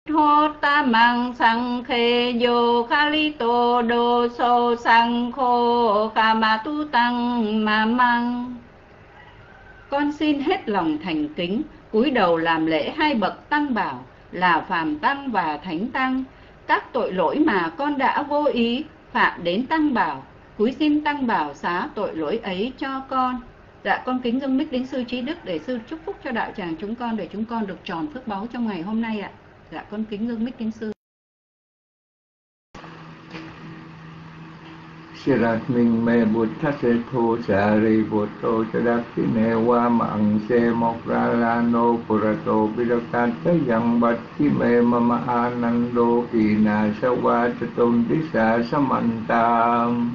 hô ta măng sang khê yo kali tô đô sô sang khô kha ma tu tăng ma măng. Con xin hết lòng thành kính cúi đầu làm lễ hai bậc tăng bảo là phàm tăng và thánh tăng. Các tội lỗi mà con đã vô ý phạm đến tăng bảo, cúi xin tăng bảo xá tội lỗi ấy cho con. Dạ con kính dâng mic đến sư trí đức để sư chúc phúc cho đạo tràng chúng con, để chúng con được tròn phước báu trong ngày hôm nay ạ. Dạ con kính dâng mic đến sư. Sirat minh mê bút thát sê thu sa ri bút tô cha đắc thi nê wa mạng sê mok ra la nô pura tô bidakat tế yang bát thi mê mama anando kỳ na sa wa cha tôn tí sa samantam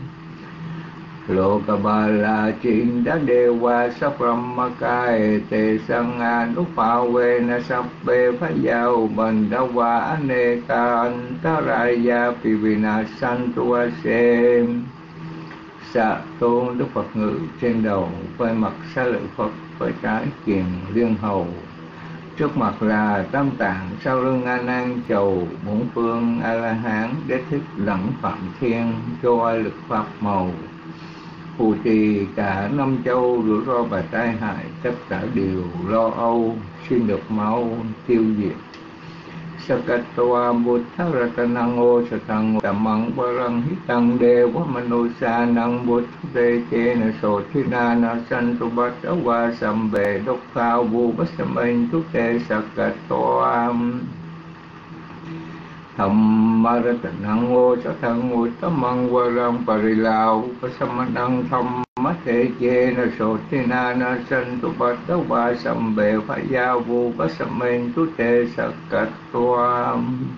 Lokabala Chinda Dewa Sapramakae Te Sanganupawe Nasabbe Phayao Bandawa Aneka Antaraya Pivinasantua Sem. Xạ tôn Đức Phật ngự trên đầu, quay mặt xá lợi Phật, với trái kiềng liên hầu. Trước mặt là Tam Tạng, sau lưng A Nan chầu, bốn phương A La Hán, Đế thích lẫn Phạm Thiên, cho oai lực pháp màu. Phù trì cả năm châu, rủi ro và tai hại, tất cả đều lo âu, xin được mau tiêu diệt. Sakatoa Buddha Ratanango Satango Tamang Varang Hitang Dewa Manusa Nang Buddha De Chena Sothina Na Santubata Wa Sambe Dokha Vu Basamain Tute Sakatoa Thamaratanango Satango Tamang Varang Parilao Pasamanang Thammate Chena Sothina Na Santubata Wa Sambe Phaya Vu Basamain Tute Sakatoa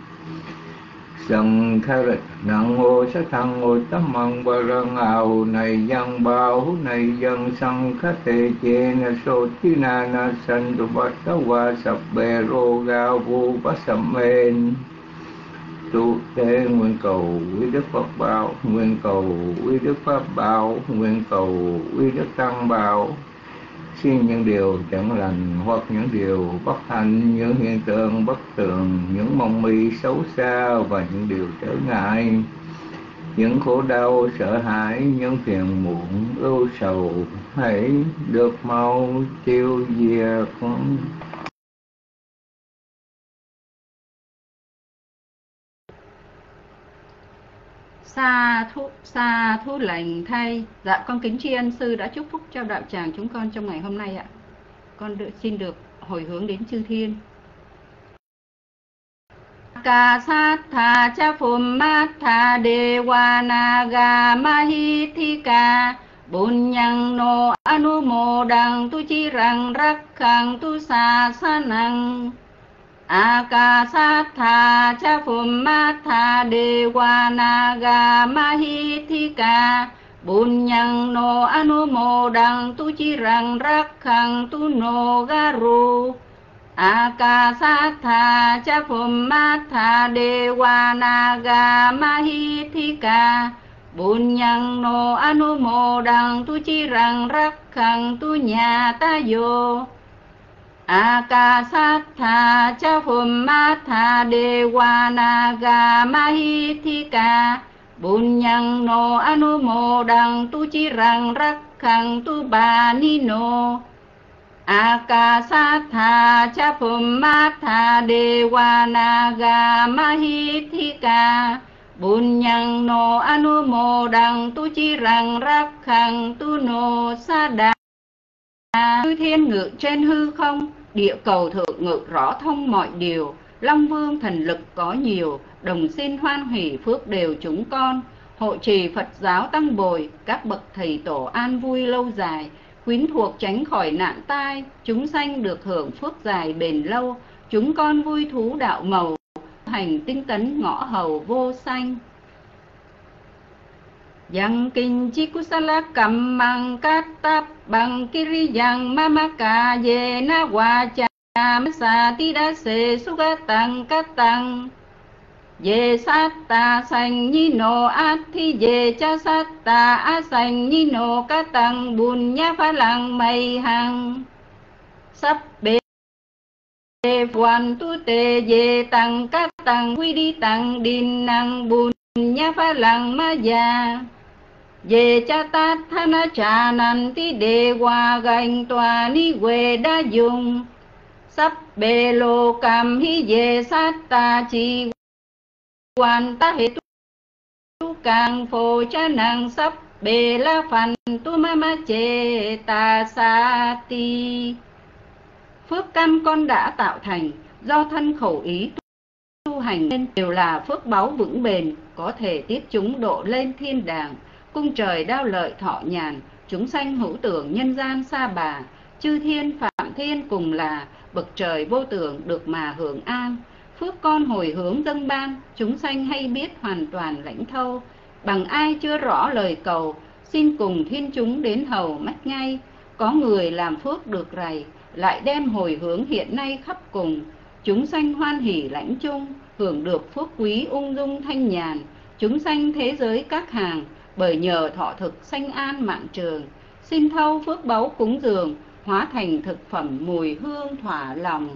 Sân Kharat Nango Satango Tamang Varang Ào này dân bao này dân sân khát tê chê na sô tí na na sanh tu bát tá hoa sập bê rô ga vu bát sầm mên tu tế nguyện cầu quý đức Phật bảo, nguyện cầu quý đức Pháp bảo, nguyện cầu quý đức Tăng bảo. Xin những điều chẳng lành hoặc những điều bất hạnh, những hiện tượng bất tường, những mong mị xấu xa và những điều trở ngại, những khổ đau sợ hãi, những phiền muộn ưu sầu hãy được mau tiêu diệt. Sa thú lành thay. Dạ con kính tri ân sư đã chúc phúc cho đạo tràng chúng con trong ngày hôm nay ạ. Con xin được hồi hướng đến chư thiên. Ca sát tha cha phum mát tha dewa naga mahithika bunyang no anumodang tu chi rang rakhang tu sa sanang. Akasatha cha phum mát tha dewa naga mahithika bunyang no anumodang tu chi rang rakhang tu no garu. Akasatha cha phum mát tha dewa naga mahithika bunyang no anumodang tu chi rang rakhang tu nhà ta yo. Akasatha cha phum mát tha dewa naga mahithika bunyang no anumodang tu chi rang rakhang tu ba ni no. Akasatha cha phum mát tha dewa naga mahithika bunyang no anumodang tu chi rang rakhang tu no sada. Chư thiên ngự trên hư không, địa cầu thượng ngự rõ thông mọi điều. Long vương thần lực có nhiều, đồng xin hoan hỷ phước đều chúng con. Hộ trì Phật giáo tăng bồi, các bậc thầy tổ an vui lâu dài. Quyến thuộc tránh khỏi nạn tai, chúng sanh được hưởng phước dài bền lâu. Chúng con vui thú đạo màu, hành tinh tấn ngõ hầu vô sanh. Yang kinchi kusala kammang kattap bang kiriyang mamaka yena wacha masatida se sugatang katang. Ye satta sanh nhi no athi ye cha satta asanh nhi no katang bunya phalang may hằng. Sắp bế Hoàn tu tề về tăng các tăng quy đi tăng đinh năng bùn nhá phá lăng ma già về cha tát thana trà năn ti đề hòa gành tòa ni quê đa dùng sắp bê lô cam hi về sát ta chi quan ta hệ tu càng phổ cha năng sắp bê la phần tu ma chê ta sa ti. Phước căn con đã tạo thành do thân khẩu ý tu hành nên đều là phước báu vững bền, có thể tiếp chúng độ lên thiên đàng, cung trời đao lợi thọ nhàn, chúng sanh hữu tưởng nhân gian sa bà, chư thiên phạm thiên cùng là bậc trời vô tưởng được mà hưởng an. Phước con hồi hướng dâng ban, chúng sanh hay biết hoàn toàn lãnh thâu, bằng ai chưa rõ lời cầu, xin cùng thiên chúng đến hầu mách ngay. Có người làm phước được rày, lại đem hồi hướng hiện nay khắp cùng, chúng sanh hoan hỷ lãnh chung, hưởng được phước quý ung dung thanh nhàn, chúng sanh thế giới các hàng, bởi nhờ thọ thực sanh an mạng trường, xin thâu phước báu cúng dường, hóa thành thực phẩm mùi hương thỏa lòng.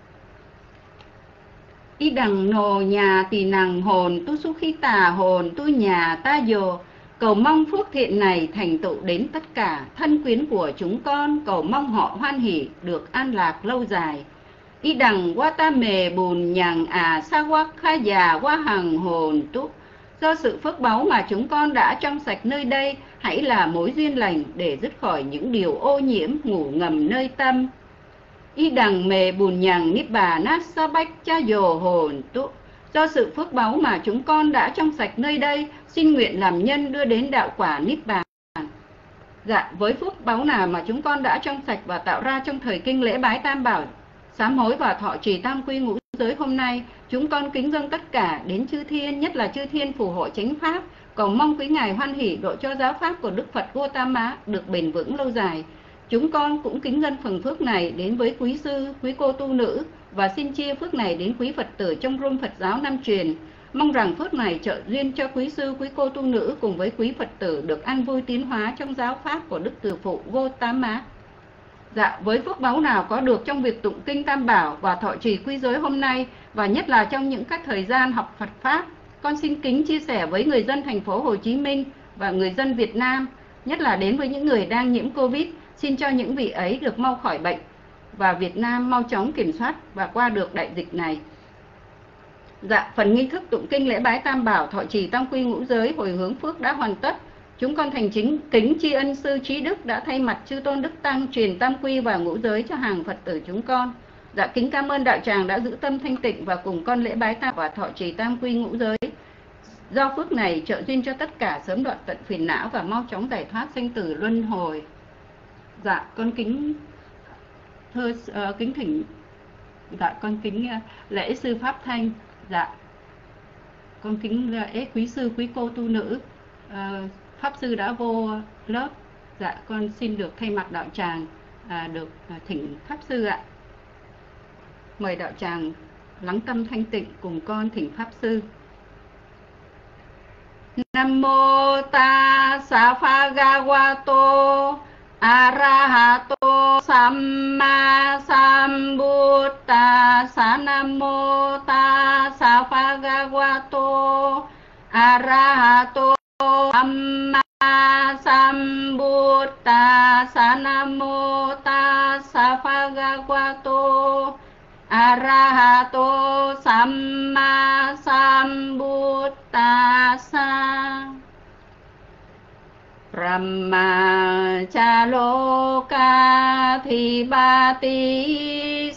Y đằng nồ nhà tỳ nằng hồn tu su khi tà hồn tu nhà ta dồ, cầu mong phước thiện này thành tựu đến tất cả thân quyến của chúng con, cầu mong họ hoan hỷ được an lạc lâu dài. Y đằng qua ta mề bùn nhằng sa qua kha già qua hằng hồn tu, do sự phước báu mà chúng con đã trong sạch nơi đây, hãy là mối duyên lành để dứt khỏi những điều ô nhiễm ngủ ngầm nơi tâm. Y đằng mề bùn nhằng nít bà nát sa bách cha dồ hồn tu, do sự phước báu mà chúng con đã trong sạch nơi đây, xin nguyện làm nhân đưa đến đạo quả niết bàn. Dạ, với phước báu nào mà chúng con đã trong sạch và tạo ra trong thời kinh lễ bái Tam Bảo, sám hối và thọ trì tam quy ngũ giới hôm nay, chúng con kính dâng tất cả đến chư thiên, nhất là chư thiên phù hộ chánh pháp, cầu mong quý ngài hoan hỷ độ cho giáo pháp của Đức Phật Gautama được bền vững lâu dài. Chúng con cũng kính dâng phần phước này đến với quý sư, quý cô tu nữ, và xin chia phước này đến quý Phật tử trong room Phật giáo Nam truyền. Mong rằng phước này trợ duyên cho quý sư, quý cô tu nữ cùng với quý Phật tử được an vui tiến hóa trong giáo pháp của Đức Từ Phụ Gautama. Dạ, với phước báu nào có được trong việc tụng kinh Tam Bảo và thọ trì quy giới hôm nay, và nhất là trong những các thời gian học Phật pháp, con xin kính chia sẻ với người dân thành phố Hồ Chí Minh và người dân Việt Nam, nhất là đến với những người đang nhiễm Covid, xin cho những vị ấy được mau khỏi bệnh và Việt Nam mau chóng kiểm soát và qua được đại dịch này. Dạ, phần nghi thức tụng kinh lễ bái Tam Bảo, thọ trì tam quy ngũ giới, hồi hướng phước đã hoàn tất. Chúng con thành kính tri ân sư Trí Đức đã thay mặt chư tôn đức tăng truyền tam quy và ngũ giới cho hàng Phật tử chúng con. Dạ, kính cảm ơn đạo tràng đã giữ tâm thanh tịnh và cùng con lễ bái Tam và thọ trì tam quy ngũ giới. Do phước này trợ duyên cho tất cả sớm đoạn tận phiền não và mau chóng giải thoát sanh tử luân hồi. Dạ, con kính kính thỉnh. Dạ, con kính lễ sư Pháp Thanh. Dạ, con kính lễ quý sư, quý cô tu nữ. Pháp sư đã vô lớp. Dạ, con xin được thay mặt đạo tràng được thỉnh Pháp sư ạ. Mời đạo tràng lắng tâm thanh tịnh cùng con thỉnh Pháp sư. Nam mô Tassa Bhagavato Arahato Samma Sambuddhassa. Nam mô Tassa Bhagavato Arahato Samma Sambuddhassa. Nam mô Tassa Bhagavato Arahato Samma Sambuddhassa. Brahmachaloka thibati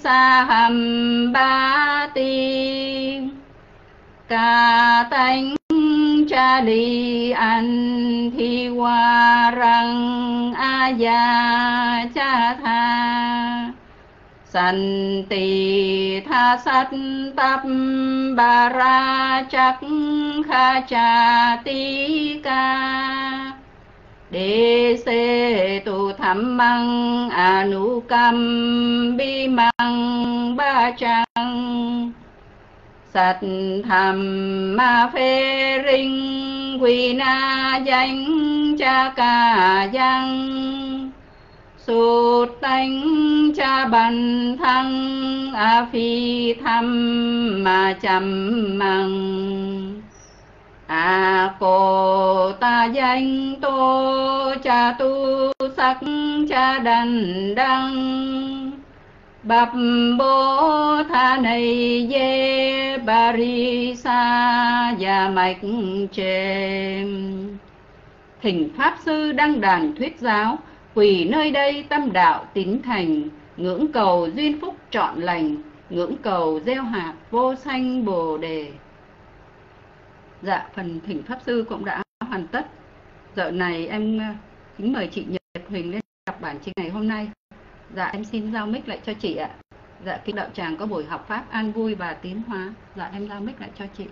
sahambati ca tánh cha li an thi hoa răng a ya cha tha san tỳ tha sát tập bà ra chắc kha cha ti ca đế xê tu tham măng anukam bi măng ba chăng sát tham ma phê rinh quy na danh cha ca danh Sụt tánh cha bàn thăng a phi thăm mà chầm mằng cô ta danh tô cha tu sắc cha đàn đăng bập bố tha này dê bà ri sa và mạch chêm. Thỉnh Pháp Sư đăng đàn thuyết giáo, quỳ nơi đây tâm đạo tín thành, ngưỡng cầu duyên phúc trọn lành, ngưỡng cầu gieo hạt vô sanh Bồ Đề. Dạ, phần thỉnh Pháp Sư cũng đã hoàn tất. Giờ này em kính mời chị Nhật Huỳnh lên đọc bản chương ngày hôm nay. Dạ, em xin giao mic lại cho chị ạ. Dạ, kính đạo tràng có buổi học Pháp an vui và tiến hóa. Dạ, em giao mic lại cho chị.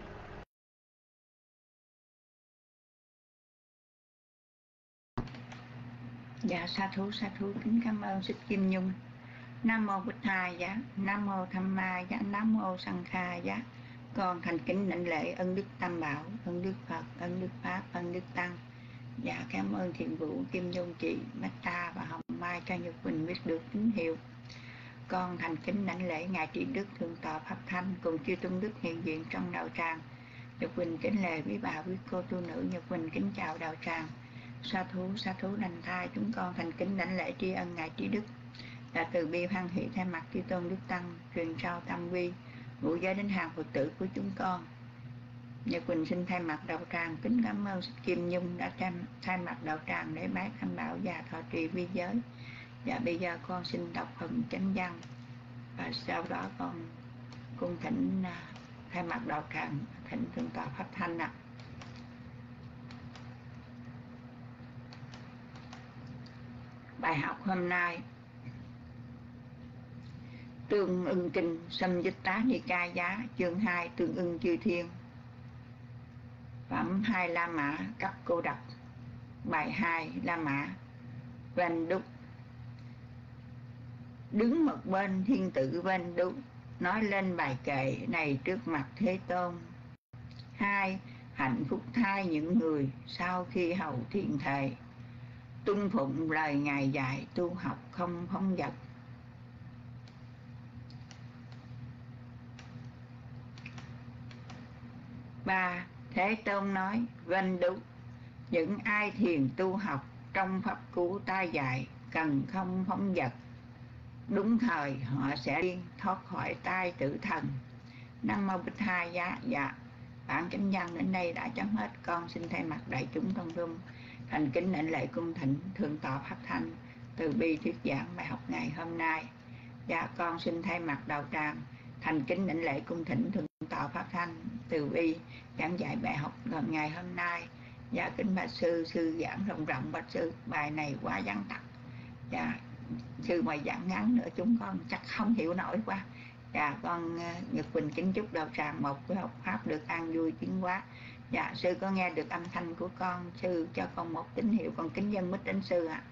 Dạ sa thú kính cảm ơn Thích Kim Nhung. Nam mô Bụt Thà giá, Nam mô Tham Ma giá, Nam mô Sang Kha giá. Con thành kính đảnh lễ ân đức Tam Bảo, ân đức Phật, ân đức Pháp, ân đức Tăng. Dạ cảm ơn Thiện Vũ, Kim Nhung chị, Metta và Hồng Mai cho Nhật Quỳnh biết được tín hiệu. Con thành kính đảnh lễ ngài Trị Đức Thượng tọa Pháp Thanh cùng chư tôn đức hiện diện trong đạo tràng. Nhật Quỳnh kính lễ quý bà quý cô tu nữ, Nhật Quỳnh kính chào đạo tràng. Sa thú đành thai, chúng con thành kính đảnh lễ tri ân ngài Trí Đức đã từ bi hoan hỷ thay mặt chư tôn đức tăng truyền trao tam quy ngũ giới đến hàng Phật tử của chúng con. Nhật Quỳnh xin thay mặt đạo tràng kính cảm ơn Kim Nhung đã thay mặt đạo tràng để bái tham bảo và thọ trì vi giới. Và bây giờ con xin đọc phần chánh văn và sau đó con cung thỉnh thay mặt đạo tràng thỉnh Thượng tọa Pháp Thanh ạ. Bài học hôm nay tương ưng kinh Samyutta Nikaya chương 2 tương ưng chư thiên. Phẩm 2 La Mã cấp cô độc. Bài 2 La Mã Vanh Đúc. Đứng một bên thiên tử Vanh Đúc nói lên bài kệ này trước mặt Thế Tôn. 2. Hạnh phúc thay những người sau khi hầu thiện thệ tuân phụng lời ngài dạy, tu học không phóng dật. Ba. Thế Tôn nói Vanh Đúc, những ai thiền tu học trong pháp cú ta dạy cần không phóng dật, đúng thời họ sẽ liên thoát khỏi tai tử thần. Nam mô Bích Hai giá. Dạ, bản chánh văn đến đây đã chấm hết. Con xin thay mặt đại chúng trong room thành kính đảnh lễ cung thỉnh Thượng tọa Pháp Thanh từ bi thuyết giảng bài học ngày hôm nay. Dạ, con xin thay mặt đạo tràng thành kính đảnh lễ cung thỉnh Thượng tọa Pháp Thanh từ bi giảng dạy bài học ngày hôm nay. Dạ, kính bạch sư giảng rộng rộng bạch sư, bài này quá vắn tắt. Dạ, sư mà giảng ngắn nữa chúng con chắc không hiểu nổi quá. Dạ, con Nhật Quỳnh kính chúc đạo tràng một cái học pháp được an vui tiến hóa. Dạ, sư có nghe được âm thanh của con, sư cho con một tín hiệu, con kính dân mít đến sư ạ.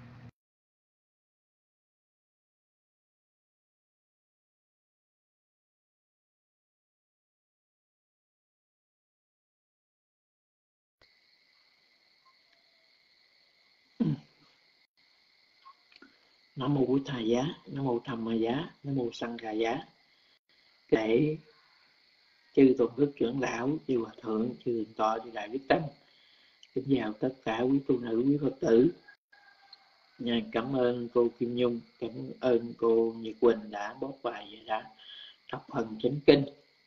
Nam mô Bụt Thầy giá, Nam mô Tham Ma giá, Nam mô Sang Kha giá. Để chư tôn đức trưởng lão, chư hòa thượng, chư thượng tọa, chư đại đức tăng, kính chào tất cả quý tu nữ, quý Phật tử. Cảm ơn cô Kim Nhung, cảm ơn cô Nhật Quỳnh đã bóp bài và đã đọc phần chánh kinh.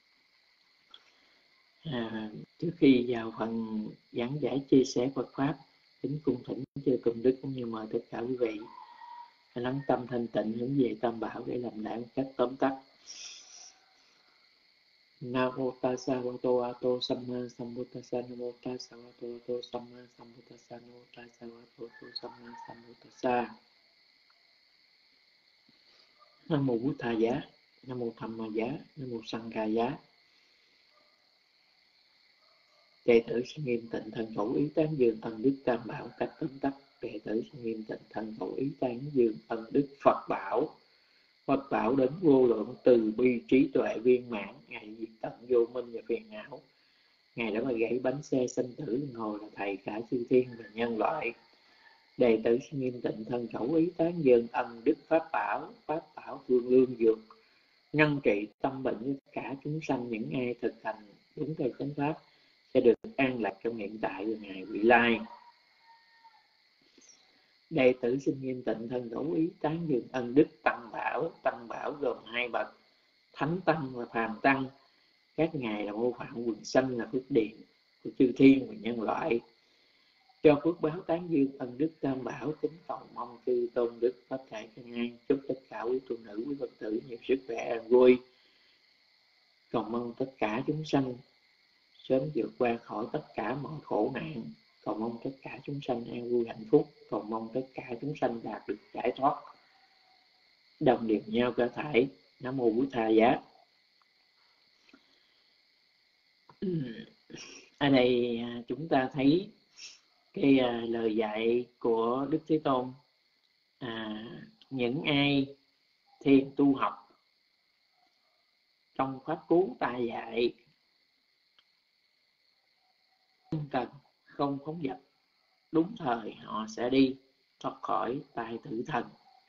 Trước khi vào phần giảng giải chia sẻ Phật pháp, kính cung thỉnh chư tôn đức cũng như mời tất cả quý vị lắng tâm thanh tịnh hướng về Tam Bảo để làm lại một cách tóm tắt. Nam mô Tassa Bhagavato Arahato Samma Sambuddhassa. Nam mô Tassa Bhagavato Arahato Samma Sambuddhassa. Nam mô Tassa Bhagavato Arahato Samma Sambuddhassa. Nam mô Bụt Thà giá, Nam mô Tham Ma giá, Nam mô Sang Kha giá. Đệ tử xin nghiêm tịnh thần khẩu ý tán dương ân đức Tam Bảo cách tóm tắt. Đệ tử xin nghiêm tịnh thần khẩu ý tán dương ân đức Phật Bảo. Phật Bảo đến vô lượng từ bi trí tuệ viên mãn, Ngài diệt tận vô minh và phiền não. Ngài đã mà gãy bánh xe sinh tử luân hồi là thầy cả chư thiên và nhân loại. Đệ tử xin nghiêm tịnh thân khẩu ý tán dương ân đức pháp bảo phương lương dược ngăn trị tâm bệnh với cả chúng sanh. Những ai thực hành đúng theo chánh pháp sẽ được an lạc trong hiện tại và ngày vị lai. Đệ tử xin nghiêm tịnh thân khẩu ý tán dương ân đức tăng bảo gồm hai bậc, thánh tăng và phàm tăng. Các ngài là mô phạm quần sanh, là phước điền của chư thiên và nhân loại. Cho phước báo tán dương ân đức tam bảo, kính cầu mong chư tôn đức pháp thể can an. Chúc tất cả quý tu nữ, quý Phật tử nhiều sức khỏe an vui. Cầu mong tất cả chúng sanh sớm vượt qua khỏi tất cả mọi khổ nạn. Cầu mong tất cả chúng sanh an vui hạnh phúc. Cầu mong tất cả chúng sanh đạt được giải thoát. Đồng điệp nhau cơ thể. Nam mô Bụt Tha Giá. Ở đây chúng ta thấy cái lời dạy của Đức Thế Tôn. Những ai thiền tu học trong pháp cứu ta dạy không cần không phóng dật, đúng thời họ sẽ đi thoát khỏi tay tử thần.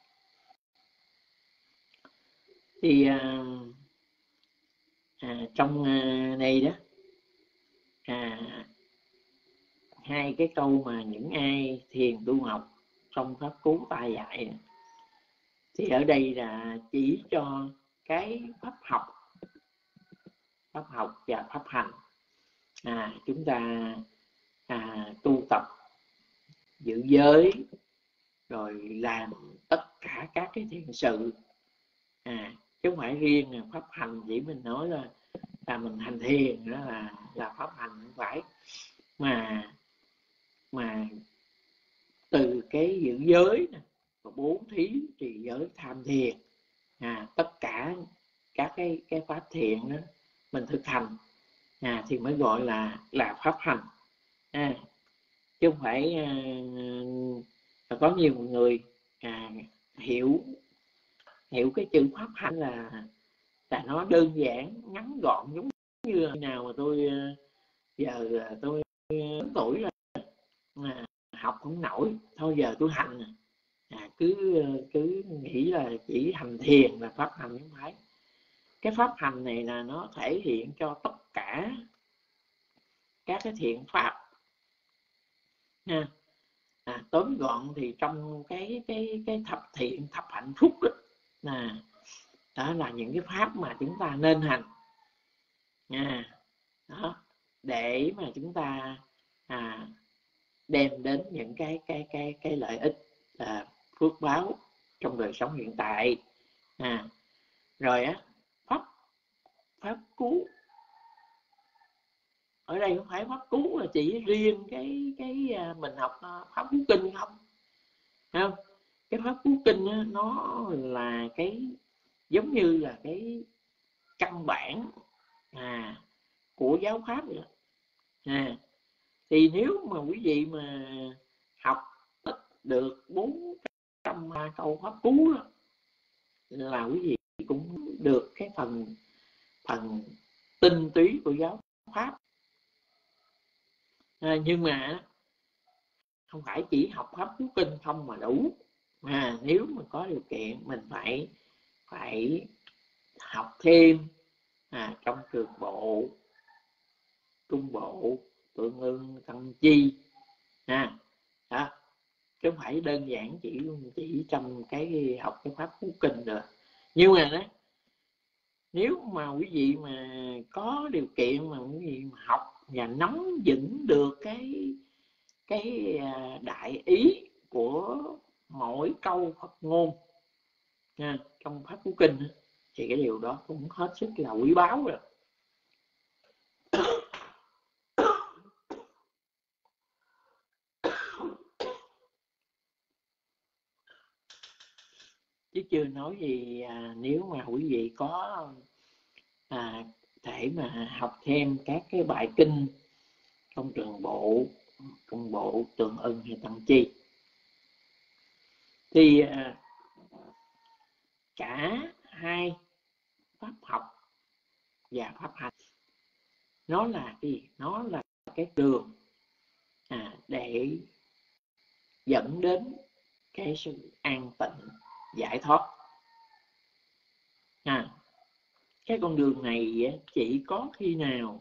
Thì trong này đó, hai cái câu mà những ai thiền tu học trong pháp cứu ta dạy, thì ở đây là chỉ cho cái pháp học và pháp hành. Chúng ta tu tập giữ giới, rồi làm tất cả các cái thiện sự, chứ không phải riêng pháp hành chỉ mình nói là mình hành thiền đó là pháp hành, không phải, mà từ cái giữ giới này, bố thí, trì giới, tham thiền, tất cả các cái pháp thiện đó mình thực hành thì mới gọi là pháp hành. Chứ không phải có nhiều người hiểu cái chữ pháp hành là nó đơn giản ngắn gọn, giống như nào mà tôi giờ tôi lớn tuổi rồi học không nổi, thôi giờ tôi hành, cứ nghĩ là chỉ hành thiền là pháp hành. Không phải. Cái pháp hành này là nó thể hiện cho tất cả các cái thiện pháp nha. Tóm gọn thì trong cái thập thiện, thập hạnh phúc đó là những cái pháp mà chúng ta nên hành đó, để mà chúng ta đem đến những cái lợi ích phước báo trong đời sống hiện tại. Rồi pháp cứu ở đây không phải pháp cứu là chỉ riêng cái mình học pháp cứu kinh không. Cái pháp cứu kinh nó là cái giống như là cái căn bản của giáo pháp vậy. Thì nếu mà quý vị mà học được 403 câu pháp cứu đó, là quý vị cũng được cái phần tinh túy của giáo pháp. Nhưng mà không phải chỉ học pháp cứu kinh không mà đủ. Nếu mà có điều kiện mình phải học thêm trong trường bộ, trung bộ, tượng ưng, tăng chi đó, chứ không phải đơn giản chỉ trong cái học cái pháp cứu kinh được. Nhưng mà đó, nếu mà quý vị mà có điều kiện mà quý vị mà học và nắm vững được cái đại ý của mỗi câu Phật ngôn trong pháp cứu kinh, thì cái điều đó cũng hết sức là quý báu rồi. Chứ chưa nói gì nếu mà quý vị có thể mà học thêm các cái bài kinh trong trường bộ, trung bộ, tượng ưng hay tăng chi, thì cả hai pháp học và pháp hành nó là cái gì? Nó là cái đường để dẫn đến cái sự an tịnh giải thoát. Cái con đường này chỉ có khi nào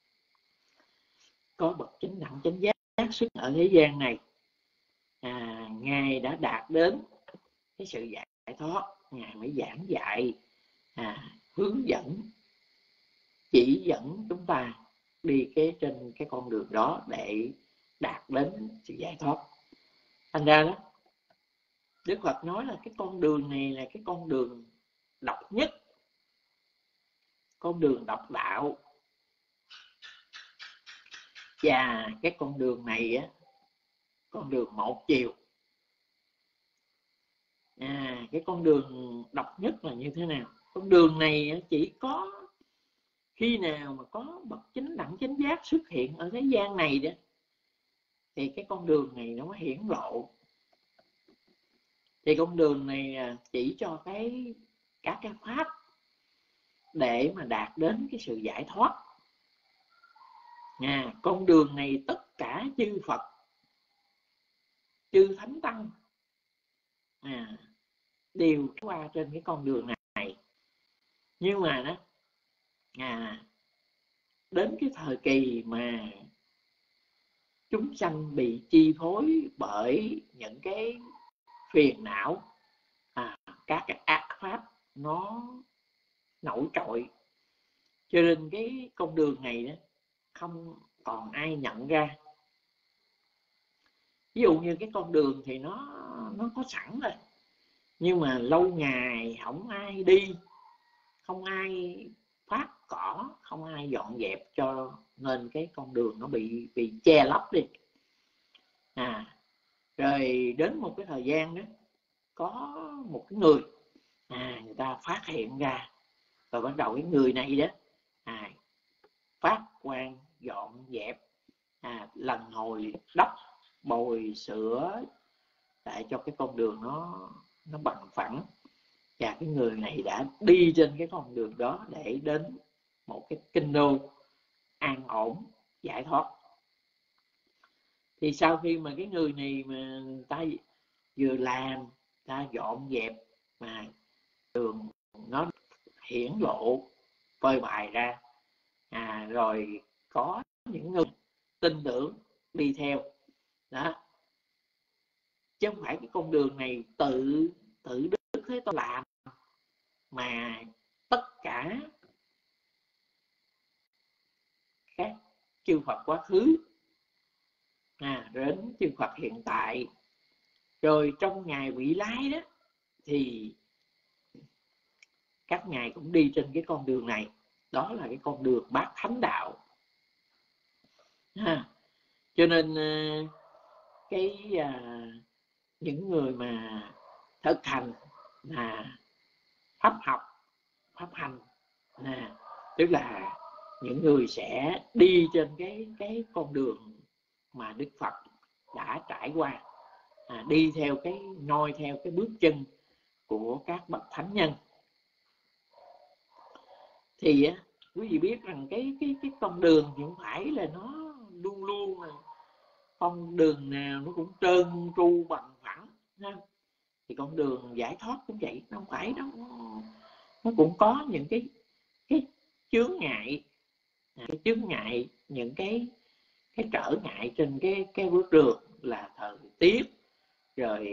có bậc chánh đẳng chánh giác xuất ở thế gian này, Ngài đã đạt đến cái sự giải thoát, Ngài mới giảng dạy, hướng dẫn, chỉ dẫn chúng ta đi trên cái con đường đó để đạt đến sự giải thoát. Thành ra đó, Đức Phật nói là cái con đường này là cái con đường độc nhất, con đường độc đạo. Và cái con đường này con đường một chiều. Cái con đường độc nhất là như thế nào? Con đường này chỉ có khi nào mà có bậc chánh đẳng chánh giác xuất hiện ở thế gian này đó, thì cái con đường này nó mới hiển lộ. Thì con đường này chỉ cho các cái pháp để mà đạt đến cái sự giải thoát. Con đường này tất cả chư Phật, chư Thánh Tăng đều qua trên cái con đường này. Nhưng mà đó, đến cái thời kỳ mà chúng sanh bị chi phối bởi những cái phiền não, các cái ác pháp nó nổi trội, cho nên cái con đường này đó không còn ai nhận ra. Ví dụ như cái con đường thì nó có sẵn rồi, nhưng mà lâu ngày không ai đi, không ai phát cỏ, không ai dọn dẹp, cho nên cái con đường nó bị che lấp đi. Rồi đến một cái thời gian đó, có một cái người người ta phát hiện ra, và bắt đầu cái người này đó phát quan dọn dẹp, lần hồi đắp bồi sửa để cho cái con đường nó bằng phẳng. Và cái người này đã đi trên cái con đường đó để đến một cái kinh đô an ổn giải thoát. Thì sau khi mà cái người này mà ta vừa làm, ta dọn dẹp mà đường nó hiển lộ phơi bày ra, rồi có những người tin tưởng đi theo đó, chứ không phải cái con đường này tự Đức Thế Tôn làm, mà tất cả các chư Phật quá khứ, đến chư Phật hiện tại, rồi trong ngày vị lai đó, thì các ngài cũng đi trên cái con đường này. Đó là cái con đường bát thánh đạo. Cho nên những người mà thực hành pháp học, pháp hành, tức là những người sẽ đi trên cái con đường mà Đức Phật đã trải qua, đi theo noi theo cái bước chân của các bậc thánh nhân. Thì quý vị biết rằng cái con đường thì không phải là nó luôn luôn là con đường nào nó cũng trơn tru bằng phẳng. Thì con đường giải thoát cũng vậy, nó không phải nó cũng có những cái chướng ngại, những cái trở ngại trên cái bước đường, là thời tiết, rồi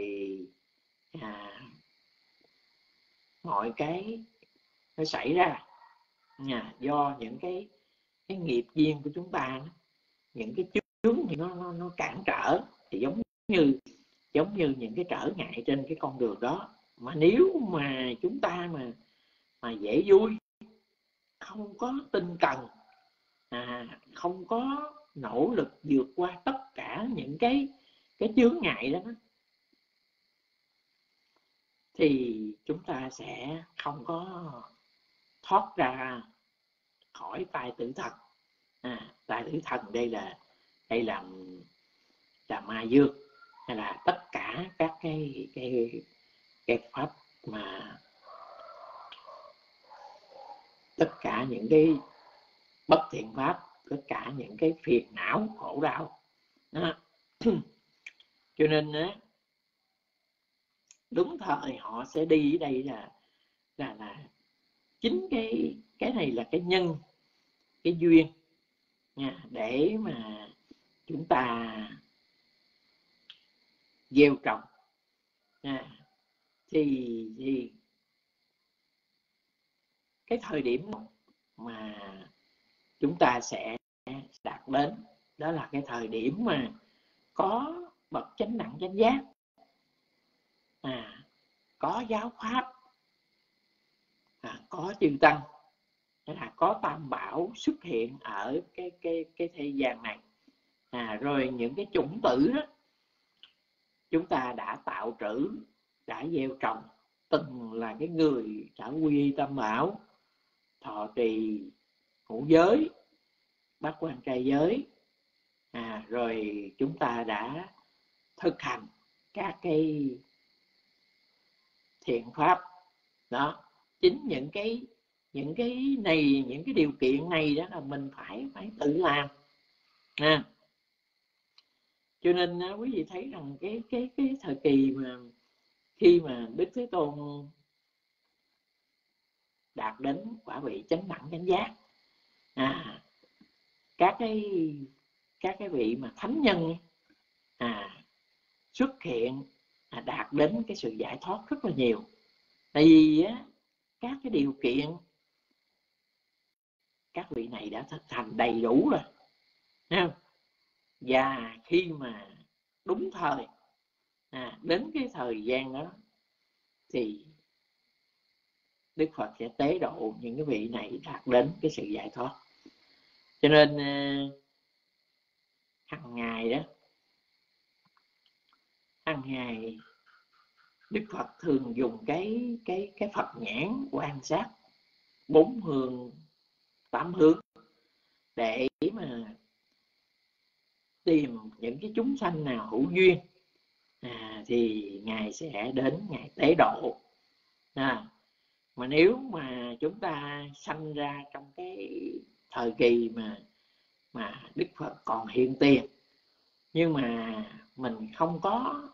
mọi cái nó xảy ra do những cái nghiệp duyên của chúng ta, những cái chướng thì nó cản trở, thì giống như những cái trở ngại trên cái con đường đó. Mà nếu mà chúng ta mà dễ vui, không có tinh cần, không có nỗ lực vượt qua tất cả những cái chướng ngại đó, thì chúng ta sẽ không có thoát ra khỏi tai tử thần. Tai tử thần đây là ma dương, hay là tất cả các cái pháp, mà tất cả những cái bất thiện pháp, tất cả những cái phiền não khổ đau. Cho nên á, đúng thời họ sẽ đi ở đây là chính cái này là cái nhân, cái duyên nha, để mà chúng ta gieo trồng nha. Thì cái thời điểm mà chúng ta sẽ đạt đến, đó là cái thời điểm mà có bậc chánh đẳng chánh giác, có giáo pháp, có chư tăng, là có tam bảo xuất hiện ở cái thế gian này. Rồi những cái chủng tử đó chúng ta đã tạo trữ, đã gieo trồng, từng là cái người đã quy y tam bảo, thọ trì ngũ giới, bát quan trai giới, rồi chúng ta đã thực hành các cái thiện pháp đó. Chính những cái này, những cái điều kiện này đó là mình phải tự làm. Cho nên quý vị thấy rằng cái thời kỳ mà khi mà Đức Thế Tôn đạt đến quả vị chánh đẳng chánh giác, các cái vị mà thánh nhân xuất hiện, đạt đến cái sự giải thoát rất là nhiều. Tại vì á, các cái điều kiện các vị này đã thực hành đầy đủ rồi, thấy không? Và khi mà đúng thời, đến cái thời gian đó thì Đức Phật sẽ tế độ những cái vị này đạt đến cái sự giải thoát. Cho nên hàng ngày Đức Phật thường dùng cái Phật nhãn quan sát 4 hướng 8 hướng để mà tìm những cái chúng sanh nào hữu duyên, thì Ngài sẽ đến Ngài tế độ. Mà nếu mà chúng ta sanh ra trong cái thời kỳ mà Đức Phật còn hiện tiền, nhưng mà mình không có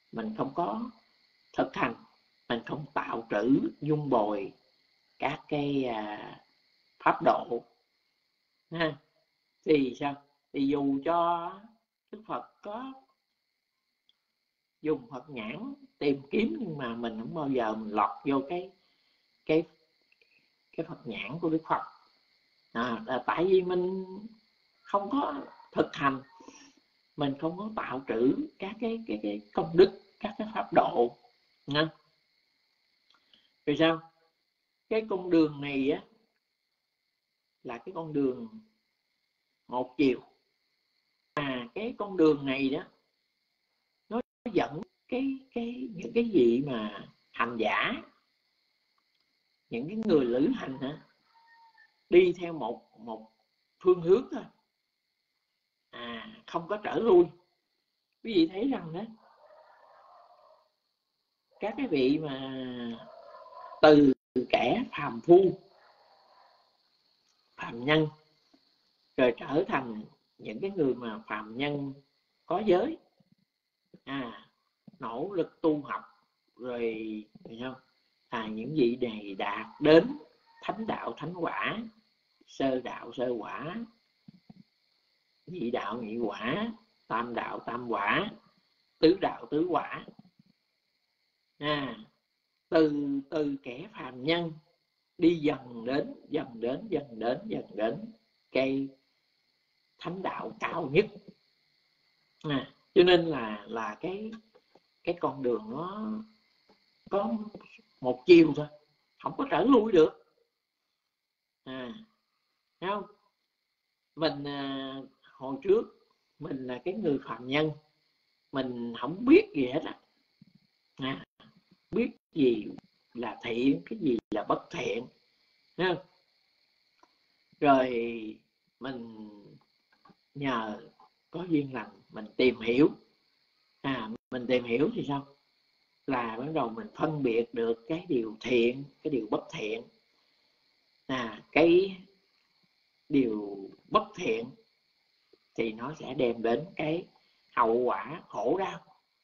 thực hành, mình không tạo trữ dung bồi các cái pháp độ, thì sao? Thì dù cho Đức Phật có dùng Phật nhãn tìm kiếm, nhưng mà mình không bao giờ mình lọt vô cái Phật nhãn của Đức Phật, là tại vì mình không có thực hành, mình không có tạo trữ các cái công đức, các cái pháp độ. Rồi sao? Cái con đường này á là cái con đường một chiều. Cái con đường này đó nó dẫn những cái gì mà hành giả, những cái người lữ hành đi theo một phương hướng thôi, không có trở lui. Quý vị thấy rằng đó, các cái vị mà từ kẻ phàm phu, phàm nhân, rồi trở thành những cái người mà phàm nhân có giới, nỗ lực tu học, rồi không, những vị này đạt đến thánh đạo thánh quả, sơ đạo sơ quả, nhị đạo nhị quả, tam đạo tam quả, tứ đạo tứ quả. Từ kẻ phàm nhân đi dần đến cây thánh đạo cao nhất. Cho nên là cái con đường nó có một chiều thôi, không có trở lui được. Thấy không? Mình hồi trước mình là cái người phàm nhân, mình không biết gì hết biết gì là thiện, cái gì là bất thiện. Rồi mình nhờ có duyên lành mình tìm hiểu. Mình tìm hiểu thì sao? Là bắt đầu mình phân biệt được cái điều thiện, cái điều bất thiện. Cái điều bất thiện thì nó sẽ đem đến cái hậu quả khổ đau.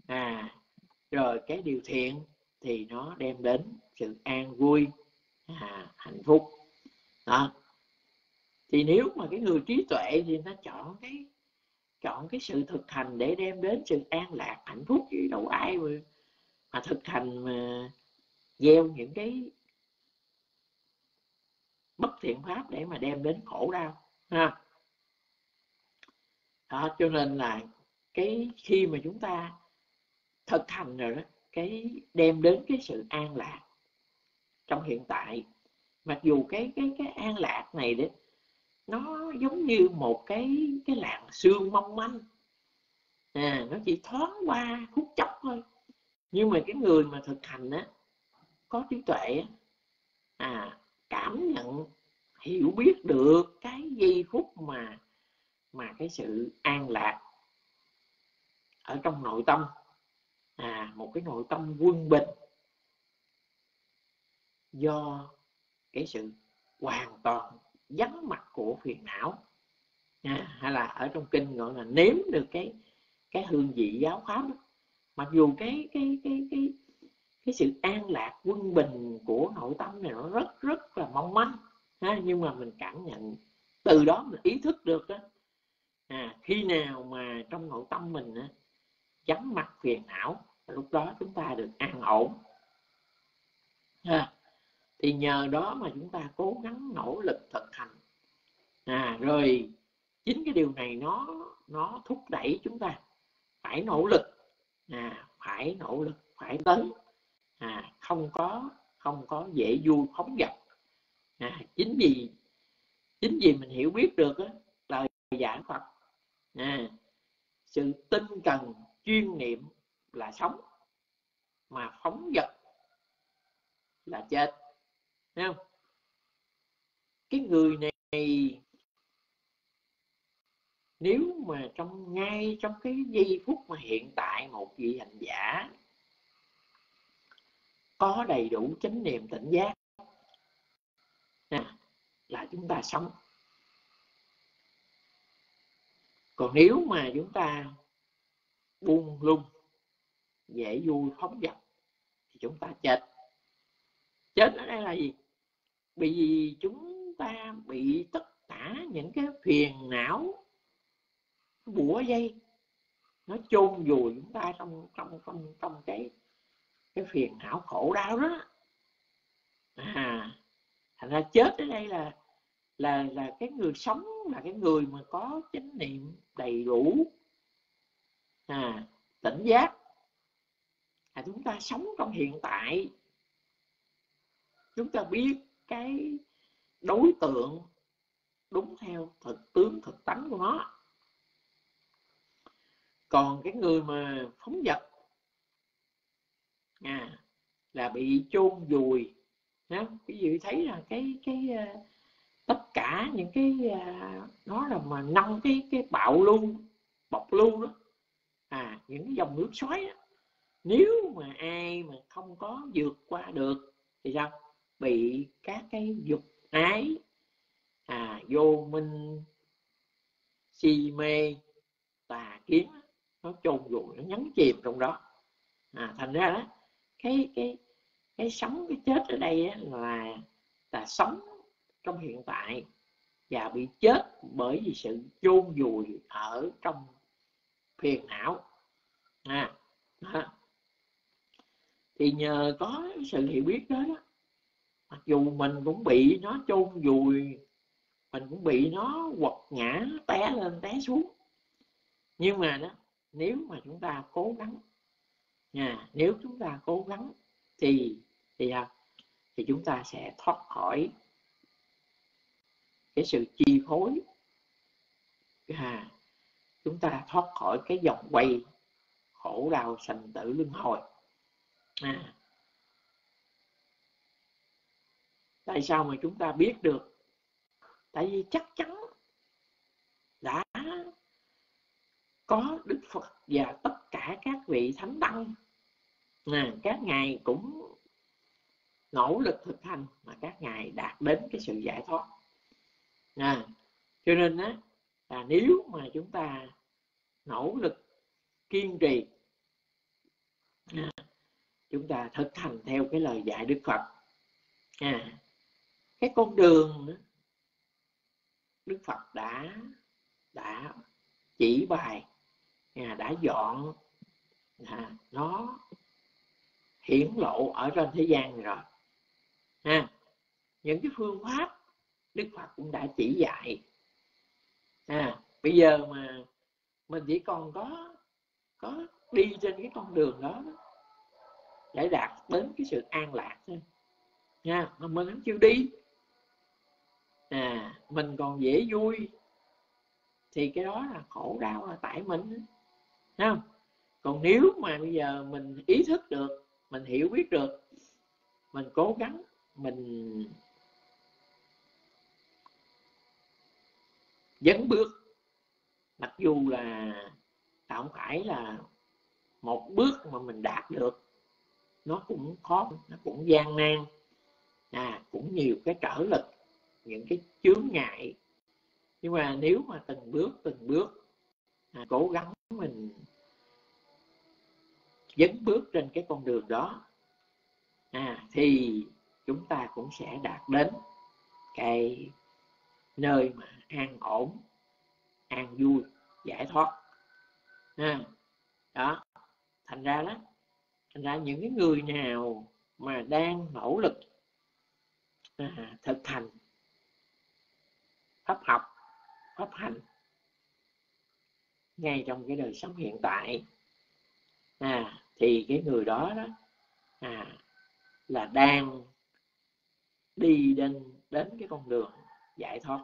Rồi cái điều thiện thì nó đem đến sự an vui, hạnh phúc đó. Thì nếu mà cái người trí tuệ thì nó chọn cái sự thực hành để đem đến sự an lạc hạnh phúc, chứ đâu ai mà thực hành mà gieo những cái bất thiện pháp để mà đem đến khổ đau ha. Đó, cho nên là cái khi mà chúng ta thực hành rồi đó, cái đem đến cái sự an lạc trong hiện tại, mặc dù cái an lạc này đấy nó giống như một cái làn sương mong manh, nó chỉ thoáng qua phút chốc thôi, nhưng mà cái người mà thực hành á, có trí tuệ á, cảm nhận hiểu biết được cái giây phút mà cái sự an lạc ở trong nội tâm, một cái nội tâm quân bình do cái sự hoàn toàn vắng mặt của phiền não, hay là ở trong kinh gọi là nếm được cái hương vị giáo pháp đó. Mặc dù cái sự an lạc quân bình của nội tâm này nó rất là mong manh, nhưng mà mình cảm nhận từ đó mình ý thức được đó, khi nào mà trong nội tâm mình vắng mặt phiền não, lúc đó chúng ta được an ổn. Thì nhờ đó mà chúng ta cố gắng nỗ lực thực hành, rồi chính cái điều này nó thúc đẩy chúng ta phải nỗ lực, phải tấn, không có dễ vui phóng dật. Chính vì mình hiểu biết được lời dạy Phật, sự tinh cần chuyên niệm là sống, mà phóng dật là chết, thấy không? Cái người này nếu mà ngay trong cái giây phút mà hiện tại, một vị hành giả có đầy đủ chánh niệm tỉnh giác là chúng ta sống. Còn nếu mà chúng ta buông lung, dễ vui phóng dật thì chúng ta chết. Chết ở đây là gì? Vì chúng ta bị tất cả những cái phiền não bủa dây, nó chôn vùi chúng ta trong cái phiền não khổ đau đó. Thành ra chết ở đây là cái người sống, là cái người mà có chánh niệm đầy đủ, tỉnh giác, chúng ta sống trong hiện tại, chúng ta biết cái đối tượng đúng theo thực tướng thực tánh của nó. Còn cái người mà phóng dật là bị chôn vùi. Ví dụ thấy là cái tất cả những cái nó là mà 5 cái bạo lưu, bọc lưu đó, những cái dòng nước xoáy đó, nếu mà ai mà không có vượt qua được thì sao? Bị các cái dục ái, vô minh, si mê, tà kiến nó chôn vùi, nó nhấn chìm trong đó. Thành ra đó, cái sống, cái chết ở đây là sống trong hiện tại và bị chết bởi vì sự chôn vùi ở trong phiền não. Thì nhờ có sự hiểu biết đó, mặc dù mình cũng bị nó chôn vùi, mình cũng bị nó quật ngã, té lên té xuống, nhưng mà đó, nếu mà chúng ta cố gắng, nếu chúng ta cố gắng thì chúng ta sẽ thoát khỏi cái sự chi phối, chúng ta thoát khỏi cái vòng quay khổ đau sanh tử luân hồi. Tại sao mà chúng ta biết được? Tại vì chắc chắn đã có Đức Phật và tất cả các vị thánh tăng, các ngài cũng nỗ lực thực hành mà các ngài đạt đến cái sự giải thoát. Cho nên là nếu mà chúng ta nỗ lực kiên trì Chúng ta thực hành theo cái lời dạy Đức Phật. Cái con đường Đức Phật đã chỉ bài, đã dọn, nó hiển lộ ở trên thế gian rồi. Những cái phương pháp Đức Phật cũng đã chỉ dạy. Bây giờ mà mình chỉ còn có đi trên cái con đường đó để đạt đến cái sự an lạc thôi mà mình không chịu đi, mình còn dễ vui, thì cái đó là khổ đau là tại mình, không? Còn nếu mà bây giờ mình ý thức được, mình hiểu biết được, mình cố gắng, mình dấn bước, mặc dù là không phải là một bước mà mình đạt được, nó cũng khó, nó cũng gian nan, cũng nhiều cái trở lực, những cái chướng ngại. Nhưng mà nếu mà từng bước cố gắng mình dấn bước trên cái con đường đó, thì chúng ta cũng sẽ đạt đến cái nơi mà an ổn, an vui, giải thoát. Đó, thành ra những cái người nào mà đang nỗ lực thực hành pháp học, pháp hành ngay trong cái đời sống hiện tại, thì cái người đó là đang đi đến cái con đường giải thoát.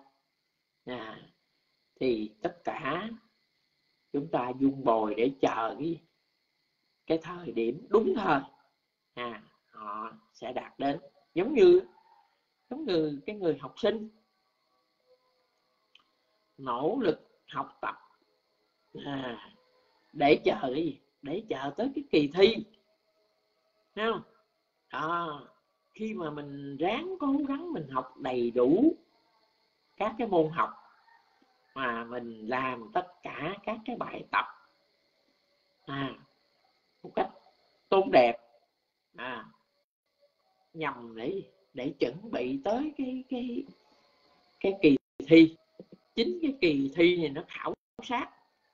Thì tất cả chúng ta dung bồi để chờ cái thời điểm đúng thời, họ sẽ đạt đến. Giống như cái người học sinh nỗ lực học tập để chờ cái gì? Để chờ tới cái kỳ thi, thấy không? Khi mà mình ráng cố gắng mình học đầy đủ các cái môn học, mà mình làm tất cả các cái bài tập một cách tốt đẹp, nhằm để chuẩn bị tới cái kỳ thi. Chính cái kỳ thi này nó khảo sát.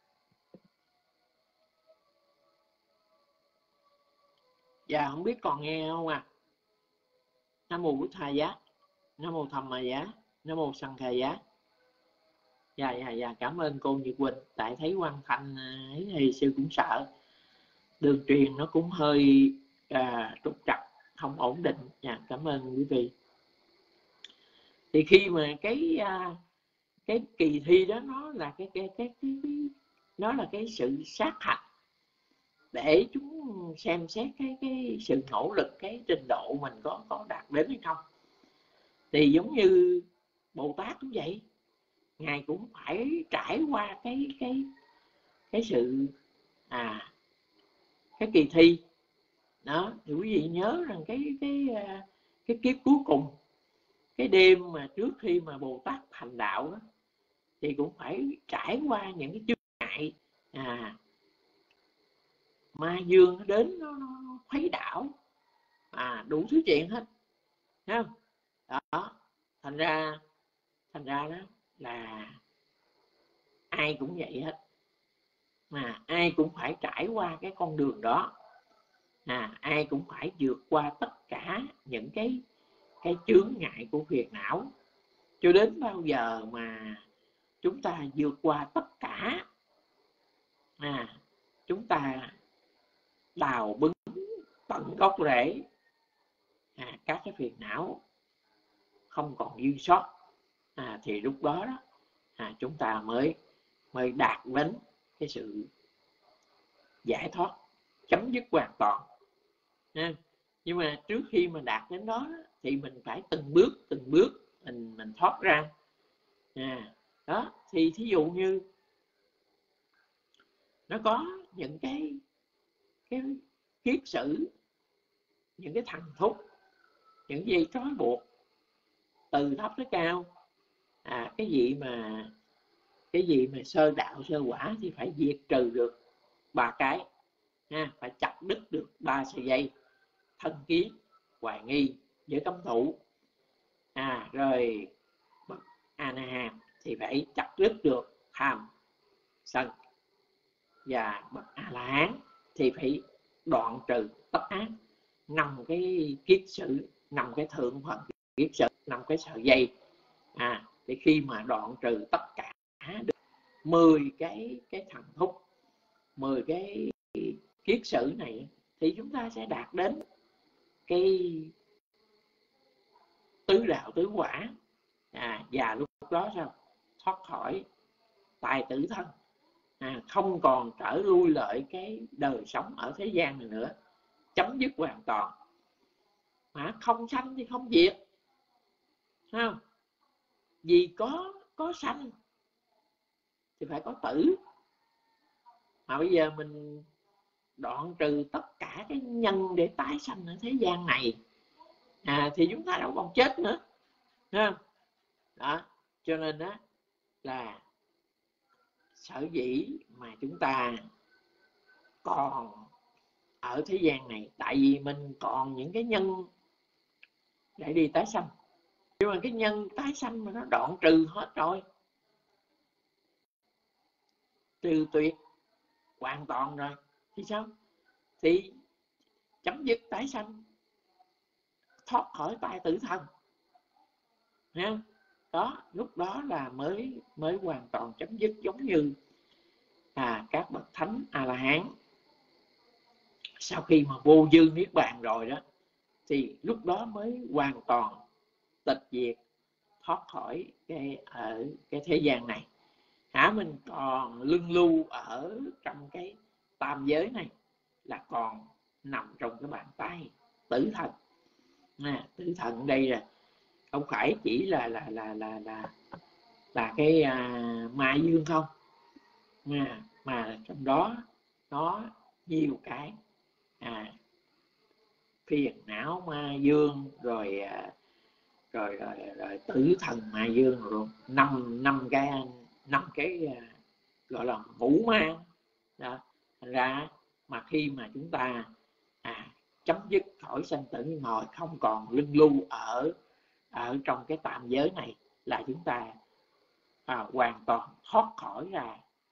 Dạ không biết còn nghe không Nam mô Bụt Thầy Giá, Nam mô Tham Ma Giá, Nam mô Sanh Khai Giá. Dạ, cảm ơn cô Nhật Quỳnh. Tại thấy Quang Thanh ấy thì sư cũng sợ đường truyền nó cũng hơi trục trặc, không ổn định. Cảm ơn quý vị. Thì khi mà cái kỳ thi đó nó là nó là cái sự sát hạch để chúng xem xét cái sự nỗ lực, cái trình độ mình có đạt đến hay không. Thì giống như Bồ Tát cũng vậy, ngài cũng phải trải qua cái sự cái kỳ thi đó. Thì quý vị nhớ rằng cái kiếp cuối cùng, cái đêm mà trước khi mà Bồ Tát thành đạo đó, thì cũng phải trải qua những cái chướng ngại, ma dương nó đến, nó khuấy đảo, đủ thứ chuyện hết, thấy không? Đó, thành ra đó là ai cũng vậy hết, mà ai cũng phải trải qua cái con đường đó, ai cũng phải vượt qua tất cả những cái chướng ngại của phiền não. Cho đến bao giờ mà chúng ta vượt qua tất cả, chúng ta đào bứng tận gốc rễ các cái phiền não không còn dư sót, thì lúc đó chúng ta mới đạt đến cái sự giải thoát chấm dứt hoàn toàn. Nhưng mà trước khi mà đạt đến đó thì mình phải từng bước mình thoát ra. Đó, thì thí dụ như nó có những cái kiết sử, những cái thằng thúc, những gì trói buộc từ thấp tới cao. Cái gì mà sơ đạo sơ quả thì phải diệt trừ được 3 cái. ha, phải chặt đứt được 3 sợi dây: thân kiến, hoài nghi, giới cấm thủ. Rồi bậc A Na Hàm thì phải chặt đứt được tham, sân, và bậc A La Hán thì phải đoạn trừ tất ác. 5 cái kiết sử, 5 cái thượng phần kiết sử, 5 cái sợi dây. Thì khi mà đoạn trừ tất cả được 10 cái thần thúc, 10 cái kiết sử này, thì chúng ta sẽ đạt đến cái tứ đạo tứ quả. Và lúc đó sao? Thoát khỏi tài tử thân, không còn trở lui lợi cái đời sống ở thế gian này nữa, chấm dứt hoàn toàn. Không sanh thì không diệt, không? Vì có sanh thì phải có tử. Mà bây giờ mình đoạn trừ tất cả cái nhân để tái sanh ở thế gian này, thì chúng ta đâu còn chết nữa, không? Đó, cho nên đó là sở dĩ mà chúng ta còn ở thế gian này, tại vì mình còn những cái nhân để đi tái sanh. Nhưng mà cái nhân tái sanh mà nó đoạn trừ hết rồi, trừ tuyệt hoàn toàn rồi, thì sao? Thì chấm dứt tái sanh, thoát khỏi tài tử thần. Đó, lúc đó là mới hoàn toàn chấm dứt. Giống như các bậc thánh A La Hán sau khi mà vô dư niết bàn rồi đó, thì lúc đó mới hoàn toàn tịch diệt, thoát khỏi cái thế gian này. Mình còn lưng lưu ở trong cái tam giới này, là còn nằm trong cái bàn tay tử thần. Tử thần đây là không phải chỉ là cái ma dương không, mà trong đó nó nhiều cái phiền não ma dương, rồi tử thần ma dương, rồi năm cái gọi là ngũ ma đó. Thành ra mà khi mà chúng ta chấm dứt khỏi sanh tử luân hồi, không còn lưng lưu ở trong cái tạm giới này, là chúng ta hoàn toàn thoát khỏi ra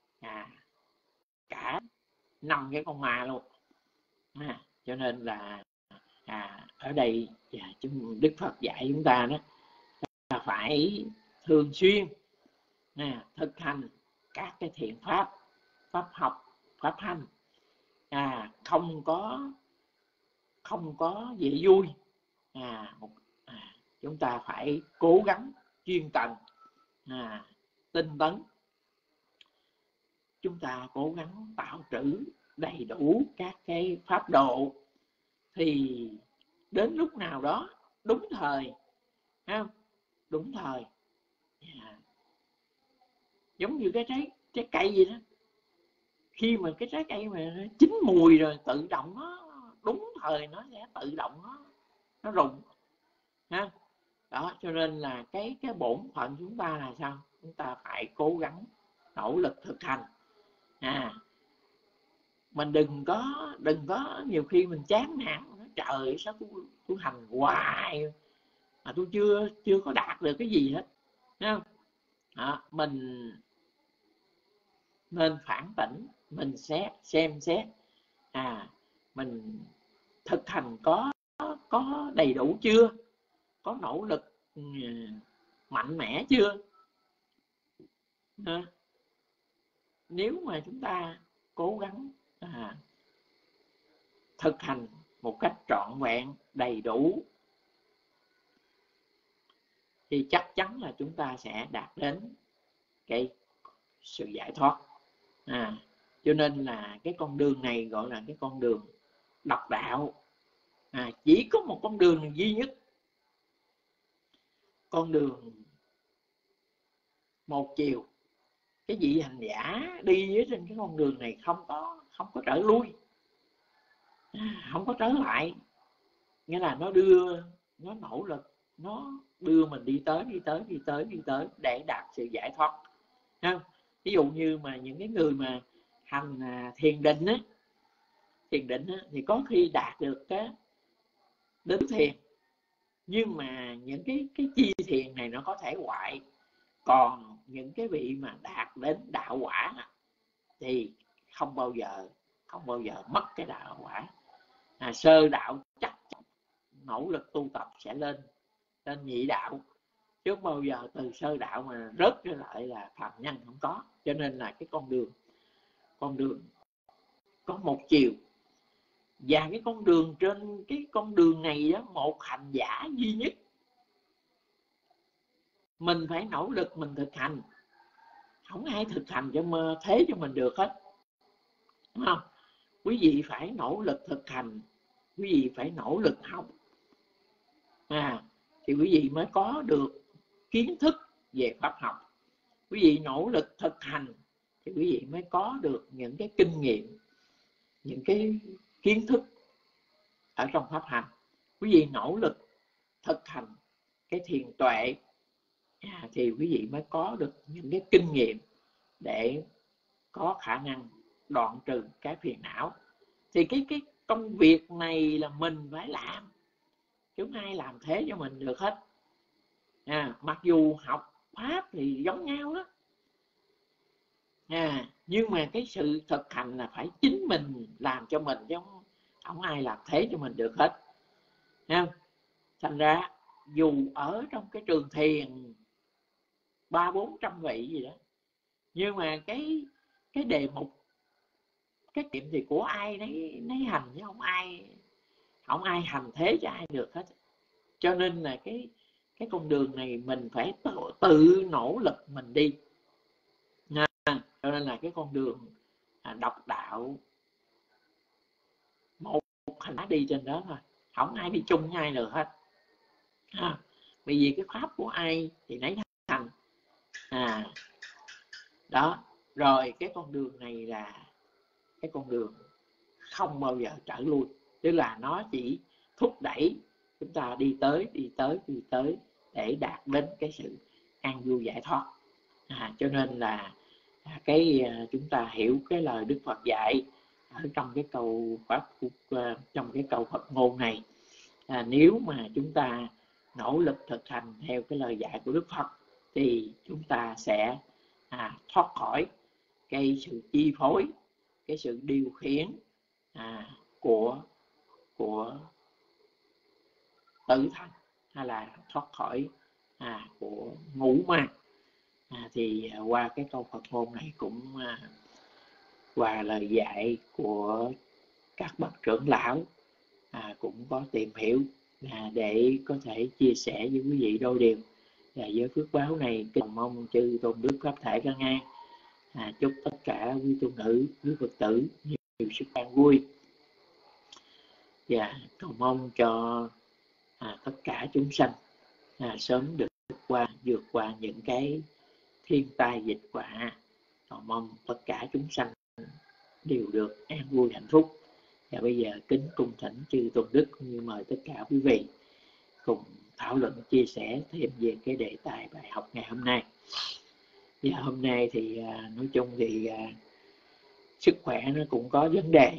cả 5 cái con ma luôn. Cho nên là ở đây Đức Phật dạy chúng ta đó là phải thường xuyên thực hành các cái thiện pháp, pháp học, pháp hành, không có dễ vui. Chúng ta phải cố gắng chuyên cần, tinh tấn. Chúng ta cố gắng tạo trữ đầy đủ các cái pháp độ, thì đến lúc nào đó đúng thời, đúng thời, giống như cái trái cây gì đó, khi mà cái trái cây mà nó chín mùi rồi, tự động nó đúng thời nó sẽ tự động nó rụng. Đó, cho nên là cái bổn phận chúng ta là sao? Chúng ta phải cố gắng nỗ lực thực hành. Mình đừng có nhiều khi mình chán nản, trời sao tôi hành hoài mà tôi chưa có đạt được cái gì hết. Mình nên phản tỉnh, mình sẽ xem xét mình thực hành có đầy đủ chưa, có nỗ lực mạnh mẽ chưa. Nếu mà chúng ta cố gắng thực hành một cách trọn vẹn, đầy đủ, thì chắc chắn là chúng ta sẽ đạt đến cái sự giải thoát. Cho nên là cái con đường này gọi là cái con đường độc đạo. Chỉ có một con đường duy nhất, con đường một chiều. Cái vị hành giả đi trên cái con đường này không có trở lui, không có trở lại. Nghĩa là nó nỗ lực, nó đưa mình đi tới để đạt sự giải thoát. Ví dụ như mà những cái người mà hành thiền định ấy, thiền định á, thì có khi đạt được cái đến thiền, nhưng mà những cái chi thiền này nó có thể hoại. Còn những cái vị mà đạt đến đạo quả thì không bao giờ mất cái đạo quả. Sơ đạo chắc nỗ lực tu tập sẽ lên nhị đạo, chứ không bao giờ từ sơ đạo mà rớt trở lại là phàm nhân, không có. Cho nên là cái con đường có một chiều, và cái con đường trên cái con đường này đó, một hành giả duy nhất, mình phải nỗ lực mình thực hành, không ai thực hành cho thế cho mình được hết, đúng không? Quý vị phải nỗ lực thực hành, quý vị phải nỗ lực học, thì quý vị mới có được kiến thức về pháp học. Quý vị nỗ lực thực hành thì quý vị mới có được những cái kinh nghiệm, những cái kiến thức ở trong pháp hành. Quý vị nỗ lực thực hành cái thiền tuệ thì quý vị mới có được những cái kinh nghiệm để có khả năng đoạn trừ cái phiền não. Thì cái công việc này là mình phải làm, chứ không ai làm thế cho mình được hết. Mặc dù học pháp thì giống nhau đó, nhưng mà cái sự thực hành là phải chính mình làm cho mình, chứ không ai làm thế cho mình được hết. Thành ra dù ở trong cái trường thiền 300-400 vị gì đó, nhưng mà cái đề mục, cái kiệm thì của ai nấy hành, chứ không ai hành thế cho ai được hết. Cho nên là cái con đường này mình phải tự nỗ lực mình đi. Cho nên là cái con đường độc đạo, một hành giả đi trên đó thôi, không ai đi chung với ai được hết. Bởi vì cái pháp của ai thì nấy thành. Đó. Rồi cái con đường này là cái con đường không bao giờ trở lui, tức là nó chỉ thúc đẩy chúng ta đi tới để đạt đến cái sự an vui giải thoát. Cho nên là chúng ta hiểu cái lời Đức Phật dạy ở trong cái câu pháp, trong cái câu Phật ngôn này. Nếu mà chúng ta nỗ lực thực hành theo cái lời dạy của Đức Phật thì chúng ta sẽ thoát khỏi cái sự chi phối, cái sự điều khiển của tự thành, hay là thoát khỏi của ngũ ma. Thì qua cái câu Phật ngôn này cũng qua lời dạy của các bậc trưởng lão cũng có tìm hiểu để có thể chia sẻ với quý vị đôi điều. Và với phước báo này, cầu mong chư Tôn Đức Pháp Thể Căn An chúc tất cả quý tu nữ, quý Phật tử nhiều sức an vui, và cầu mong cho tất cả chúng sanh sớm được vượt qua những cái thiên tai dịch họa. Cầu mong tất cả chúng sanh đều được an vui hạnh phúc. Và bây giờ kính cung thỉnh chư Tôn Đức cũng như mời tất cả quý vị cùng thảo luận chia sẻ thêm về cái đề tài bài học ngày hôm nay. Và hôm nay thì nói chung thì sức khỏe nó cũng có vấn đề,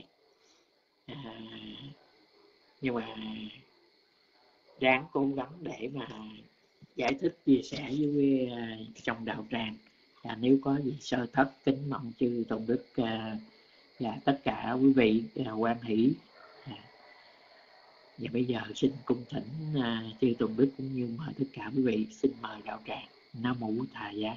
nhưng mà ráng cố gắng để mà giải thích chia sẻ với trong đạo tràng. Nếu có gì sơ thất, kính mong chư Tôn Đức và tất cả quý vị hoan hỷ. Và bây giờ xin cung thỉnh chư Tôn Đức cũng như mời tất cả quý vị, xin mời đạo tràng. Nam mô Bổn Thầy Giá.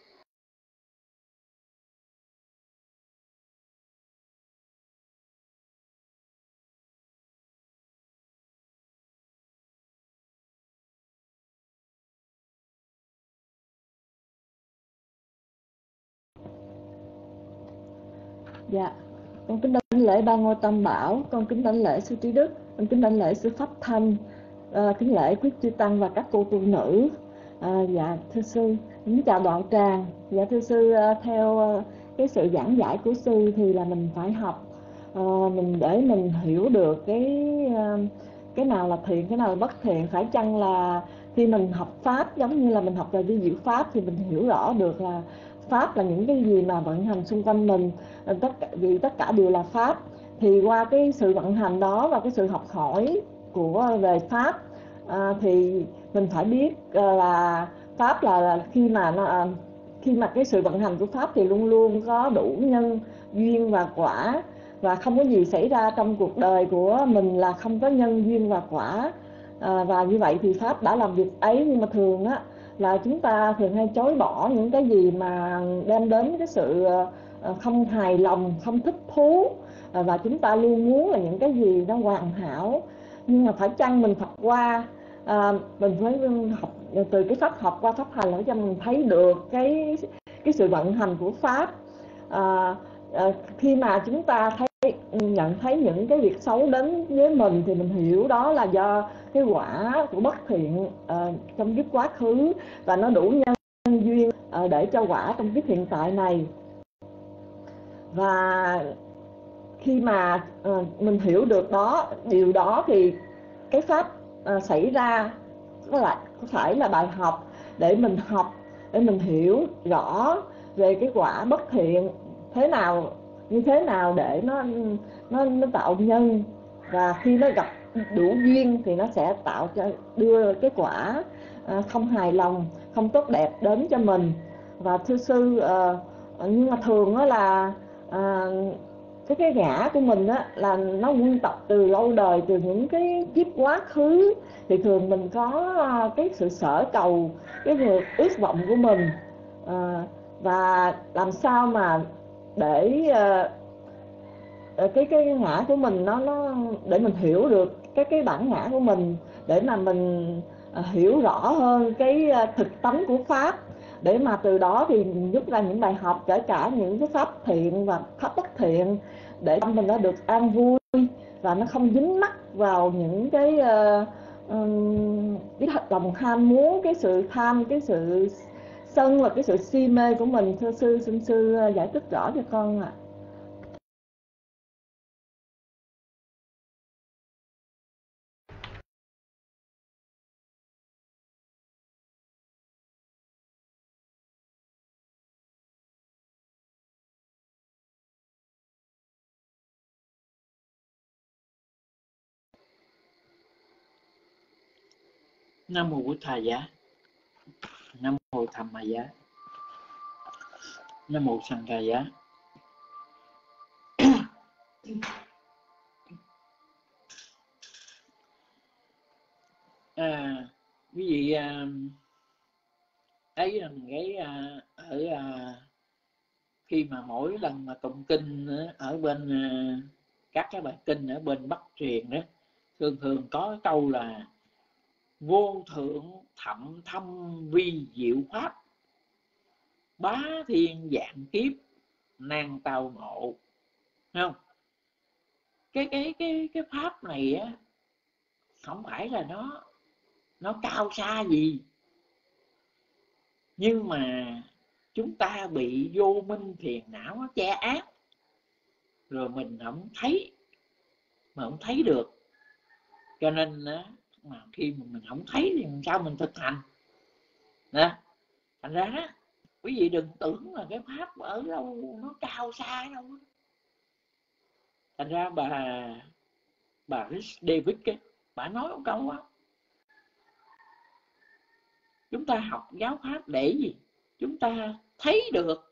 Dạ, con kính đảnh lễ Ba Ngôi Tam Bảo, con kính đảnh lễ sư Trí Đức, con kính đảnh lễ sư Pháp Thanh, kính lễ quý chư tăng và các cô tu nữ. Dạ thưa sư, kính chào đạo tràng. Dạ thưa sư, theo cái sự giảng giải của sư thì là mình phải học để mình hiểu được cái nào là thiện, cái nào là bất thiện. Phải chăng là khi mình học pháp giống như là mình học về vi diệu pháp thì mình hiểu rõ được là pháp là những cái gì mà vận hành xung quanh mình, vì tất cả đều là pháp. Thì qua cái sự vận hành đó và cái sự học hỏi của về Pháp, thì mình phải biết là Pháp là khi mà cái sự vận hành của Pháp thì luôn luôn có đủ nhân duyên và quả, và không có gì xảy ra trong cuộc đời của mình là không có nhân duyên và quả. Và như vậy thì Pháp đã làm việc ấy, nhưng mà thường á là chúng ta thường hay chối bỏ những cái gì mà đem đến cái sự không hài lòng, không thích thú, và chúng ta luôn muốn là những cái gì nó hoàn hảo. Nhưng mà phải chăng mình học qua, mình phải học từ cái pháp học qua pháp hành để cho mình thấy được cái sự vận hành của Pháp. Khi mà chúng ta nhận thấy những cái việc xấu đến với mình thì mình hiểu đó là do cái quả của bất thiện trong kiếp quá khứ, và nó đủ nhân duyên để cho quả trong kiếp hiện tại này. Và khi mà mình hiểu được điều đó thì cái pháp xảy ra có phải là bài học để mình học, để mình hiểu rõ về cái quả bất thiện như thế nào để nó tạo nhân, và khi nó gặp đủ duyên thì nó sẽ đưa cái quả không hài lòng, không tốt đẹp đến cho mình. Và thưa sư, nhưng mà thường đó là cái ngã của mình á là nó nguyên tập từ lâu đời, từ những cái kiếp quá khứ, thì thường mình có cái sự sở cầu, cái ước vọng của mình, và làm sao mà để cái ngã của mình nó để mình hiểu được cái bản ngã của mình, để mà mình hiểu rõ hơn cái thực tánh của Pháp, để mà từ đó thì rút ra những bài học, kể cả những cái pháp thiện và pháp bất thiện, để tâm mình nó được an vui và nó không dính mắc vào những cái lòng ham muốn, cái sự tham, cái sự sân và cái sự si mê của mình. Thưa sư, xin sư giải thích rõ cho con ạ. Nam mô Bụt Thầy Giá, Nam mô Tham Ma Giá, Nam mô Sanh Ca Giá. Quý vị thấy rằng cái khi mà mỗi lần mà tụng kinh ở bên các cái bài kinh ở bên Bắc truyền đó, thường thường có cái câu là vô thượng thậm thâm vi diệu pháp, bá thiên vạn kiếp nan tao ngộ. Thấy không? Cái pháp này á không phải là nó cao xa gì, nhưng mà chúng ta bị vô minh phiền não nó che áp, rồi mình không thấy được. Cho nên mà khi mà mình không thấy thì làm sao mình thực hành nè. Thành ra quý vị đừng tưởng là cái pháp ở đâu nó cao xa đâu. Thành ra bà Rich David ấy, bà nói một câu á: chúng ta học giáo pháp để gì? Chúng ta thấy được,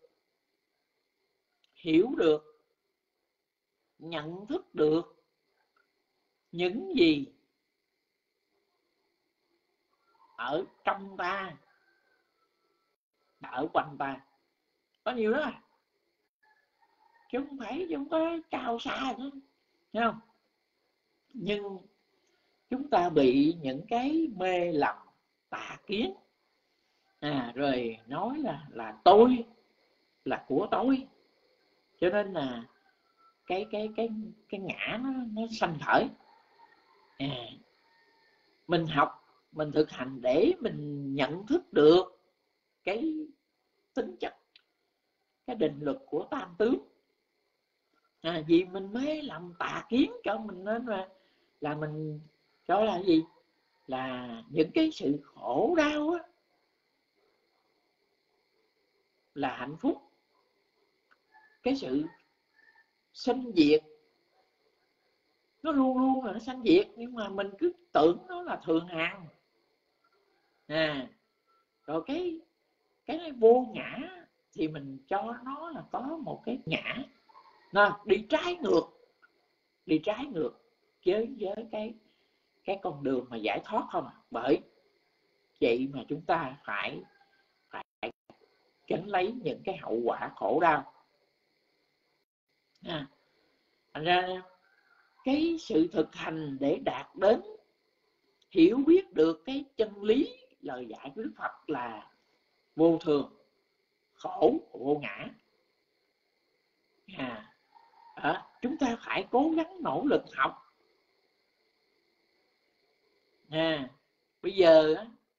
hiểu được, nhận thức được những gì ở trong ta, ở quanh ta. Có nhiều đó, chứ không có cao xa nữa, thấy không? Nhưng chúng ta bị những cái mê lầm tà kiến, rồi nói là tôi, là của tôi, cho nên là cái ngã nó sanh khởi. Mình học, mình thực hành để mình nhận thức được cái tính chất, cái định luật của tam tướng. Vì mình mê lầm tà kiến cho mình, nên là mình cho là gì, là những cái sự khổ đau á là hạnh phúc, cái sự sinh diệt nó luôn luôn là nó sanh diệt, nhưng mà mình cứ tưởng nó là thường hằng. Rồi cái vô ngã thì mình cho nó là có một cái ngã, nó đi trái ngược với cái con đường mà giải thoát không. Bởi vậy mà chúng ta phải gánh lấy những cái hậu quả khổ đau. Thành ra cái sự thực hành để đạt đến hiểu biết được cái chân lý lời dạy của Đức Phật là vô thường, khổ, vô ngã. Chúng ta phải cố gắng nỗ lực học. Bây giờ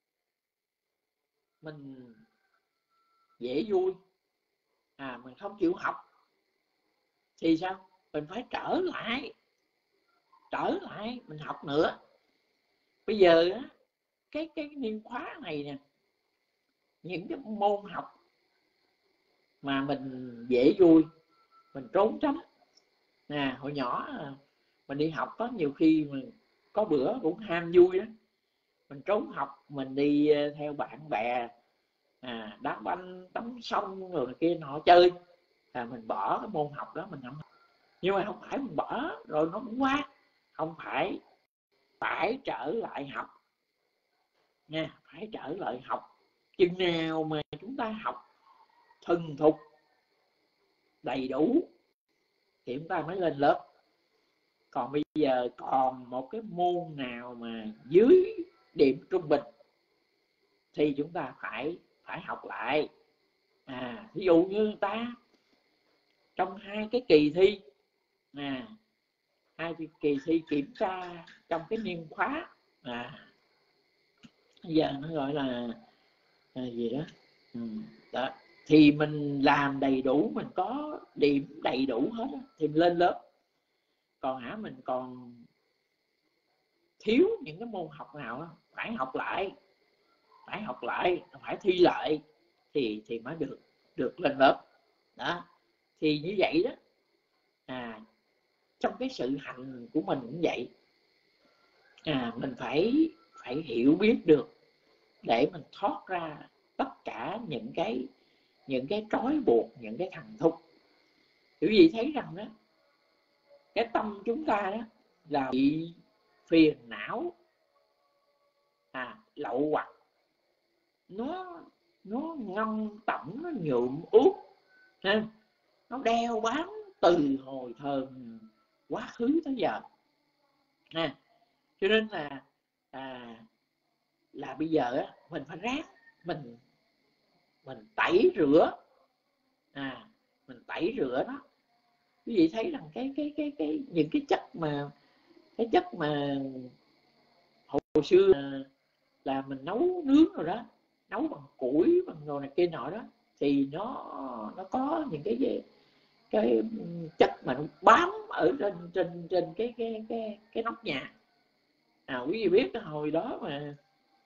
mình dễ vui, mình không chịu học thì sao? Mình phải trở lại mình học nữa. Bây giờ cái niên khóa này nè, những cái môn học mà mình dễ vui, mình trốn tránh. Hồi nhỏ mình đi học có nhiều khi mình có bữa cũng ham vui đó, mình trốn học, mình đi theo bạn bè đá banh, tắm sông rồi này kia nọ chơi, mình bỏ cái môn học đó mình không học. Nhưng mà không phải mình bỏ rồi nó cũng qua, không phải trở lại học nha, phải trở lại học. Chừng nào mà chúng ta học thuần thục đầy đủ thì chúng ta mới lên lớp. Còn bây giờ còn một cái môn nào mà dưới điểm trung bình thì chúng ta phải học lại. Ví dụ như người ta trong hai cái kỳ thi, hai kỳ thi kiểm tra trong cái niên khóa, giờ nó gọi là gì đó, đó thì mình làm đầy đủ, mình có điểm đầy đủ hết thì mình lên lớp. Còn mình còn thiếu những cái môn học nào phải học lại, phải thi lại thì mới được lên lớp. Đó thì như vậy đó, trong cái sự hành của mình cũng vậy. Mình phải hiểu biết được để mình thoát ra tất cả những cái trói buộc, những cái thằng thúc. Quý vị thấy rằng đó, cái tâm chúng ta đó là bị phiền não, lậu hoặc, nó ngâm tẩm, nó nhuộm ướt, nó đeo bám từ hồi thời quá khứ tới giờ. Cho nên là bây giờ mình phải ráng mình tẩy rửa, mình tẩy rửa nó. Quý vị thấy rằng cái những cái chất mà hồi xưa là mình nấu nướng rồi đó, nấu bằng củi, bằng đồ này kia nọ đó, thì nó có những cái chất mà nó bám ở trên cái nóc nhà. Quý vị biết hồi đó mà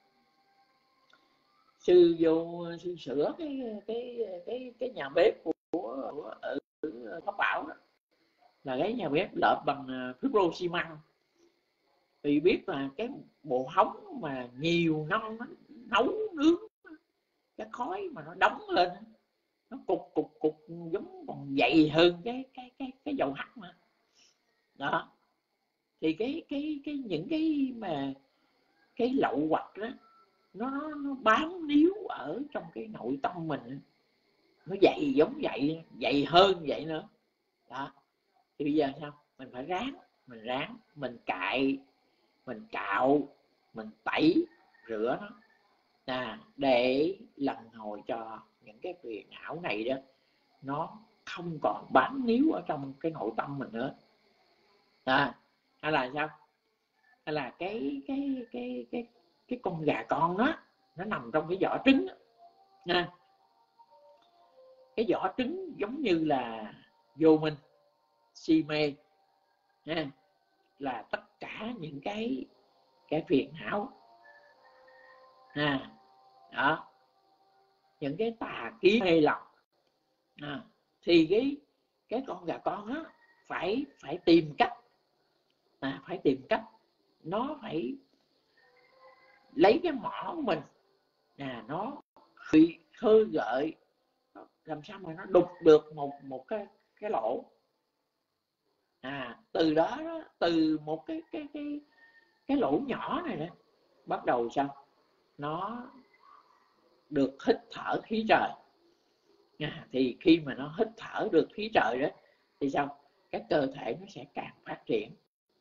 sư vô sư sửa cái nhà bếp của ở Pháp Bảo đó, là cái nhà bếp lợp bằng fibro xi măng. Thì biết là cái bộ hóng mà nhiều năm nó nấu nướng, cái khói mà nó đóng lên, nó cục giống còn dày hơn cái dầu hắt mà. Đó thì những cái lậu hoặc đó, nó bám níu ở trong cái nội tâm mình, nó dày giống vậy, dày hơn vậy nữa. Đó thì bây giờ sao? Mình phải ráng mình cạy, mình cạo, mình tẩy rửa nó, để lần hồi cho những cái phiền não này đó nó không còn bám níu ở trong cái nội tâm mình nữa. Hay là sao? Hay là cái con gà con đó, nó nằm trong cái vỏ trứng đó. Cái vỏ trứng giống như là vô minh, si mê, là tất cả những cái phiền não, đó, những cái tà kiến mê lầm. Thì cái con gà con đó phải tìm cách phải tìm cách, nó phải lấy cái mỏ của mình, nó khơi gợi, làm sao mà nó đục được một cái lỗ. Từ đó, từ một cái lỗ nhỏ này đó, bắt đầu sao nó được hít thở khí trời. Thì khi mà nó hít thở được khí trời đó thì sao, cái cơ thể nó sẽ càng phát triển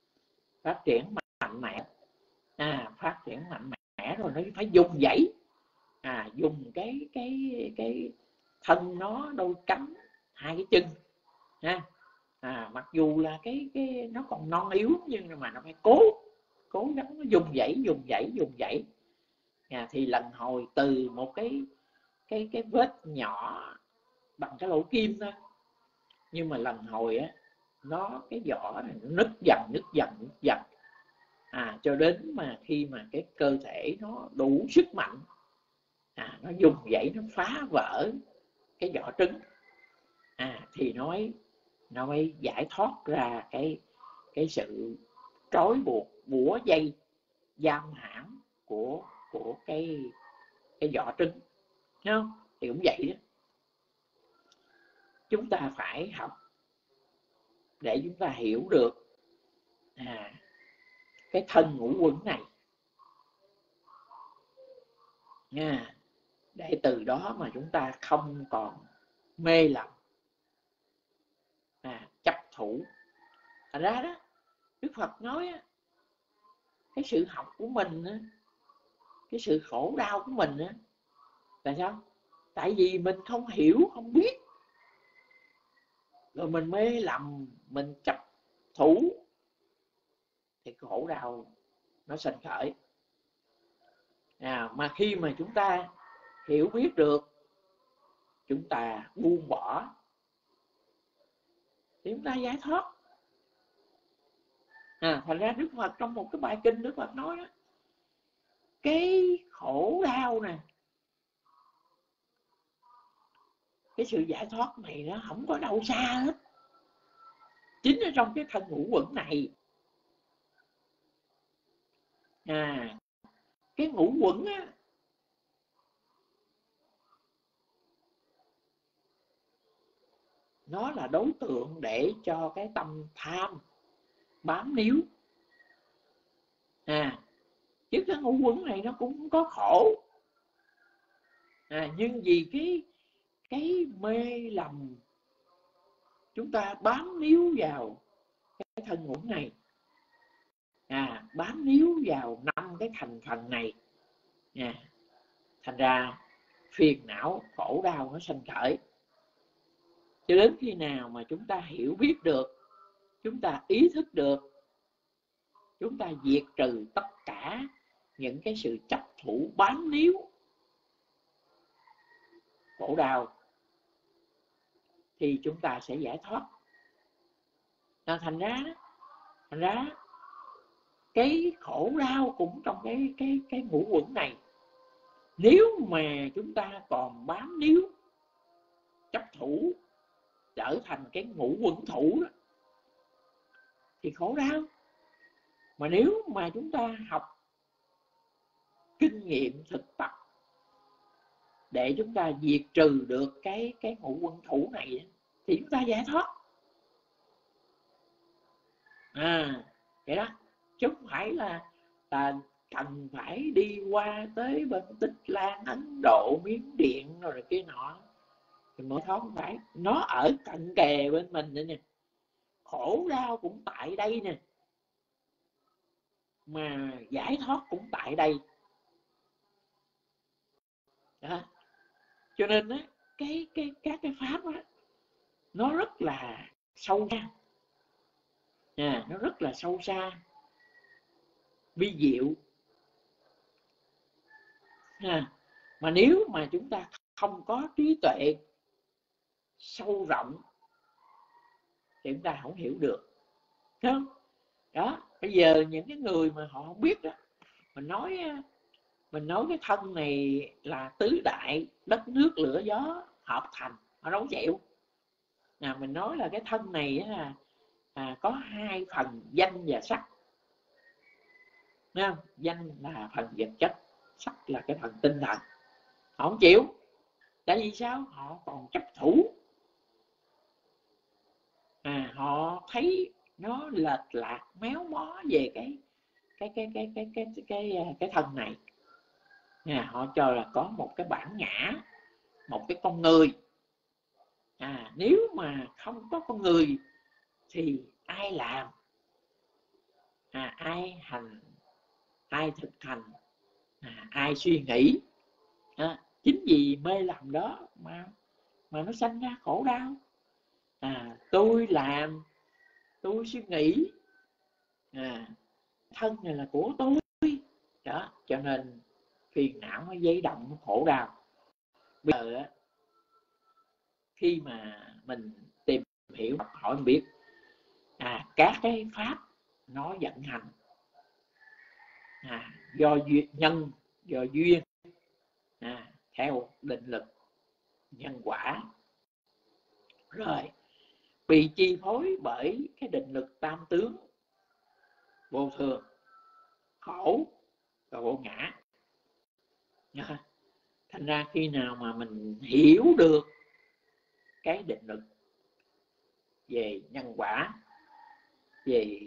mạnh mẽ. Phát triển mạnh mẽ rồi nó phải dùng dãy, dùng cái thân nó, đôi cánh, hai cái chân mặc dù là cái nó còn non yếu, nhưng mà nó phải cố gắng nó dùng dãy. Thì lần hồi từ một cái vết nhỏ bằng cái lỗ kim thôi, nhưng mà lần hồi á, nó cái vỏ này nó nứt dần cho đến mà khi mà cái cơ thể nó đủ sức mạnh, nó dùng dãy, nó phá vỡ cái vỏ trứng, thì nó mới giải thoát ra cái sự trói buộc, bủa dây, giam hãm của cái vỏ trứng. Thấy không? Thì cũng vậy đó, chúng ta phải học để chúng ta hiểu được cái thân ngũ uẩn này nha, để từ đó mà chúng ta không còn mê lầm, chấp thủ. Thành ra đó, Đức Phật nói cái sự học của mình, cái sự khổ đau của mình là sao? Tại vì mình không hiểu, không biết, rồi mình mê lầm, mình chấp thủ, thì khổ đau nó sinh khởi. Mà khi mà chúng ta hiểu biết được, chúng ta buông bỏ, thì chúng ta giải thoát. Thành ra Đức Phật trong một cái bài kinh, Đức Phật nói đó, cái khổ đau nè, cái sự giải thoát này nó không có đâu xa hết, chính ở trong cái thân ngũ uẩn này. Cái ngũ uẩn á, nó là đối tượng để cho cái tâm tham bám níu. Chứ cái ngũ uẩn này nó cũng có khổ, nhưng vì cái mê lầm, chúng ta bám níu vào cái thân ngũ này, bám níu vào 5 cái thành phần này, thành ra phiền não khổ đau nó sinh khởi. Cho đến khi nào mà chúng ta hiểu biết được, chúng ta ý thức được, chúng ta diệt trừ tất cả những cái sự chấp thủ bám níu khổ đau, thì chúng ta sẽ giải thoát. Thành ra cái khổ đau cũng trong cái ngũ uẩn này. Nếu mà chúng ta còn bám níu, chấp thủ, trở thành cái ngũ uẩn thủ đó, thì khổ đau. Mà nếu mà chúng ta học kinh nghiệm thực tập để chúng ta diệt trừ được cái ngũ uẩn thủ này, thì chúng ta giải thoát. Vậy đó, chứ không phải là cần phải đi qua tới bên Tích Lan, Ấn Độ, Miến Điện rồi kia nọ thì mới thoát. Không phải, nó ở cận kề bên mình nữa nè, khổ đau cũng tại đây nè, mà giải thoát cũng tại đây đó. Cho nên á, các cái pháp á, nó rất là sâu xa, nó rất là sâu xa, vi diệu. Mà nếu mà chúng ta không có trí tuệ sâu rộng thì chúng ta không hiểu được, đúng không? Đó, bây giờ những cái người mà họ không biết đó, mình nói cái thân này là tứ đại đất nước lửa gió hợp thành, họ đâu chịu. Mình nói là cái thân này là có hai phần danh và sắc. Thấy không? Danh là phần vật chất, sắc là cái phần tinh thần. Họ không chịu. Tại vì sao? Họ còn chấp thủ. Họ thấy nó lệch lạc, méo mó về cái thân này. Họ cho là có một cái bản ngã, một cái con người. Nếu mà không có con người thì ai làm, ai hành, ai thực hành, ai suy nghĩ. Chính vì mê lầm đó mà nó sanh ra khổ đau. Tôi làm, tôi suy nghĩ, thân này là của tôi đó, cho nên phiền não nó dấy động, nó khổ đau. Bây giờ khi mà mình tìm hiểu, học hỏi, mình biết các cái pháp nó vận hành do nhân, do duyên, theo định lực nhân quả, rồi bị chi phối bởi cái định lực tam tướng vô thường, khổ và vô ngã. Thành ra khi nào mà mình hiểu được cái định lực về nhân quả, về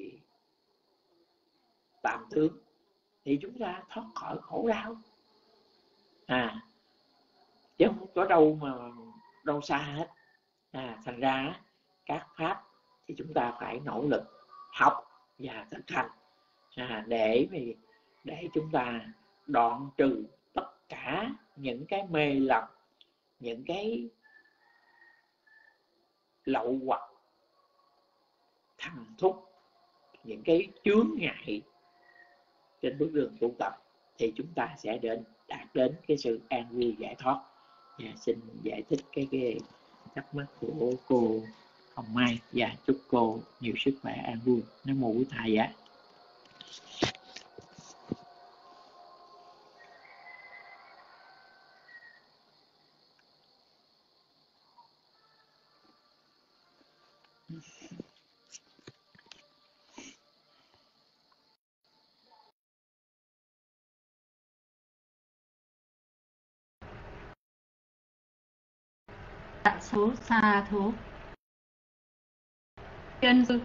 tam tướng, thì chúng ta thoát khỏi khổ đau. Chứ không có đâu xa hết. Thành ra các pháp thì chúng ta phải nỗ lực học và thực hành để chúng ta đoạn trừ tất cả những cái mê lầm, những cái lậu hoặc, thằng thúc, những cái chướng ngại trên bước đường tu tập, thì chúng ta sẽ đạt đến cái sự an vui giải thoát. Xin giải thích cái thắc mắc của cô Hồng Mai và chúc cô nhiều sức khỏe, an vui. Nam mô Bổn Thầy Giá. Số xa thú Thiên sư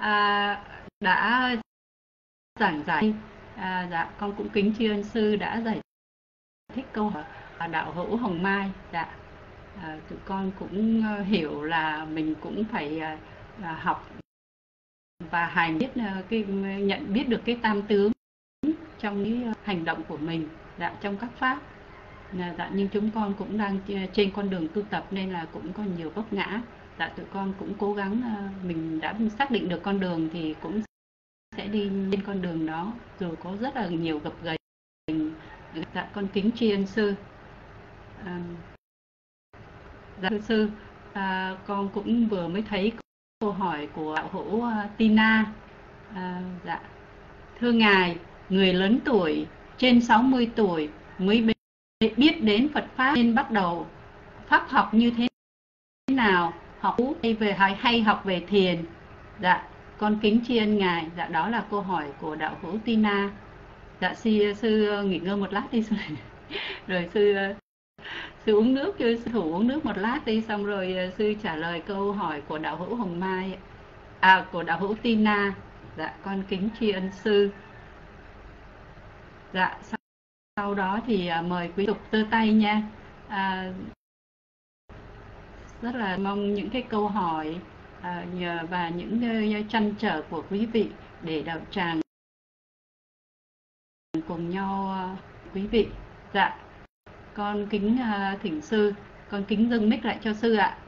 đã giảng giải. Dạ, con cũng kính tri ân sư đã giải thích câu hỏi đạo hữu Hồng Mai. Dạ, tụi con cũng hiểu là mình cũng phải học và hành, nhận biết được cái tam tướng trong cái hành động của mình, trong các pháp. Nhưng chúng con cũng đang trên con đường tu tập nên là cũng còn nhiều vấp ngã. Tụi con cũng cố gắng, mình đã xác định được con đường thì cũng sẽ đi trên con đường đó, dù có rất là nhiều gập ghềnh. Con kính tri ân sư. Thưa sư, con cũng vừa mới thấy câu hỏi của đạo hữu Tina. Thưa Ngài, người lớn tuổi, trên 60 tuổi mới biết đến Phật Pháp nên bắt đầu pháp học như thế nào? Học hay học về thiền? Con kính tri ân Ngài. Đó là câu hỏi của đạo hữu Tina. Sư nghỉ ngơi một lát đi sư. Rồi sư uống nước, sư thủ uống nước một lát đi, xong rồi sư trả lời câu hỏi của đạo hữu Hồng Mai, của đạo hữu Tina. Con kính tri ân sư. Sau đó thì mời quý tục giơ tay nha. Rất là mong những cái câu hỏi và những trăn trở của quý vị để đạo tràng cùng nhau quý vị. Con kính thỉnh sư, con kính dâng mic lại cho sư ạ.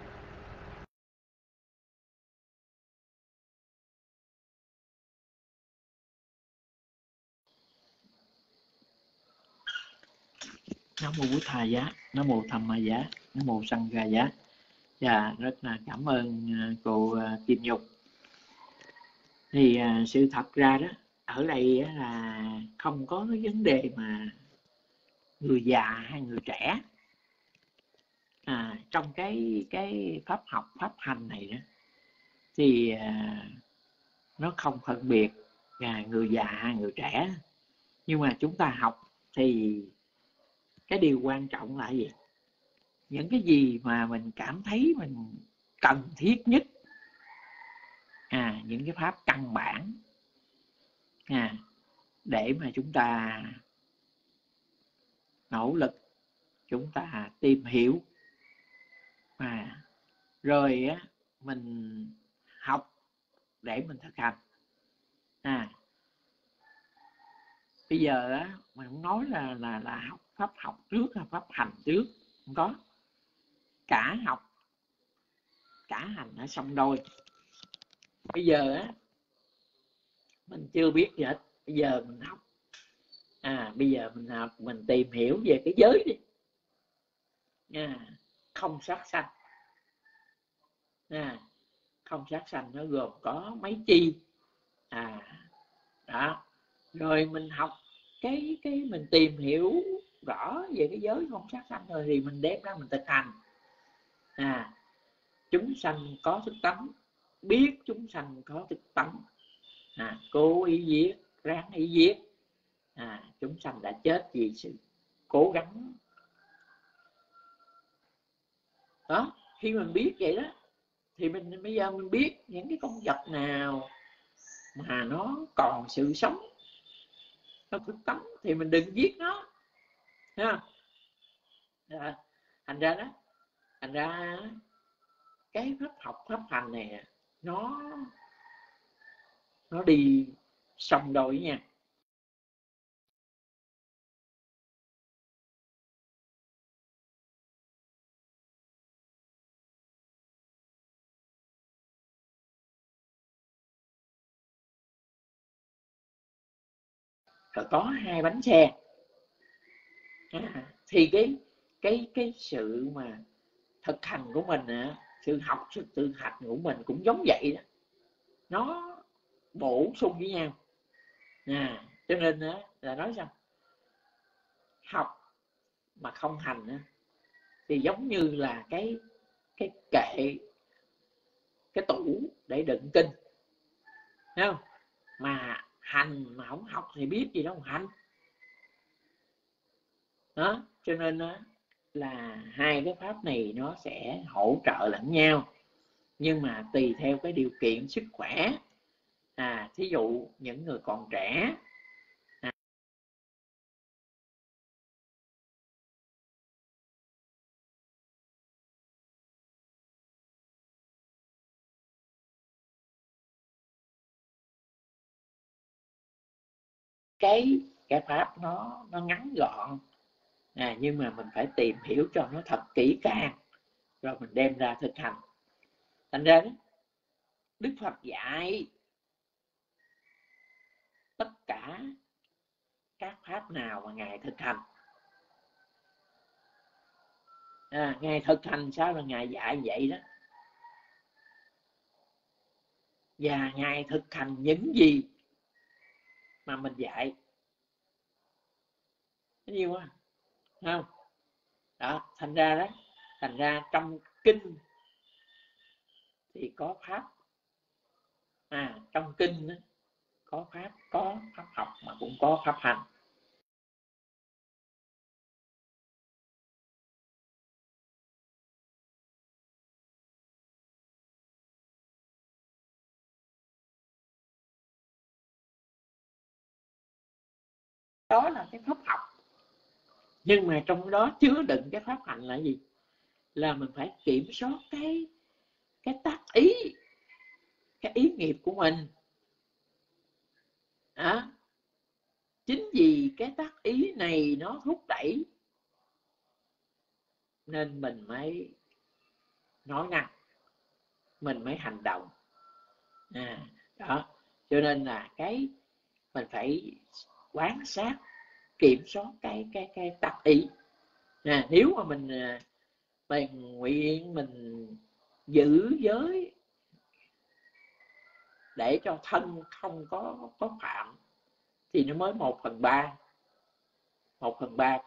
Nam mô Bổn Thầy Giá, Nam mô Tham Ma Giá, Nam mô Sanh Ca Giá. Và rất là cảm ơn cô Kim Nhung. Thì sự thật ra đó, ở đây là không có cái vấn đề mà người già hay người trẻ. Trong cái pháp học, pháp hành này đó, thì nó không phân biệt người già người trẻ. Nhưng mà chúng ta học thì cái điều quan trọng là gì? Những cái gì mà mình cảm thấy mình cần thiết nhất, những cái pháp căn bản để mà chúng ta nỗ lực, chúng ta tìm hiểu, rồi mình học để mình thực hành. Bây giờ mình không nói là học pháp học trước hay pháp hành trước, không có. Cả học cả hành nó song đôi. Bây giờ mình chưa biết gì hết, bây giờ mình học, bây giờ mình học, mình tìm hiểu về cái giới đi, không sát sanh. Không sát sanh nó gồm có mấy chi, đó. Rồi mình học cái mình tìm hiểu rõ về cái giới không sát sanh rồi thì mình đem ra mình thực hành. Chúng sanh có thức tánh, biết chúng sanh có thức tánh, cố ý giết, ráng ý giết. Chúng sanh đã chết vì sự cố gắng đó. Khi mình biết vậy đó thì mình bây giờ mình biết những cái con vật nào mà nó còn sự sống, nó thức tánh thì mình đừng giết nó. Thành ra cái pháp học pháp hành này nó đi song đôi nha. Rồi có hai bánh xe, thì cái sự mà thực hành của mình, sự học, sự tự hành của mình cũng giống vậy đó, nó bổ sung với nhau. Cho nên là nói sao học mà không hành thì giống như là cái kệ, cái tủ để đựng kinh, thấy không? Mà hành mà không học thì biết gì đâu mà hành đó. Cho nên là hai cái pháp này nó sẽ hỗ trợ lẫn nhau, nhưng mà tùy theo cái điều kiện sức khỏe. Thí dụ những người còn trẻ cái pháp nó ngắn gọn, nhưng mà mình phải tìm hiểu cho nó thật kỹ càng rồi mình đem ra thực hành. Thành ra đó, Đức Phật dạy tất cả các pháp nào mà Ngài thực hành. Ngài thực hành sao là Ngài dạy vậy đó. Và Ngài thực hành những gì mà mình dạy nhiều quá, không? Đó, thành ra trong kinh thì có pháp, trong kinh có pháp học mà cũng có pháp hành. Đó là cái pháp học, nhưng mà trong đó chứa đựng cái pháp hành là gì? Là mình phải kiểm soát cái tác ý, cái ý nghiệp của mình. Chính vì cái tác ý này nó thúc đẩy nên mình mới nói năng, mình mới hành động. Đó, cho nên là cái mình phải quan sát, kiểm soát cái tác ý. Nếu mà mình nguyện mình giữ giới để cho thân không có phạm thì nó mới 1/3. 1/3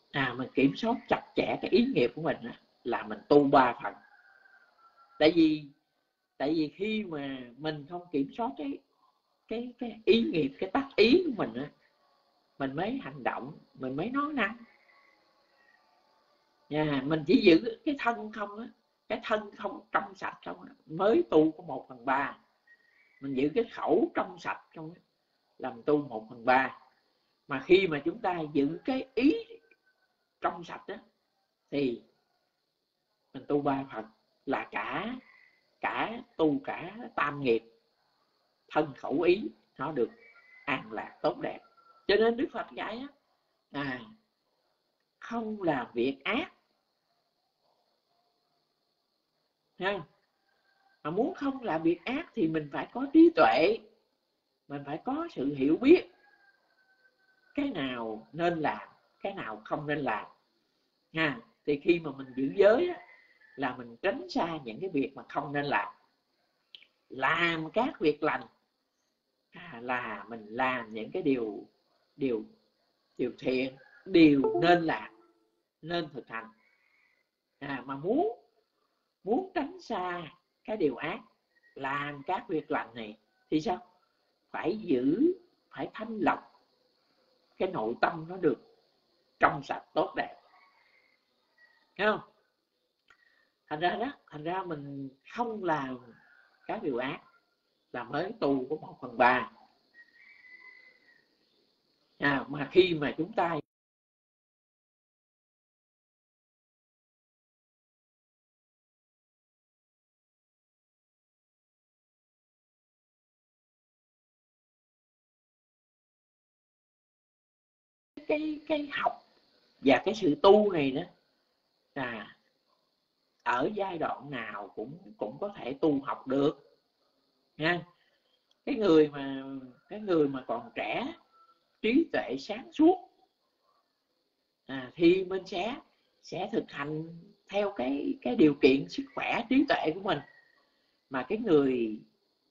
mình kiểm soát chặt chẽ cái ý nghiệp của mình là mình tu 3 phần. Tại vì khi mà mình không kiểm soát cái ý nghiệp, cái tác ý của mình mình mới hành động, mình mới nói năng. Mình chỉ giữ cái thân không cái thân không trong sạch không mới tu có 1/3. Mình giữ cái khẩu trong sạch không làm tu 1/3. Mà khi mà chúng ta giữ cái ý trong sạch thì mình tu 3 phần, là cả tu cả tam nghiệp, thân khẩu ý nó được an lạc tốt đẹp. Cho nên Đức Phật dạy không làm việc ác. Mà muốn không làm việc ác thì mình phải có trí tuệ, mình phải có sự hiểu biết cái nào nên làm, cái nào không nên làm. Thì khi mà mình giữ giới là mình tránh xa những cái việc mà không nên làm các việc lành, là mình làm những cái điều thiện, điều nên làm, nên thực hành. Mà muốn tránh xa cái điều ác, làm các việc lành này thì sao? Phải thanh lọc cái nội tâm nó được trong sạch tốt đẹp. Thấy không? Thành ra mình không làm các điều ác là mới tu có 1/3. Mà khi mà chúng ta cái học và cái sự tu này nữa, ở giai đoạn nào cũng có thể tu học được nha. Cái người mà còn trẻ, trí tuệ sáng suốt thì mình sẽ thực hành theo cái điều kiện sức khỏe trí tuệ của mình. Mà cái người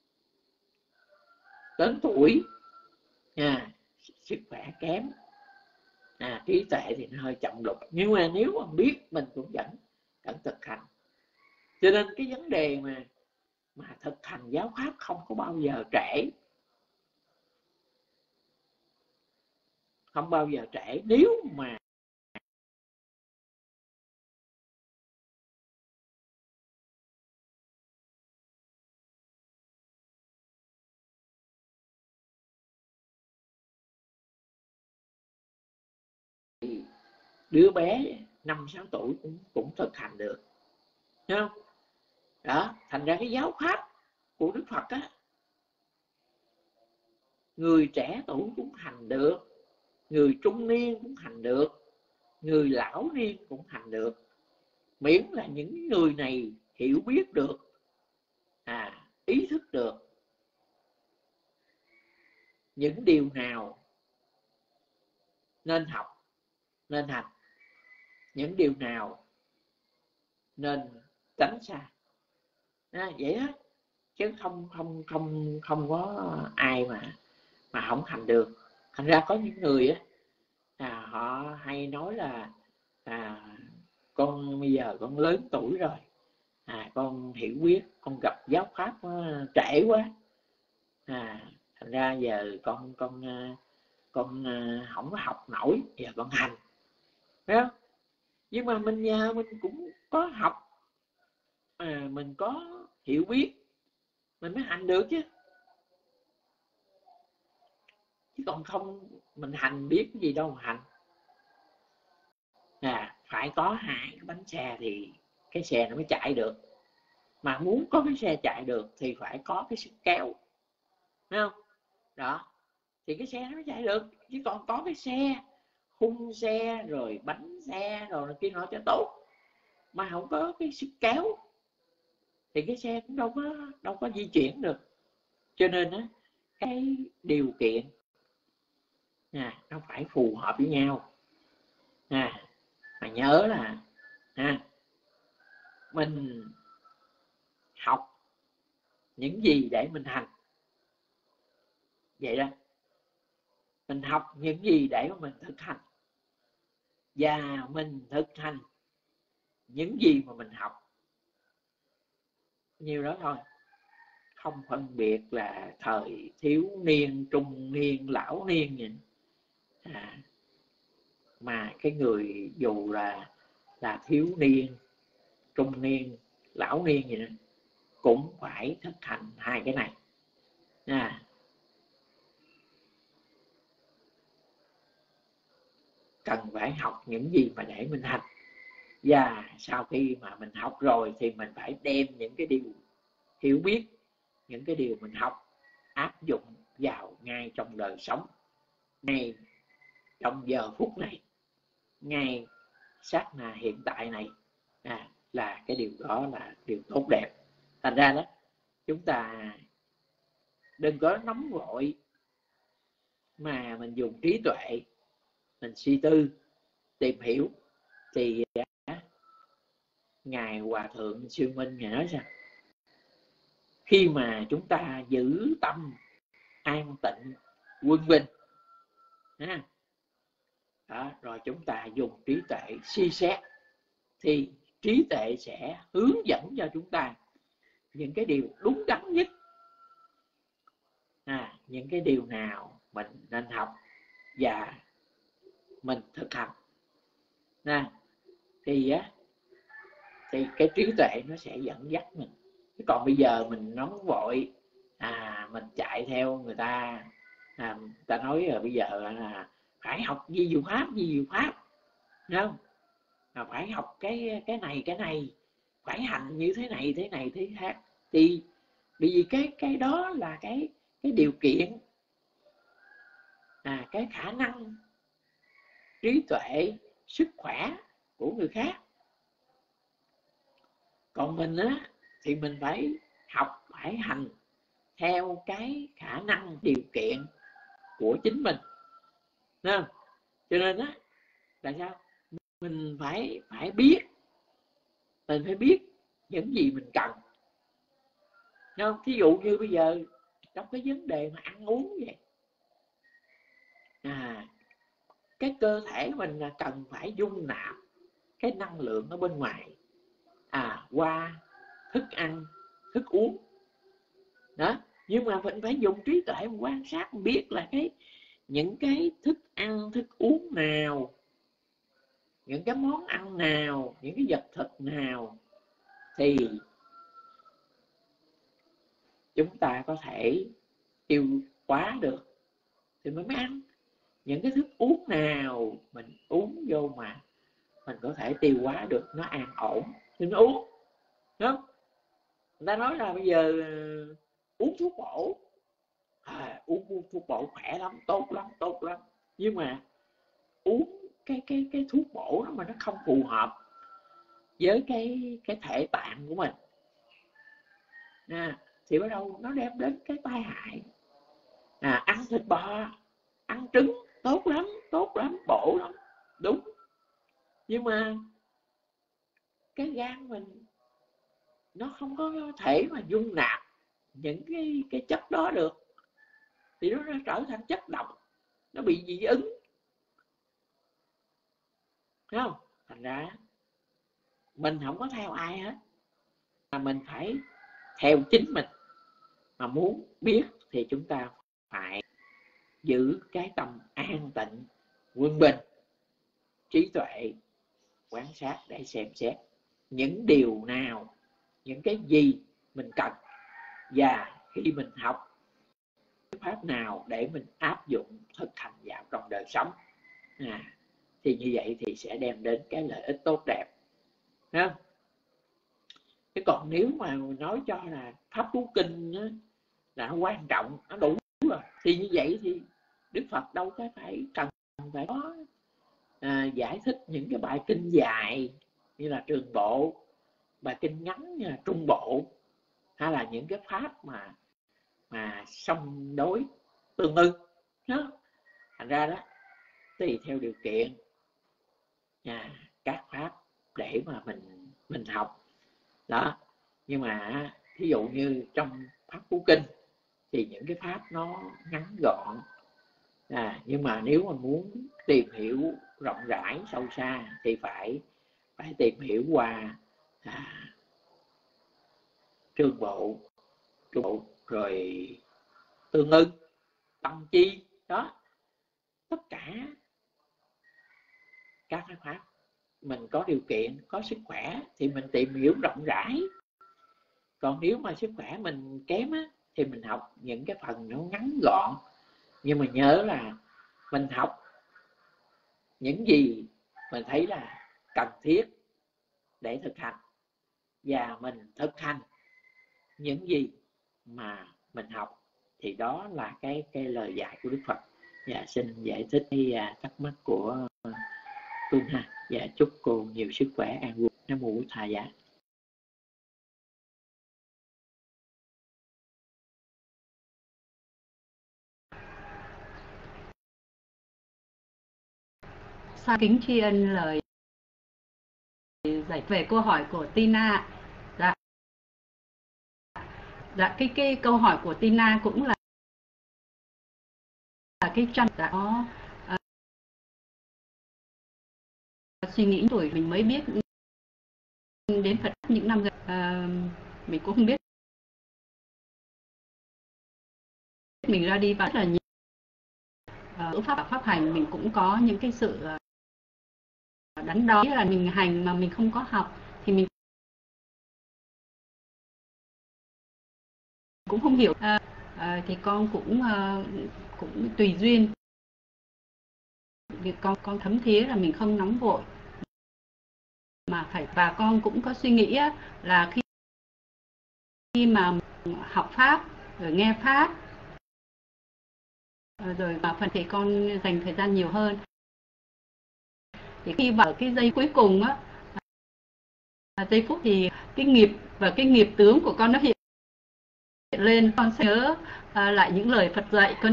lớn tuổi sức khỏe kém, trí tuệ thì nó hơi chậm lục, nhưng mà nếu mà biết mình cũng vẫn thực hành. Cho nên cái vấn đề mà thực hành giáo pháp không có bao giờ trễ, không bao giờ trễ. Nếu mà đứa bé 5-6 tuổi cũng thực hành được, thấy không? Đó, thành ra cái giáo pháp của Đức Phật người trẻ tuổi cũng hành được, người trung niên cũng hành được, người lão niên cũng hành được, miễn là những người này hiểu biết được, ý thức được những điều nào nên học, nên hành, những điều nào nên tránh xa. Vậy đó, chứ không có ai mà không hành được. Thành ra có những người họ hay nói là con bây giờ con lớn tuổi rồi, con hiểu biết, con gặp giáo pháp trễ quá, thành ra giờ con không có học nổi, giờ con hành. Thấy không? Nhưng mà mình cũng có học, mình có hiểu biết mình mới hành được chứ còn không mình hành biết cái gì đâu mà hành. Phải có 2 cái bánh xe thì cái xe nó mới chạy được. Mà muốn có cái xe chạy được thì phải có cái sức kéo, thấy không? Đó, thì cái xe nó mới chạy được. Chứ còn có cái xe, khung xe rồi bánh xe rồi kia nọ cho tốt mà không có cái sức kéo thì cái xe cũng đâu có di chuyển được. Cho nên cái điều kiện nó phải phù hợp với nhau. Mà nhớ là mình học những gì để mình hành, vậy đó. Mình học những gì để mà mình thực hành. và mình thực hành những gì mà mình học, nhiêu đó thôi, không phân biệt là thời thiếu niên, trung niên, lão niên gì. Mà cái người dù là thiếu niên, trung niên, lão niên gì đó cũng phải thực hành hai cái này. Cần phải học những gì mà để mình hành, và sau khi mà mình học rồi thì mình phải đem những cái điều hiểu biết, những cái điều mình học áp dụng vào ngay trong đời sống, ngay trong giờ phút này, ngay sát na hiện tại này. Là cái điều đó là điều tốt đẹp. Thành ra đó, chúng ta đừng có nóng vội, mà mình dùng trí tuệ, mình suy tư, tìm hiểu. Thì Ngài Hòa Thượng Siêu Minh Ngài nói rằng, khi mà chúng ta giữ tâm an tịnh, quân bình, rồi chúng ta dùng trí tuệ suy xét, thì trí tuệ sẽ hướng dẫn cho chúng ta những cái điều đúng đắn nhất, những cái điều nào mình nên học và mình thực hành. Thì cái trí tuệ nó sẽ dẫn dắt mình. Còn bây giờ mình nóng vội, mình chạy theo người ta, người ta nói rồi bây giờ là phải học di diệu pháp, đúng không? Phải học cái này, phải hành như thế này thế khác. Thì bởi vì cái đó là cái điều kiện, cái khả năng, trí tuệ, sức khỏe của người khác. Còn mình thì mình phải học, phải hành theo cái khả năng, điều kiện của chính mình, đúng không? Cho nên là sao? Mình phải biết, mình phải biết những gì mình cần, đúng không? Thí dụ như bây giờ trong cái vấn đề mà ăn uống vậy, cái cơ thể mình là cần phải dung nạp cái năng lượng ở bên ngoài qua thức ăn, thức uống đó. Nhưng mà mình phải dùng trí tuệ quan sát, biết là những cái thức ăn, thức uống nào, những cái món ăn nào, những cái vật thực nào thì chúng ta có thể tiêu hóa được thì mình mới ăn. Những cái thức uống nào mình uống vô mà mình có thể tiêu hóa được, nó an ổn thì mình uống, đúng không? Người ta nói là bây giờ uống thuốc bổ, uống thuốc bổ khỏe lắm, tốt lắm. Nhưng mà uống cái thuốc bổ đó mà nó không phù hợp với cái thể tạng của mình, thì bắt đầu nó đem đến cái tai hại. Ăn thịt bò, ăn trứng tốt lắm, bổ lắm, đúng. Nhưng mà cái gan mình nó không có thể mà dung nạp những cái chất đó được, thì nó trở thành chất độc, nó bị dị ứng, thấy không? Thành ra mình không có theo ai hết, mà mình phải theo chính mình. Mà muốn biết thì chúng ta phải giữ cái tâm an tịnh, quân bình, trí tuệ, quan sát để xem xét những điều nào, những cái gì mình cần, và khi mình học pháp nào để mình áp dụng thực hành vào trong đời sống, thì như vậy thì sẽ đem đến cái lợi ích tốt đẹp. Không? Chứ còn nếu mà nói cho là pháp cú kinh là nó quan trọng, nó đủ rồi, thì như vậy thì Đức Phật đâu có cần phải có giải thích những cái bài kinh dài như là Trường Bộ, bài kinh ngắn như là Trung Bộ, hay là những cái pháp mà song đối tương ưng đó. Thành ra đó, tùy theo điều kiện các pháp để mà mình học đó. Nhưng mà thí dụ như trong pháp cú kinh thì những cái pháp nó ngắn gọn, Nhưng mà nếu mà muốn tìm hiểu rộng rãi sâu xa thì phải tìm hiểu qua trường bộ rồi tương ưng, tâm chi đó, tất cả các pháp. Mình có điều kiện, có sức khỏe thì mình tìm hiểu rộng rãi. Còn nếu mà sức khỏe mình kém á, thì mình học những cái phần nó ngắn gọn. Nhưng mà nhớ là mình học những gì mình thấy là cần thiết để thực hành, và mình thực hành những gì mà mình học, thì đó là cái lời dạy của Đức Phật. Và xin giải thích cái thắc mắc của Tuân ha. Và chúc cô nhiều sức khỏe, an vui. Nam mô Bổn Thà Giá. Sa kính tri ân lời giải về câu hỏi của Tina. Dạ cái câu hỏi của Tina cũng là cái chân có suy nghĩ tuổi mình mới biết đến Phật những năm gần. Mình cũng không biết, mình ra đi và rất là nhiều pháp hành mình cũng có những cái sự đắn đo, là mình hành mà mình không có học thì mình cũng không hiểu. Thì con cũng tùy duyên, con thấm thía là mình không nóng vội mà phải. Và con cũng có suy nghĩ là khi mà học pháp rồi nghe pháp rồi mà phần thì con dành thời gian nhiều hơn, thì khi vào cái giây cuối cùng giây phút thì cái nghiệp và cái nghiệp tướng của con nó hiện lên. Con sẽ nhớ lại những lời Phật dạy, con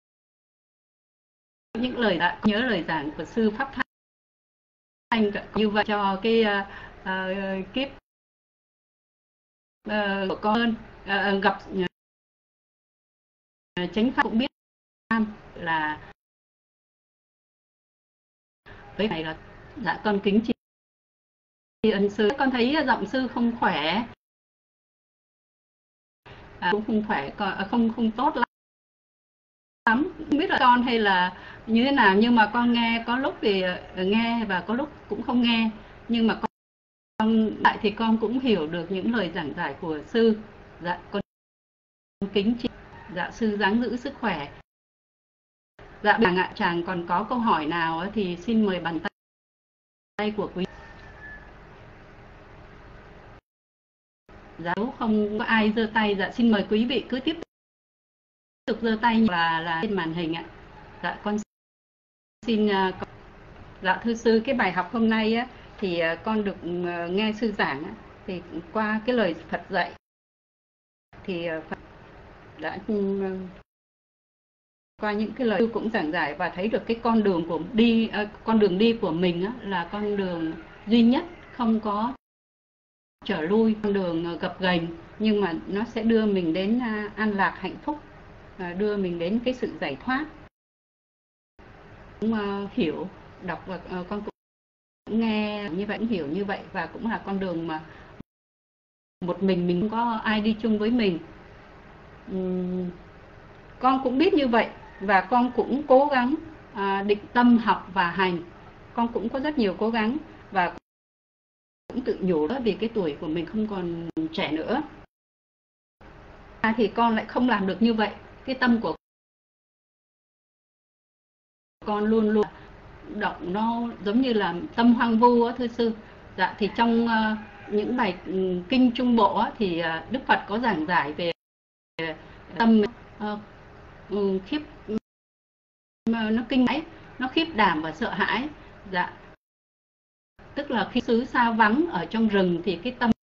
những lời nhớ lời giảng của sư Pháp Thanh như vậy cho cái kiếp của con gặp chánh pháp. Cũng biết là với này là con kính tri ân sư. Con thấy giọng sư không khỏe, cũng không khỏe, không tốt lắm, không biết là con hay là như thế nào. Nhưng mà con nghe, có lúc thì nghe và có lúc cũng không nghe, nhưng mà con lại thì con cũng hiểu được những lời giảng giải của sư. Dạ con kính tri. Dạ sư dáng giữ sức khỏe. Dạ chàng còn có câu hỏi nào thì xin mời bàn tay của quý. Dạ nếu không có ai giơ tay, dạ xin mời quý vị cứ tiếp tục giơ tay là trên màn hình ạ. Dạ con xin dạ thưa sư, cái bài học hôm nay thì con được nghe sư giảng thì qua cái lời Phật dạy thì Phật đã qua những cái lời cũng giảng giải và thấy được cái con đường đi của mình là con đường duy nhất, không có trở lui, con đường gập ghềnh, nhưng mà nó sẽ đưa mình đến an lạc hạnh phúc, đưa mình đến cái sự giải thoát. Cũng hiểu, đọc và con cũng nghe như vậy, cũng hiểu như vậy, và cũng là con đường mà một mình không có ai đi chung với mình. Con cũng biết như vậy và con cũng cố gắng định tâm học và hành. Con cũng có rất nhiều cố gắng và cũng tự nhủ đó, vì cái tuổi của mình không còn trẻ nữa thì con lại không làm được như vậy. Cái tâm của con luôn luôn động, nó giống như là tâm hoang vu thưa sư. Dạ thì trong những bài kinh Trung Bộ thì Đức Phật có giảng giải về tâm khiếp, nó kinh hãi, nó khiếp đảm và sợ hãi. Dạ tức là khi xứ xa vắng ở trong rừng thì cái tâm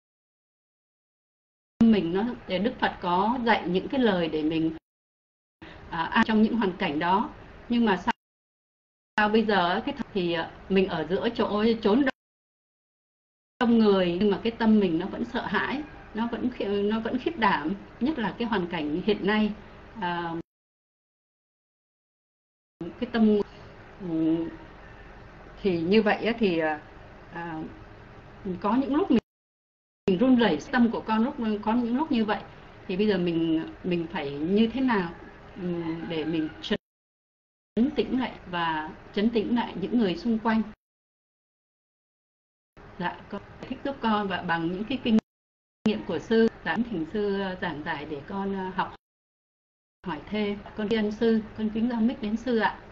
mình nó, để Đức Phật có dạy những cái lời để mình trong những hoàn cảnh đó. Nhưng mà sao bây giờ thì mình ở giữa chốn đông người, nhưng mà cái tâm mình nó vẫn sợ hãi, nó vẫn khiếp đảm, nhất là cái hoàn cảnh hiện nay. cái tâm thì như vậy thì có những lúc mình run rẩy tâm của con, có những lúc như vậy thì bây giờ mình phải như thế nào để mình trấn tĩnh lại và trấn tĩnh lại những người xung quanh. Dạ, con thích giúp con và bằng những cái kinh nghiệm của sư, thỉnh sư giảng giải để con học hỏi thêm. Con tri ân sư, con kính giao mic đến sư ạ.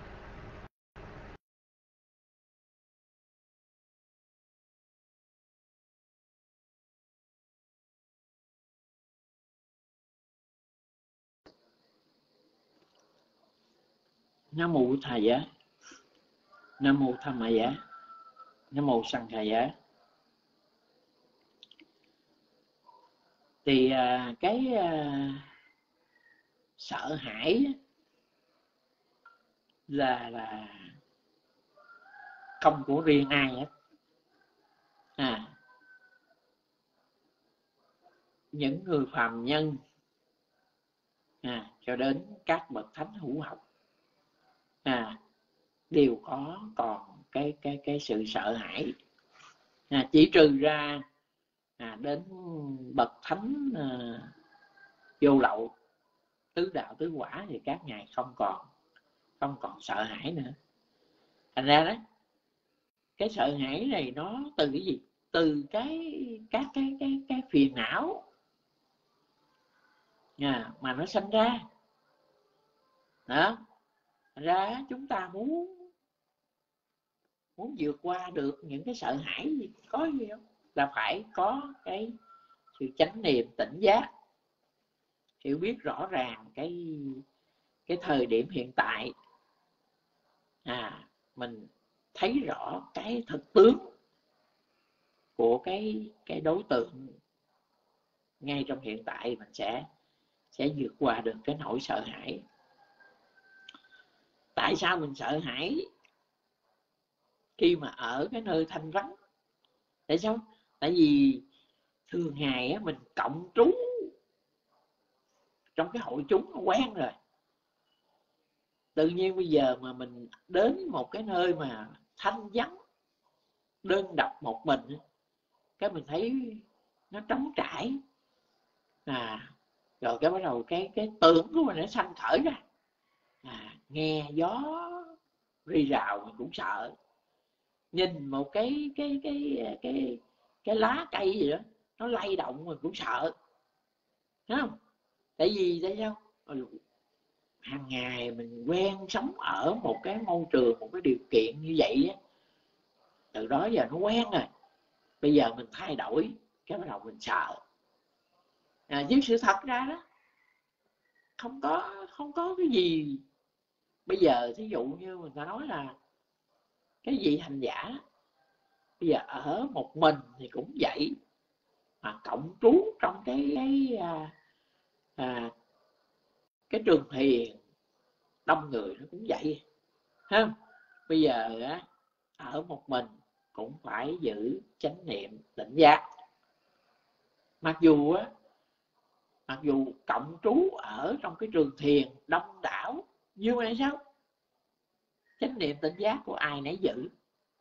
Nam mô Bụt Thầy Giá, Nam mô Tham Ma Giá, Nam mô Sanh Khai Giá. Thì cái sợ hãi là không của riêng ai hết. Những người phàm nhân cho đến các bậc thánh hữu học đều có còn cái sự sợ hãi, chỉ trừ ra đến bậc thánh vô lậu, tứ đạo tứ quả thì các ngài không còn sợ hãi nữa. Thành ra đó, cái sợ hãi này nó từ cái gì? Từ các cái phiền não mà nó sinh ra đó. Thành ra chúng ta muốn vượt qua được những cái sợ hãi gì, có gì không? Là phải có cái sự chánh niệm tỉnh giác, hiểu biết rõ ràng cái thời điểm hiện tại, mình thấy rõ cái thực tướng của cái đối tượng ngay trong hiện tại, mình sẽ vượt qua được cái nỗi sợ hãi. Tại sao mình sợ hãi khi mà ở cái nơi thanh vắng? Tại sao? Tại vì thường ngày mình cộng trú trong cái hội chúng nó quen rồi. Tự nhiên bây giờ mà mình đến một cái nơi mà thanh vắng, đơn độc một mình, cái mình thấy nó trống trải, rồi cái bắt đầu cái tưởng của mình nó sanh khởi ra, nghe gió rì rào mình cũng sợ, nhìn một cái lá cây gì đó nó lay động mình cũng sợ, thấy không? Tại vì tại sao? Hàng ngày mình quen sống ở một cái môi trường, một cái điều kiện như vậy á, từ đó giờ nó quen rồi. Bây giờ mình thay đổi, cái bắt đầu mình sợ. Với sự thật ra đó, không có cái gì. Bây giờ thí dụ như người ta nói là cái vị hành giả bây giờ ở một mình thì cũng vậy, mà cộng trú trong cái trường thiền đông người nó cũng vậy ha. Bây giờ ở một mình cũng phải giữ chánh niệm tỉnh giác. Mặc dù cộng trú ở trong cái trường thiền đông đảo, nhưng mà sao? Chánh niệm tỉnh giác của ai nấy giữ.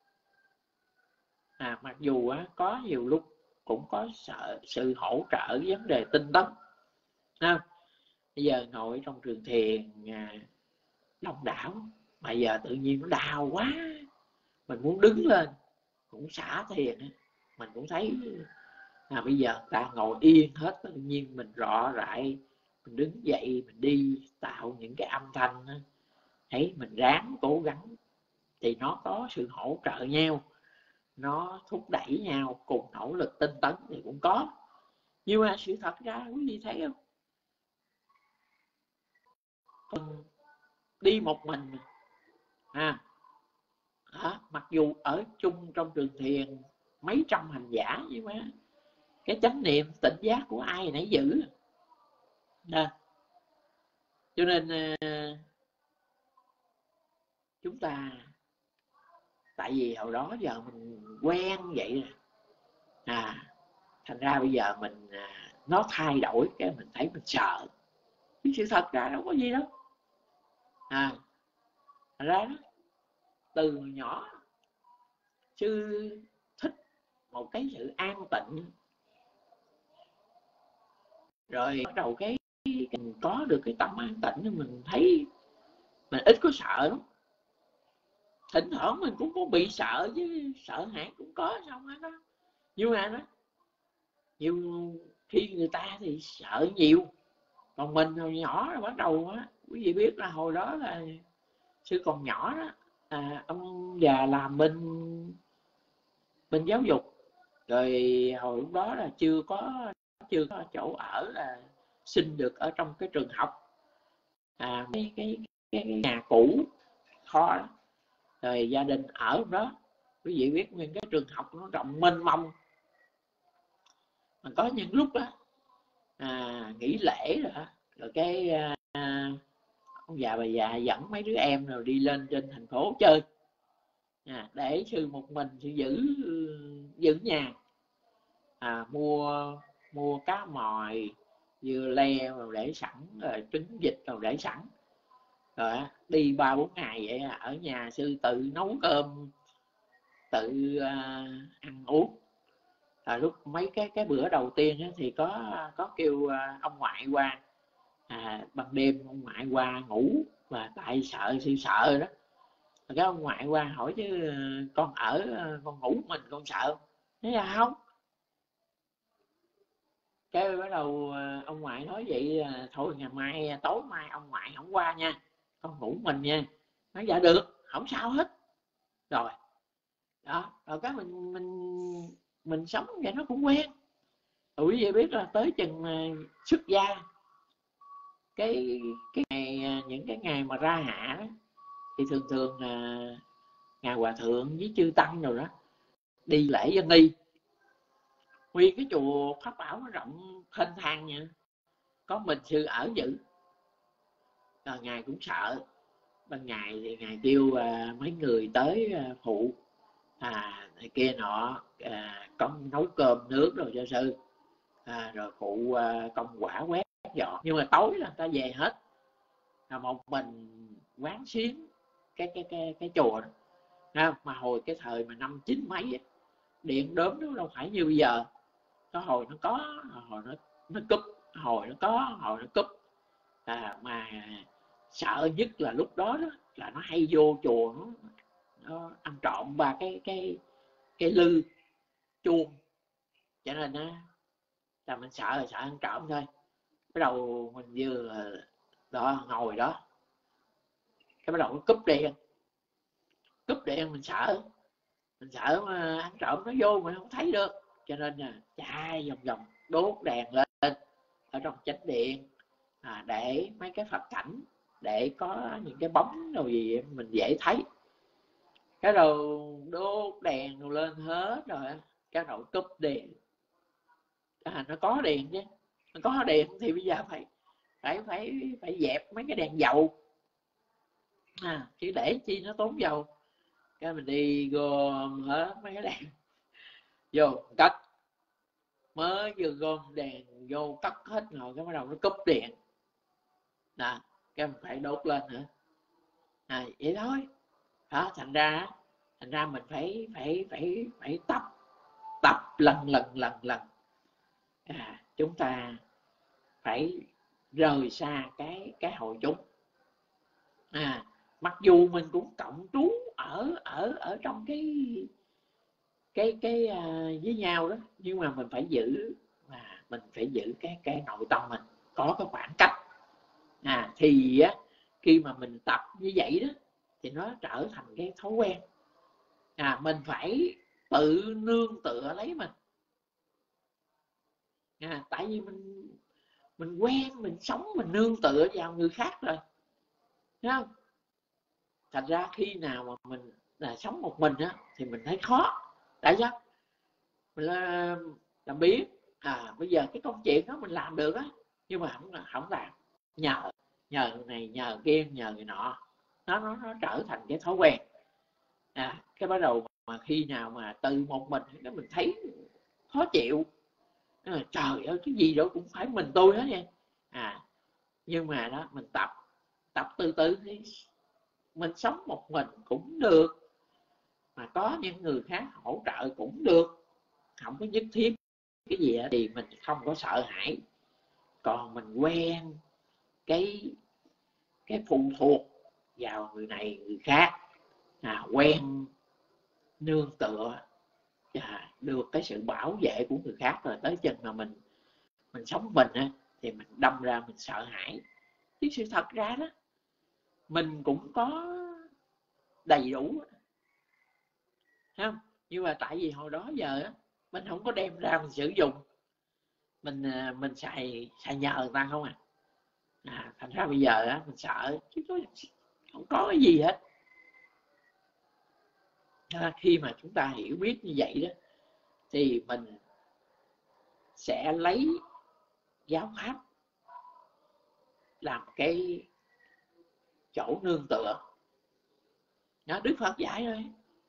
Mặc dù có nhiều lúc cũng có sự hỗ trợ vấn đề tinh tấn. Bây giờ ngồi trong trường thiền đông đảo, mà giờ tự nhiên nó đau quá, mình muốn đứng lên cũng xả thiền, mình cũng thấy bây giờ ta ngồi yên hết, tự nhiên mình rọ rại, mình đứng dậy mình đi tạo những cái âm thanh, thấy mình ráng cố gắng thì nó có sự hỗ trợ nhau, nó thúc đẩy nhau cùng nỗ lực tinh tấn thì cũng có. Nhưng mà sự thật ra quý vị thấy không, đi một mình mặc dù ở chung trong trường thiền mấy trăm hành giả, nhưng mà cái chánh niệm tỉnh giác của ai nấy giữ. Cho nên chúng ta, tại vì hồi đó giờ mình quen vậy rồi, thành ra bây giờ mình nó thay đổi cái mình thấy mình sợ. Chứ sự thật ra đâu có gì đâu. ra đó, từ nhỏ sư thích một cái sự an tịnh, rồi bắt đầu cái mình có được cái tâm an tịnh thì mình thấy mình ít có sợ lắm. Thỉnh thoảng mình cũng có bị sợ chứ, sợ hãi cũng có, xong đó. Nhưng mà đó, nhiều khi người ta thì sợ nhiều, còn mình hồi nhỏ rồi bắt đầu á, quý vị biết là hồi đó là sư còn nhỏ đó, ông già làm bên giáo dục, rồi hồi lúc đó là chưa có chỗ ở, là xin được ở trong cái trường học, cái nhà cũ kho đó. Rồi gia đình ở đó, quý vị biết nguyên cái trường học nó rộng mênh mông, mà có những lúc đó nghỉ lễ rồi cái ông già bà già dẫn mấy đứa em rồi đi lên trên thành phố chơi, để sư một mình sư giữ nhà, mua cá mòi, dưa leo rồi để sẵn, rồi trứng vịt rồi để sẵn, rồi đi 3-4 ngày vậy, ở nhà sư tự nấu cơm, tự ăn uống. Lúc mấy cái bữa đầu tiên á, thì có kêu ông ngoại qua, ban đêm ông ngoại qua ngủ, mà tại sư sợ đó, cái ông ngoại qua hỏi chứ con con ngủ mình con sợ, nói là không. Cái bắt đầu ông ngoại nói vậy, thôi ngày mai tối mai ông ngoại không qua nha, con ngủ mình nha. Nói dạ được, không sao hết. Rồi đó, rồi cái mình sống vậy nó cũng quen. Quý vị biết là tới chừng xuất gia, cái ngày, những cái ngày mà ra hạ đó, thì thường ngài hòa thượng với chư tăng rồi đó đi lễ dân y. Nguyên cái chùa Pháp Bảo nó rộng thênh thang nha, có mình sư ở giữ. Rồi ngài cũng sợ, ban ngày thì ngài kêu mấy người tới phụ kia nọ, con nấu cơm nước rồi cho sư, rồi phụ công quả quét dọn. Nhưng mà tối là người ta về hết, một mình quán xuyến cái chùa đó. Mà hồi cái thời mà năm 9 mấy ấy, điện đốm nó đâu phải như bây giờ, có hồi nó có, hồi nó cúp, hồi nó có, hồi nó cúp. Mà sợ nhất là lúc đó là nó hay vô chùa, nó ăn trộm ba cái lư chuông, cho nên là mình sợ ăn trộm thôi. Bắt đầu mình vừa đó ngồi đó, cái bắt đầu nó cúp điện mình sợ mà ăn trộm nó vô mình không thấy được, cho nên là chạy vòng đốt đèn lên ở trong chánh điện, để mấy cái Phật cảnh, để có những cái bóng rồi gì mình dễ thấy. Cái đầu đốt đèn rồi lên hết rồi, cái đầu cúp điện. Nó có điện chứ, nó có điện thì bây giờ phải dẹp mấy cái đèn dầu, chứ để chi nó tốn dầu. Cái mình đi gom hết mấy cái đèn vô cất, mới vừa gom đèn vô cất hết rồi, cái bắt đầu nó cúp điện, cái mình phải đốt lên nữa. Vậy thôi đó. Thành ra mình phải tập lần. Chúng ta phải rời xa cái hội chúng. Mặc dù mình cũng cộng trú ở trong cái với nhau đó, nhưng mà mình phải giữ cái nội tâm mình có cái khoảng cách. Thì khi mà mình tập như vậy đó thì nó trở thành cái thói quen. Mình phải tự nương tựa lấy mình. Tại vì mình quen, mình sống, mình nương tựa vào người khác rồi, thấy không? Thành ra khi nào mà mình sống một mình thì mình thấy khó. Tại sao? Mình làm biết bây giờ cái công chuyện đó mình làm được nhưng mà không làm, nhờ này nhờ kia, nhờ người nọ, nó trở thành cái thói quen. Cái bắt đầu mà khi nào mà từ một mình cái mình thấy khó chịu, trời ơi cái gì đó cũng phải mình tôi hết nha. Nhưng mà đó mình tập từ từ thì mình sống một mình cũng được, mà có những người khác hỗ trợ cũng được, không có nhất thiết cái gì đó, thì mình không có sợ hãi. Còn mình quen cái phụ thuộc vào người này người khác, quen nương tựa được cái sự bảo vệ của người khác, rồi tới chừng mà mình sống mình á, thì mình đâm ra mình sợ hãi. Chứ sự thật ra đó, mình cũng có đầy đủ, không? Nhưng mà tại vì hồi đó giờ á, mình không có đem ra mình sử dụng, mình xài nhờ người ta không thành ra bây giờ á, mình sợ chứ không có cái gì hết. Khi mà chúng ta hiểu biết như vậy đó, thì mình sẽ lấy giáo pháp làm cái chỗ nương tựa. Đức Phật dạy rồi,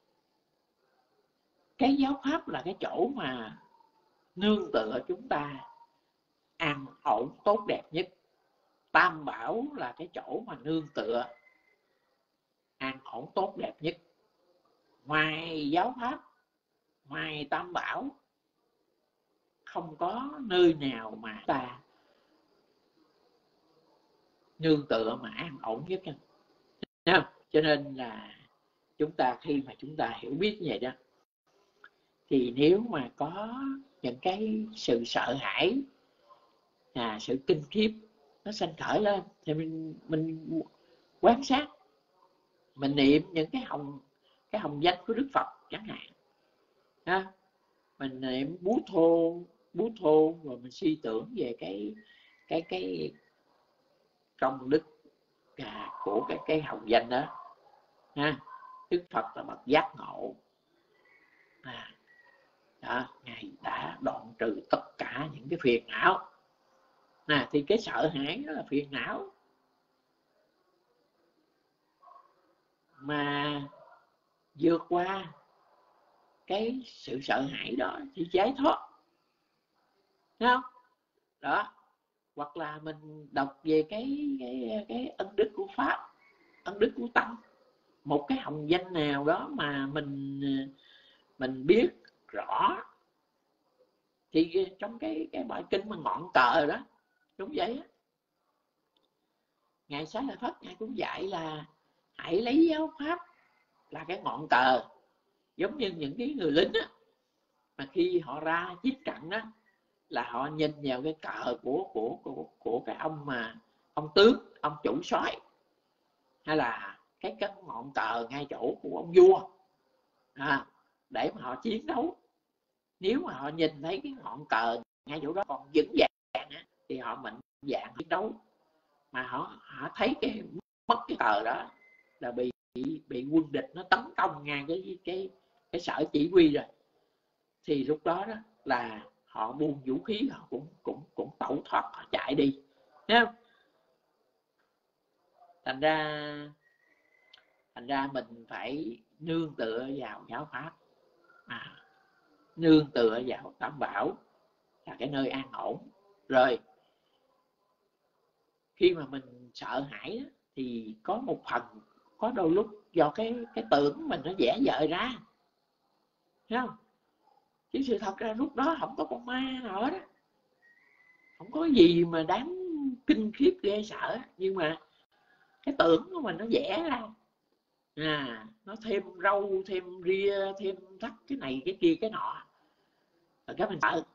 cái giáo pháp là cái chỗ mà nương tựa chúng ta an ổn tốt đẹp nhất. Tam bảo là cái chỗ mà nương tựa an ổn tốt đẹp nhất. Ngoài giáo pháp, ngoài tam bảo, không có nơi nào mà ta nương tựa mà an ổn nhất. Cho nên là chúng ta, khi mà chúng ta hiểu biết như vậy đó, thì nếu mà có những cái sự sợ hãi, sự kinh khiếp nó sanh khởi lên, thì mình quan sát, mình niệm những cái hồng danh của Đức Phật chẳng hạn, mình niệm bú thô, rồi mình suy tưởng về cái công đức của cái hồng danh đó. Đức Phật là bậc giác ngộ, Ngài đã đoạn trừ tất cả những cái phiền não. Thì cái sợ hãi đó là phiền não, mà vượt qua cái sự sợ hãi đó thì giải thoát, thấy không? Đó, hoặc là mình đọc về cái ân đức của Pháp, ân đức của Tăng, một cái hồng danh nào đó mà mình biết rõ, thì trong cái bài kinh mà ngọn cờ đó, đúng vậy á, Ngài Xá Lợi Phất Ngài cũng dạy là hãy lấy giáo pháp là cái ngọn cờ. Giống như những cái người lính á, mà khi họ ra chiến trận đó, là họ nhìn vào cái cờ của cái ông tướng, ông chủ soái, hay là cái ngọn cờ ngay chỗ của ông vua, để mà họ chiến đấu. Nếu mà họ nhìn thấy cái ngọn cờ ngay chỗ đó còn vững vàng thì họ mạnh dạn chiến đấu. Mà họ thấy mất cái cờ đó là bị quân địch nó tấn công ngay cái sở chỉ huy rồi, thì lúc đó là họ buông vũ khí, họ cũng tẩu thoát, họ chạy đi, thấy không? Thành ra mình phải nương tựa vào giáo pháp, nương tựa vào tam bảo là cái nơi an ổn. Rồi khi mà mình sợ hãi thì có một phần, có đôi lúc do cái tưởng mình nó vẽ vời ra, thấy không? Chứ sự thật ra lúc đó không có con ma nào hết, không có gì mà đáng kinh khiếp ghê sợ, nhưng mà cái tưởng của mình nó vẽ ra, nó thêm râu, thêm ria, thêm thắt cái này cái kia cái nọ, rồi cái mình sợ.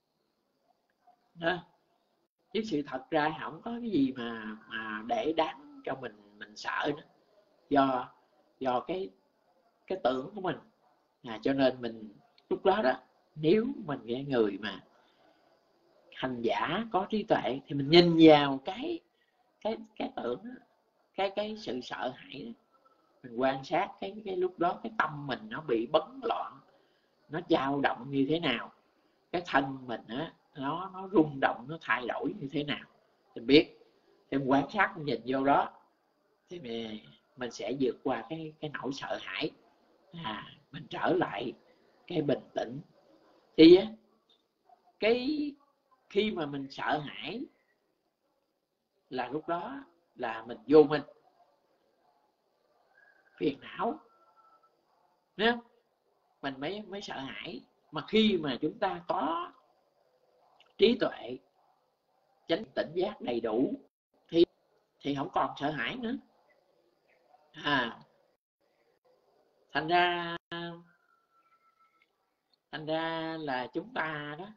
Chứ sự thật ra không có cái gì mà để đáng cho mình sợ nữa, do cái tưởng của mình. Cho nên mình lúc đó nếu mình là người mà hành giả có trí tuệ, thì mình nhìn vào cái tưởng đó, cái sự sợ hãi đó, mình quan sát cái lúc đó cái tâm mình nó bị bấn loạn, nó dao động như thế nào, cái thân mình nó rung động, nó thay đổi như thế nào, mình biết. Thì mình quan sát, mình nhìn vô đó, thì mình sẽ vượt qua cái nỗi sợ hãi, mình trở lại cái bình tĩnh. Thì khi mà mình sợ hãi là lúc đó là mình vô minh. phiền não, đúng không? Mình mới sợ hãi. Mà khi mà chúng ta có trí tuệ, chánh tỉnh giác đầy đủ thì không còn sợ hãi nữa. Thành ra là chúng ta đó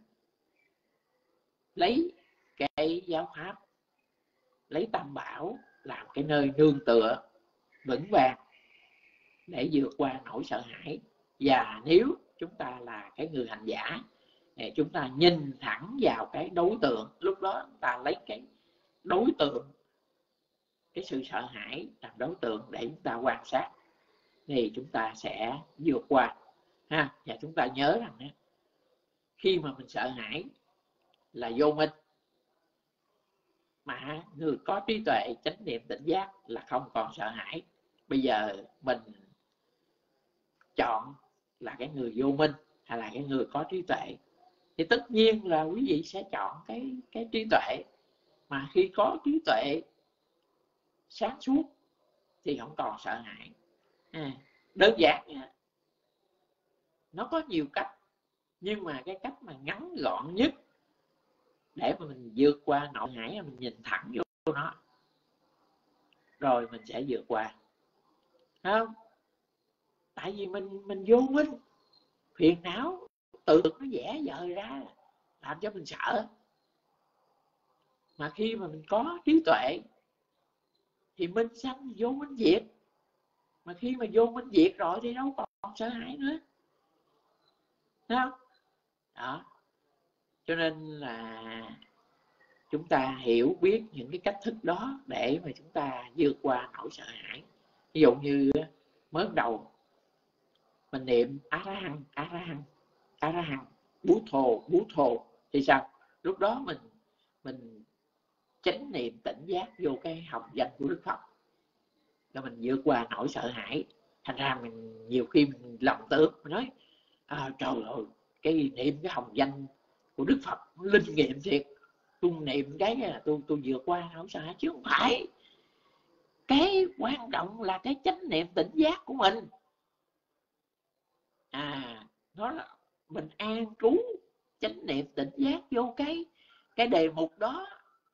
lấy cái giáo pháp, lấy Tam Bảo làm cái nơi nương tựa vững vàng để vượt qua nỗi sợ hãi. Và nếu chúng ta là cái người hành giả thì chúng ta nhìn thẳng vào cái đối tượng, lúc đó chúng ta lấy cái đối tượng, cái sự sợ hãi làm đối tượng để chúng ta quan sát, thì chúng ta sẽ vượt qua ha. Và chúng ta nhớ rằng khi mà mình sợ hãi là vô minh, mà người có trí tuệ chánh niệm tỉnh giác là không còn sợ hãi. Bây giờ mình chọn là cái người vô minh hay là cái người có trí tuệ, thì tất nhiên là quý vị sẽ chọn cái trí tuệ. Mà khi có trí tuệ sáng suốt thì không còn sợ hãi. Đơn giản nha. Nó có nhiều cách, nhưng mà cái cách mà ngắn gọn nhất để mà mình vượt qua nỗi hãi là mình nhìn thẳng vô nó, rồi mình sẽ vượt qua. Không? Tại vì mình vô minh, phiền não, tự nó vẽ vời ra làm cho mình sợ. Mà khi mà mình có trí tuệ thì minh sanh vô minh diệt. Mà khi mà vô minh diệt rồi thì đâu còn sợ hãi nữa. Thấy không? Đó. Cho nên là chúng ta hiểu biết những cái cách thức đó để mà chúng ta vượt qua nỗi sợ hãi. Ví dụ như mới đầu mình niệm A-la-hăng, bú thồ thì sao? Lúc đó mình chánh niệm tỉnh giác vô cái hồng danh của Đức Phật, rồi mình vượt qua nỗi sợ hãi. Thành ra mình nhiều khi mình lầm tưởng, mình nói trời ơi, cái niệm cái hồng danh của Đức Phật linh nghiệm thiệt, tôi niệm cái là tôi vượt qua nỗi sợ hãi. Chứ không phải. Cái quan trọng là cái chánh niệm tỉnh giác của mình. Nó là mình an trú chánh niệm tỉnh giác vô cái đề mục đó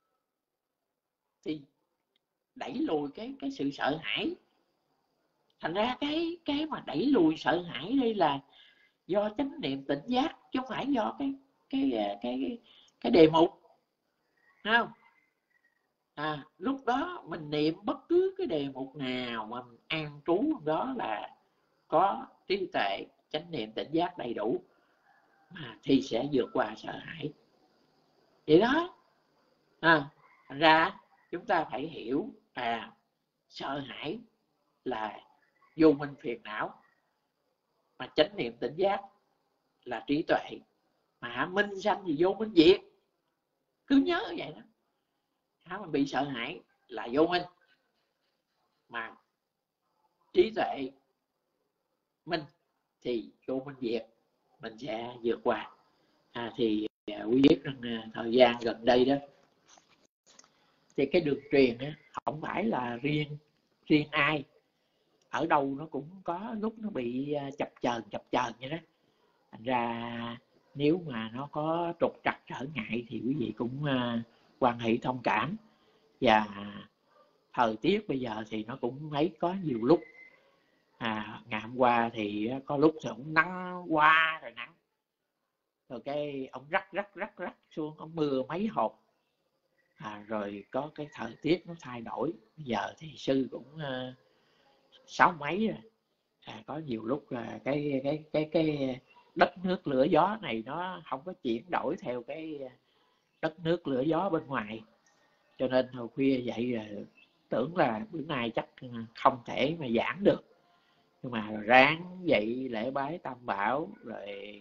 thì đẩy lùi cái sự sợ hãi. Thành ra cái mà đẩy lùi sợ hãi đây là do chánh niệm tỉnh giác, chứ không phải do cái đề mục. Thấy không? Lúc đó mình niệm bất cứ cái đề mục nào mà mình an trú đó là có trí tuệ chánh niệm tỉnh giác đầy đủ thì sẽ vượt qua sợ hãi. Vậy đó. Thành ra chúng ta phải hiểu sợ hãi là vô minh phiền não, mà chánh niệm tỉnh giác là trí tuệ, mà minh sanh thì vô minh diệt. Cứ nhớ vậy đó. Mà bị sợ hãi là vô minh, mà trí tuệ minh thì vô minh diệt, mình sẽ vượt qua. Thì quý biết rằng thời gian gần đây đó thì cái đường truyền không phải là riêng ai, ở đâu nó cũng có lúc nó bị chập chờn vậy đó. Thành ra nếu mà nó có trục trặc trở ngại thì quý vị cũng hoan hỷ thông cảm. Và thời tiết bây giờ thì nó cũng mấy có nhiều lúc ngày hôm qua thì có lúc thì cũng nắng qua rồi nắng, rồi cái ông rắc xuống, ông mưa mấy hộp, rồi có cái thời tiết nó thay đổi. Bây giờ thì sư cũng 6 mấy rồi. Có nhiều lúc là cái đất nước lửa gió này nó không có chuyển đổi theo cái đất nước lửa gió bên ngoài, cho nên hồi khuya dậy rồi tưởng là bữa nay chắc không thể mà giảng được, nhưng mà ráng dậy lễ bái Tam Bảo rồi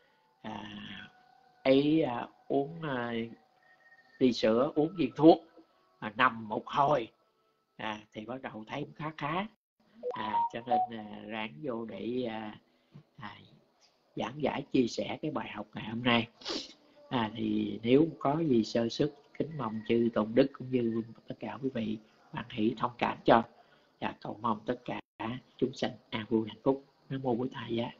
uống ly sữa, uống viên thuốc, nằm một hồi thì bắt đầu thấy cũng khá. Cho nên ráng vô để giảng giải chia sẻ cái bài học ngày hôm nay. Thì nếu có gì sơ xuất, kính mong chư Tôn Đức cũng như tất cả quý vị hoan hỷ thông cảm cho, và cầu mong tất cả chúng sanh an vui hạnh phúc. Nam mô Bổn Thầy Giá.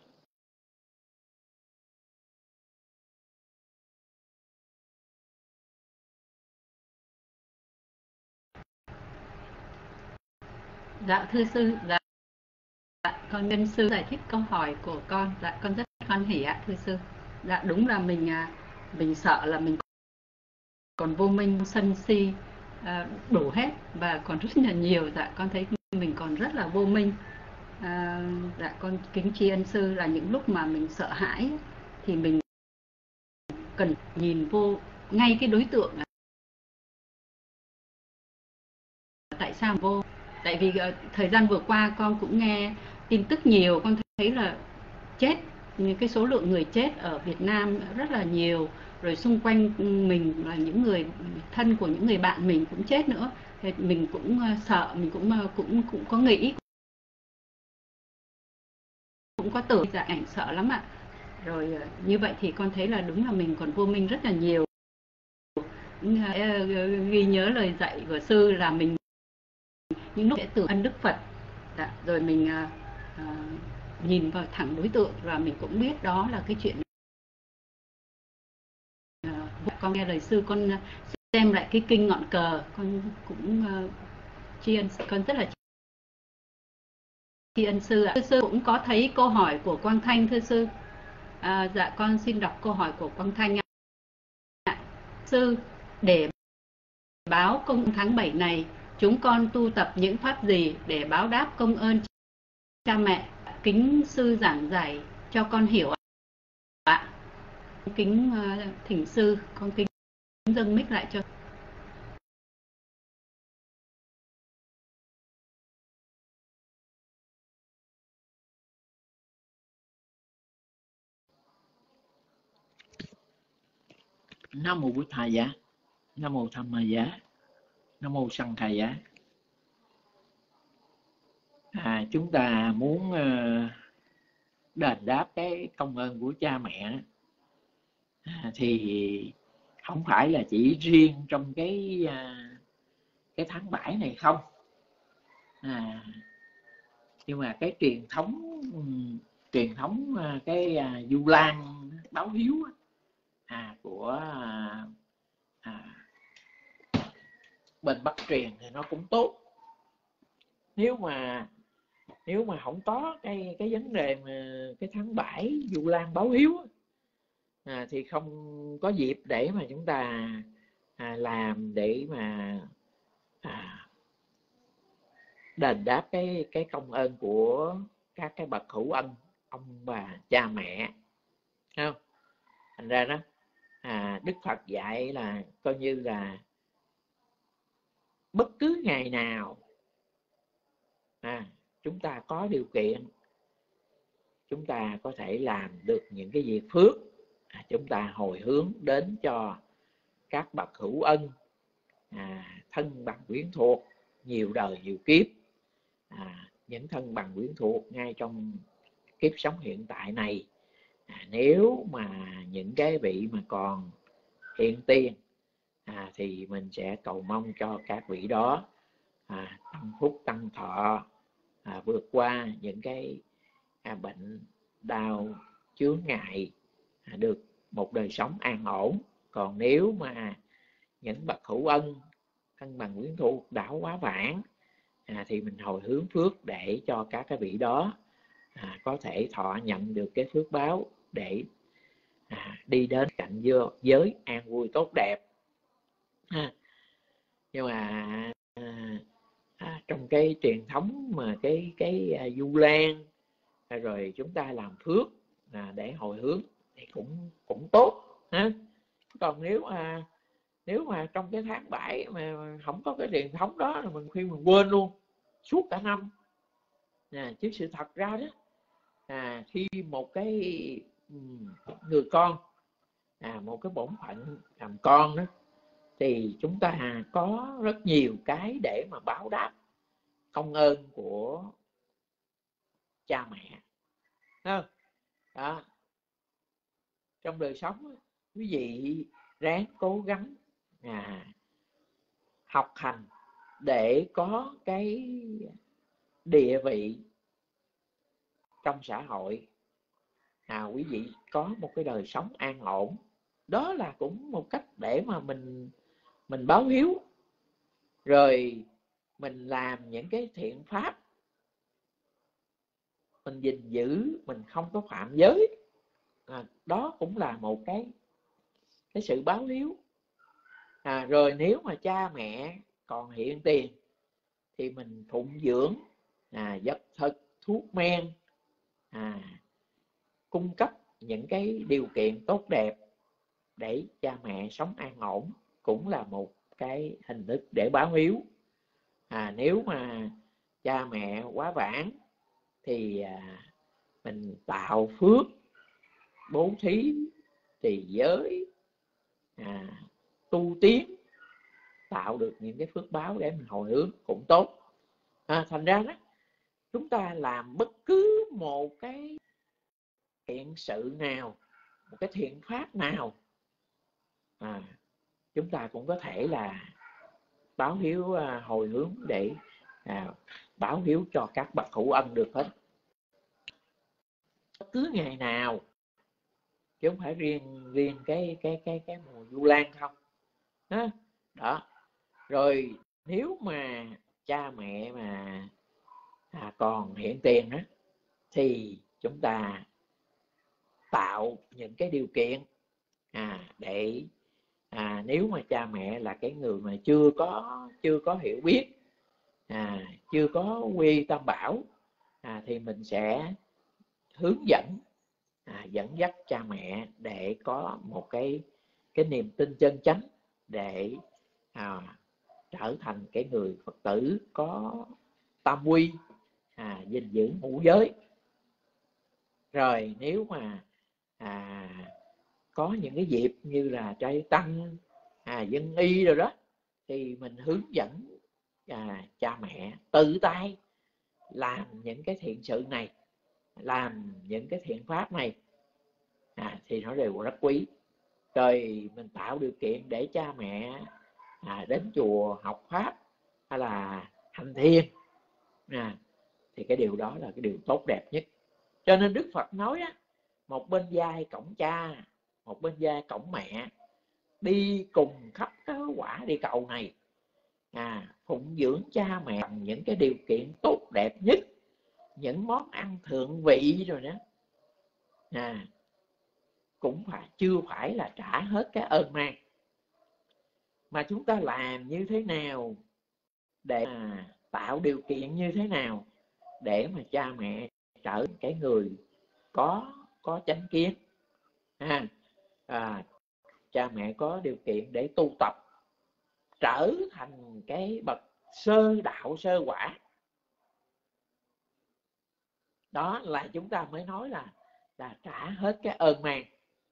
Dạ thưa sư, dạ con nhân sư giải thích câu hỏi của con. Dạ con rất hoan hỉ ạ thưa sư. Dạ đúng là mình sợ là mình còn vô minh sân si đủ hết và còn rất là nhiều. Dạ con thấy mình còn rất là vô minh. Dạ con kính tri ân sư là những lúc mà mình sợ hãi thì mình cần nhìn vô ngay cái đối tượng là tại sao vô. Tại vì thời gian vừa qua con cũng nghe tin tức nhiều, con thấy là chết, cái số lượng người chết ở Việt Nam rất là nhiều, rồi xung quanh mình là những người thân của những người bạn mình cũng chết nữa. Thì mình cũng sợ, mình cũng có nghĩ, cũng có tưởng dạ ảnh sợ lắm ạ. Rồi như vậy thì con thấy là đúng là mình còn vô minh rất là nhiều. Ghi nhớ lời dạy của sư là mình những lúc sẽ tưởng ân Đức Phật, rồi mình nhìn vào thẳng đối tượng và mình cũng biết đó là cái chuyện. Con nghe lời sư, con xem lại cái kinh Ngọn Cờ, con cũng tri ân, con rất là tri ân sư ạ. Sư cũng có thấy câu hỏi của Quang Thanh thưa sư. Dạ con xin đọc câu hỏi của Quang Thanh ạ. Sư, để báo công tháng 7 này, chúng con tu tập những pháp gì để báo đáp công ơn cha mẹ? Kính sư giảng giải cho con hiểu ạ. Kính thỉnh sư, con kính dâng mic lại cho. Nam mô Bổn Thầy Giá. Nam mô Tham Ma Giá. Nam mô Sanh Khai Giá. Chúng ta muốn đền đáp cái công ơn của cha mẹ thì không phải là chỉ riêng trong cái tháng 7 này không, nhưng mà cái truyền thống cái Du Lan báo hiếu của bên Bắc Truyền thì nó cũng tốt. Nếu mà không có cái vấn đề mà cái tháng 7 Du Lan báo hiếu thì không có dịp để mà chúng ta làm để mà đền đáp cái công ơn của các cái bậc hữu ân, ông bà cha mẹ, không? Thành ra đó Đức Phật dạy là coi như là bất cứ ngày nào chúng ta có điều kiện, chúng ta có thể làm được những cái việc phước, chúng ta hồi hướng đến cho các bậc hữu ân, thân bằng quyến thuộc, nhiều đời nhiều kiếp, những thân bằng quyến thuộc ngay trong kiếp sống hiện tại này. Nếu mà những cái vị mà còn hiện tiền thì mình sẽ cầu mong cho các vị đó tăng phúc tăng thọ, vượt qua những cái bệnh đau chướng ngại, được một đời sống an ổn. Còn nếu mà những bậc hữu ân, thân bằng quyến thuộc đã quá vãng thì mình hồi hướng phước để cho các cái vị đó có thể thọ nhận được cái phước báo để đi đến cảnh giới an vui tốt đẹp. Nhưng mà trong cái truyền thống mà cái Du Lan rồi chúng ta làm phước để hồi hướng thì cũng tốt ha. Còn nếu mà trong cái tháng 7 mà không có cái truyền thống đó là mình khuyên mình quên luôn suốt cả năm. Chứ sự thật ra đó khi một cái người con, một cái bổn phận làm con đó, thì chúng ta có rất nhiều cái để mà báo đáp công ơn của cha mẹ. Đó. Trong đời sống quý vị ráng cố gắng học hành để có cái địa vị trong xã hội, quý vị có một cái đời sống an ổn. Đó là cũng một cách để mà mình báo hiếu, rồi mình làm những cái thiện pháp, mình gìn giữ, mình không có phạm giới. Đó cũng là một cái sự báo hiếu. Rồi nếu mà cha mẹ còn hiện tiền thì mình phụng dưỡng vật thực, thuốc men, cung cấp những cái điều kiện tốt đẹp để cha mẹ sống an ổn, cũng là một cái hình thức để báo hiếu. Nếu mà cha mẹ quá vãng thì mình tạo phước, bố thí, trì giới, tu tiến, tạo được những cái phước báo để mình hồi hướng cũng tốt. Thành ra đó, chúng ta làm bất cứ một cái thiện sự nào, một cái thiện pháp nào, chúng ta cũng có thể là báo hiếu, hồi hướng để báo hiếu cho các bậc hữu ân được hết. Cứ ngày nào, chứ không phải riêng cái mùa Vu Lan không. Đó. Rồi nếu mà cha mẹ mà còn hiện tiền đó, thì chúng ta tạo những cái điều kiện để nếu mà cha mẹ là cái người mà chưa có hiểu biết, chưa có quy tam bảo, thì mình sẽ hướng dẫn, dẫn dắt cha mẹ để có một cái niềm tin chân chánh, để trở thành cái người Phật tử có tam quy, gìn giữ ngũ giới. Rồi nếu mà có những cái dịp như là trai tăng, dân y rồi đó, thì mình hướng dẫn cha mẹ tự tay làm những cái thiện sự này, làm những cái thiện pháp này, thì nó đều rất quý. Rồi mình tạo điều kiện để cha mẹ đến chùa học pháp hay là hành thiền, thì cái điều đó là cái điều tốt đẹp nhất. Cho nên Đức Phật nói một bên vai cõng cha, một bên vai cõng mẹ, đi cùng khắp cái quả địa cầu này, phụng dưỡng cha mẹ bằng những cái điều kiện tốt đẹp nhất, những món ăn thượng vị rồi đó, cũng chưa phải là trả hết cái ơn mang. Mà chúng ta làm như thế nào, để tạo điều kiện như thế nào để mà cha mẹ trở thành cái người có chánh kiến, cha mẹ có điều kiện để tu tập, trở thành cái bậc sơ đạo sơ quả. Đó là chúng ta mới nói là trả hết cái ơn mang.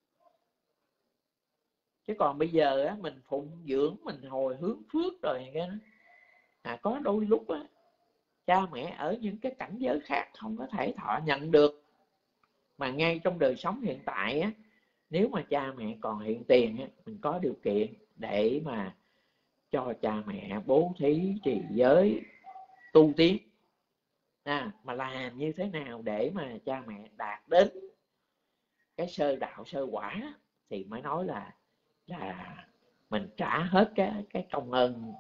Chứ còn bây giờ mình phụng dưỡng, mình hồi hướng phước rồi cái đó, có đôi lúc cha mẹ ở những cái cảnh giới khác không có thể thọ nhận được. Mà ngay trong đời sống hiện tại nếu mà cha mẹ còn hiện tiền, mình có điều kiện để mà cho cha mẹ bố thí, trì giới, tu tiến. Mà làm như thế nào để mà cha mẹ đạt đến cái sơ đạo sơ quả, thì mới nói là mình trả hết cái công ơn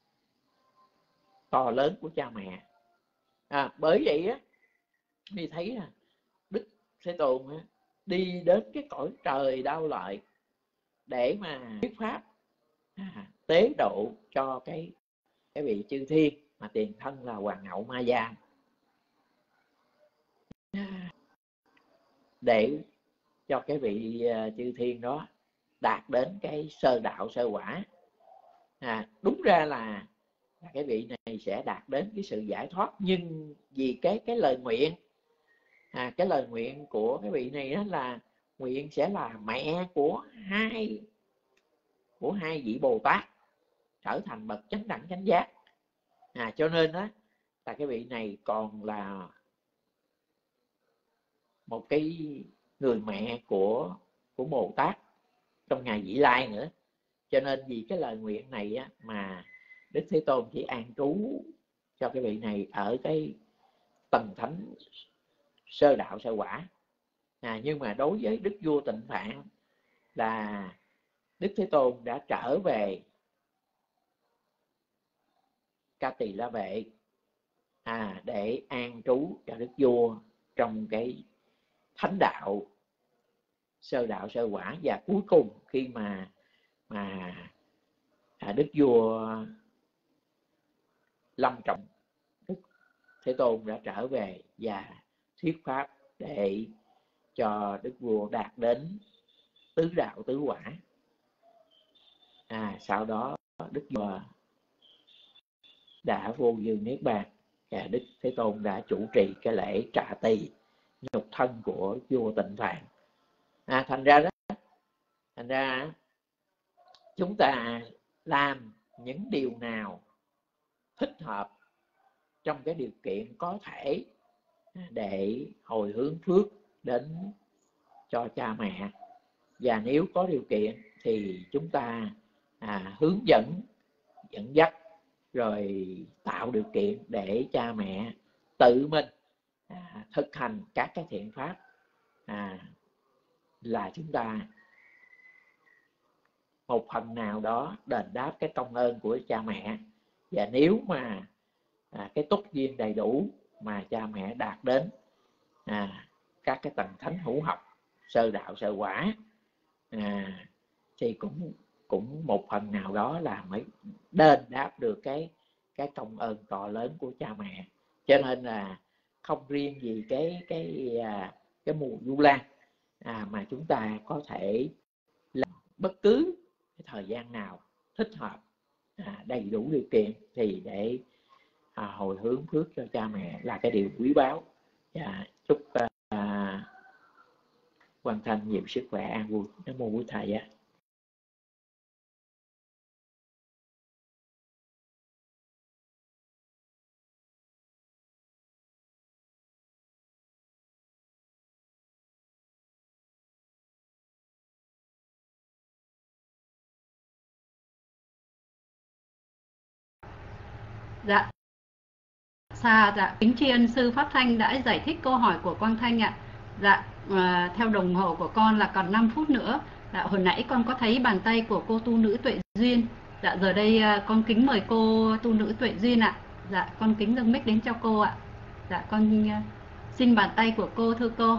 to lớn của cha mẹ. Bởi vậy đi thấy là Đức Thế Tôn đi đến cái cõi trời Đao Lợi để mà thuyết pháp, tế độ cho cái vị chư thiên mà tiền thân là Hoàng hậu Ma Gia, để cho cái vị chư thiên đó đạt đến cái sơ đạo sơ quả. Đúng ra là cái vị này sẽ đạt đến cái sự giải thoát, nhưng vì cái lời nguyện, cái lời nguyện của cái vị này đó là nguyện sẽ là mẹ của hai vị Bồ Tát trở thành bậc chánh đẳng chánh giác. Cho nên đó là cái vị này còn là một cái người mẹ của Bồ Tát trong ngày Vị Lai nữa. Cho nên vì cái lời nguyện này mà Đức Thế Tôn chỉ an trú cho cái vị này ở cái tầng thánh sơ đạo sơ quả. Nhưng mà đối với Đức Vua Tịnh Phạn là Đức Thế Tôn đã trở về Ca Tỳ La Vệ để an trú cho Đức Vua trong cái thánh đạo sơ đạo sơ quả. Và cuối cùng khi mà Đức Vua lâm trọng, Đức Thế Tôn đã trở về và thuyết pháp để cho Đức Vua đạt đến tứ đạo tứ quả. Sau đó Đức Vua đã vô dương niết bàn và Đức Thế Tôn đã chủ trì cái lễ trà tỳ nhục thân của vua Tịnh Phạn. Thành ra chúng ta làm những điều nào thích hợp trong cái điều kiện có thể để hồi hướng phước đến cho cha mẹ, và nếu có điều kiện thì chúng ta hướng dẫn dắt rồi tạo điều kiện để cha mẹ tự mình thực hành các cái thiện pháp, là chúng ta một phần nào đó đền đáp cái công ơn của cha mẹ. Và nếu mà cái túc duyên đầy đủ mà cha mẹ đạt đến các cái tầng thánh hữu học sơ đạo sơ quả, thì cũng một phần nào đó là mới đền đáp được cái công ơn to lớn của cha mẹ. Cho nên là không riêng gì cái mùa Vu Lan mà chúng ta có thể làm bất cứ cái thời gian nào thích hợp, đầy đủ điều kiện thì để hồi hướng phước cho cha mẹ là cái điều quý báu. Và chúc Quang Thanh nhiều sức khỏe an vui. Nam mô Bổn Thầy. Dạ. Kính tri ân sư Pháp Thanh đã giải thích câu hỏi của Quang Thanh ạ. Theo đồng hồ của con là còn 5 phút nữa. Hồi nãy con có thấy bàn tay của cô tu nữ Tuệ Duyên. Giờ đây con kính mời cô tu nữ Tuệ Duyên ạ. Con kính dâng mic đến cho cô ạ. Con xin bàn tay của cô, thưa cô.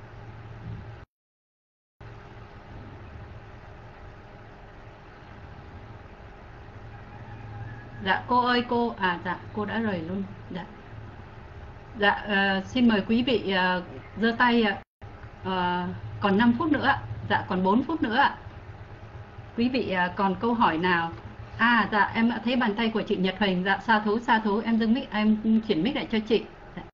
Cô ơi cô, cô đã rời luôn. Xin mời quý vị giơ tay ạ. Còn 5 phút nữa ạ. Còn 4 phút nữa ạ. Quý vị còn câu hỏi nào? Em đã thấy bàn tay của chị Nhật Huỳnh. Sa thú, em dâng mic, em chuyển mic lại cho chị.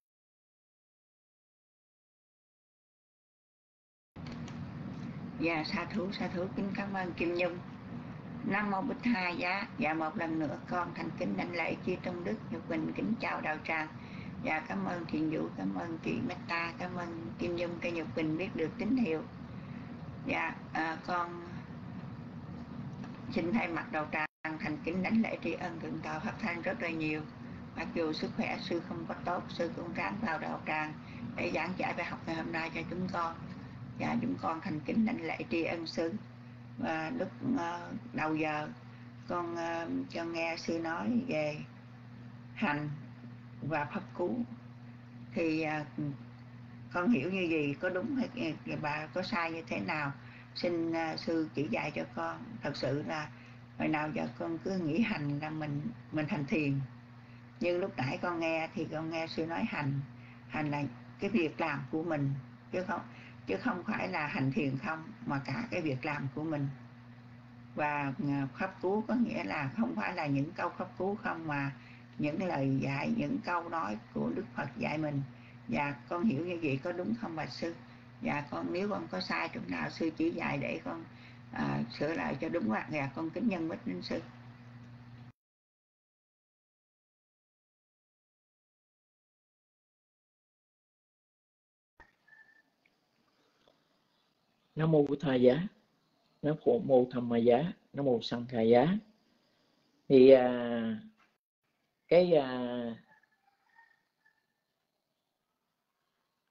Sa thú, kính cảm ơn Kim Nhung. Nam mô Bích Thầy Giá. Một lần nữa con thành kính đảnh lễ chư Tôn Đức Nhật Huỳnh, kính chào đạo tràng. Cảm ơn Thiện Vũ, cảm ơn chị Meta, cảm ơn Kim Nhung, cây Nhật Huỳnh biết được tín hiệu. Con xin thay mặt đạo tràng thành kính đảnh lễ tri ân thượng tọa Pháp Thanh rất là nhiều. Mặc dù sức khỏe sư không có tốt, sư cũng ráng vào đạo tràng để giảng giải bài học ngày hôm nay cho chúng con. Chúng con thành kính đảnh lễ tri ân sư. Và lúc đầu giờ con cho nghe sư nói về hành và pháp cú, thì con hiểu như gì, có đúng hay bà có sai như thế nào, xin sư chỉ dạy cho con. Thật sự là hồi nào giờ con cứ nghĩ hành là mình hành thiền, nhưng lúc nãy con nghe thì con nghe sư nói hành là cái việc làm của mình, chứ không phải là hành thiền không, mà cả cái việc làm của mình. Và pháp cú có nghĩa là không phải là những câu pháp cú không, mà những lời dạy, những câu nói của Đức Phật dạy mình. Con hiểu như vậy có đúng không bà sư? Nếu con có sai chỗ nào sư chỉ dạy để con sửa lại cho đúng ạ. Con kính nhân mít đến sư. Nam mô Bổn Thầy Giá. Nam mô Tham Ma Giá. Nam mô Sanh Khai Giá. Thì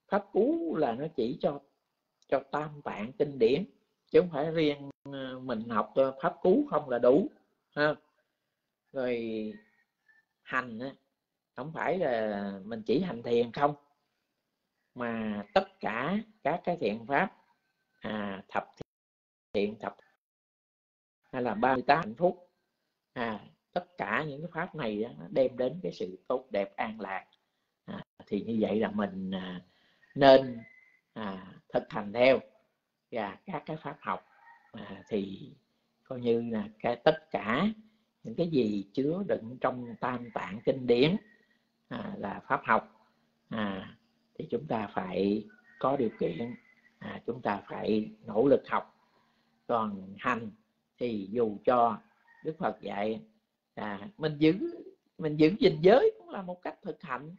pháp cú là nó chỉ cho tam tạng kinh điển, chứ không phải riêng mình học pháp cú không là đủ ha. Rồi hành không phải là mình chỉ hành thiền không, mà tất cả các cái thiện pháp, thập thiện thập hay là 38 hạnh phúc, tất cả những cái pháp này nó đem đến cái sự tốt đẹp an lạc. Thì như vậy là mình nên thực hành theo, và các cái pháp học thì coi như là tất cả những cái gì chứa đựng trong tam tạng kinh điển là pháp học, thì chúng ta phải có điều kiện, chúng ta phải nỗ lực học. Còn hành thì dù cho Đức Phật dạy mình giữ gìn giới cũng là một cách thực hành.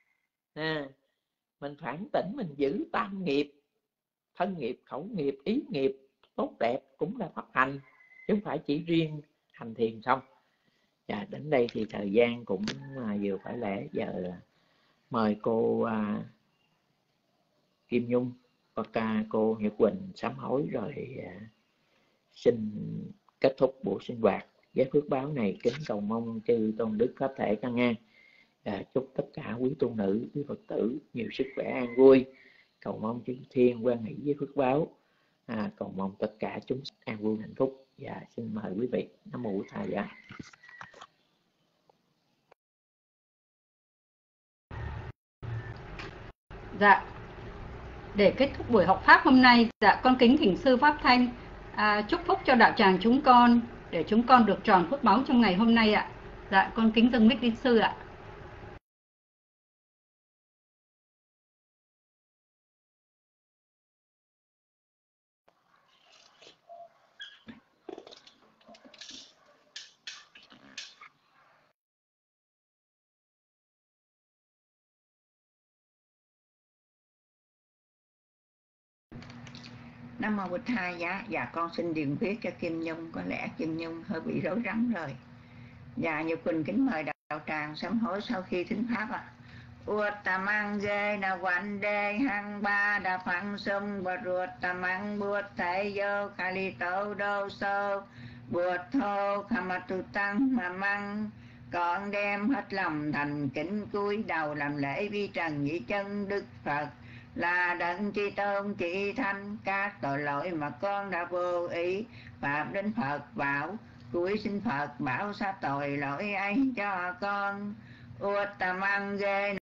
Mình phản tỉnh, mình giữ tam nghiệp, thân nghiệp, khẩu nghiệp, ý nghiệp tốt đẹp cũng là pháp hành, chứ không phải chỉ riêng hành thiền không. Và đến đây thì thời gian cũng vừa phải lẽ, giờ mời cô Kim Nhung hoặc cô Nhật Quỳnh sám hối rồi xin kết thúc buổi sinh hoạt với phước báo này. Kính cầu mong chư tôn đức pháp thể căn an, chúc tất cả quý tu nữ, quý Phật tử nhiều sức khỏe an vui. Cầu mong chư thiên quan hỷ với phước báo, cầu mong tất cả chúng an vui hạnh phúc. Và xin mời quý vị. Nam mô Bổn Thầy. Dạ, để kết thúc buổi học pháp hôm nay, con kính thỉnh sư Pháp Thanh chúc phúc cho đạo tràng chúng con, để chúng con được tròn phước báu trong ngày hôm nay ạ. Dạ, con kính dâng mic đi sư ạ. Nam mô Bụt Thầy. Dạ con xin điền khuyết cho Kim Nhung, có lẽ Kim Nhung hơi bị rối rắm rồi. Dạ, Nhật Quỳnh kính mời đạo tràng sám hối sau khi thính pháp ạ. Uttamang dê na quan đê hăng ba đà phăng sung và ruột tamang buốt thầy vô kali tâu đô sâu buốt thô khamatu tăng mà măng. Con đem hết lòng thành kính cúi đầu làm lễ vi trần nhị chân Đức Phật, là đấng chi tôn chỉ thanh các tội lỗi mà con đã vô ý phạm đến Phật bảo. Cúi xin Phật bảo xa tội lỗi ấy cho con. Uttamang dê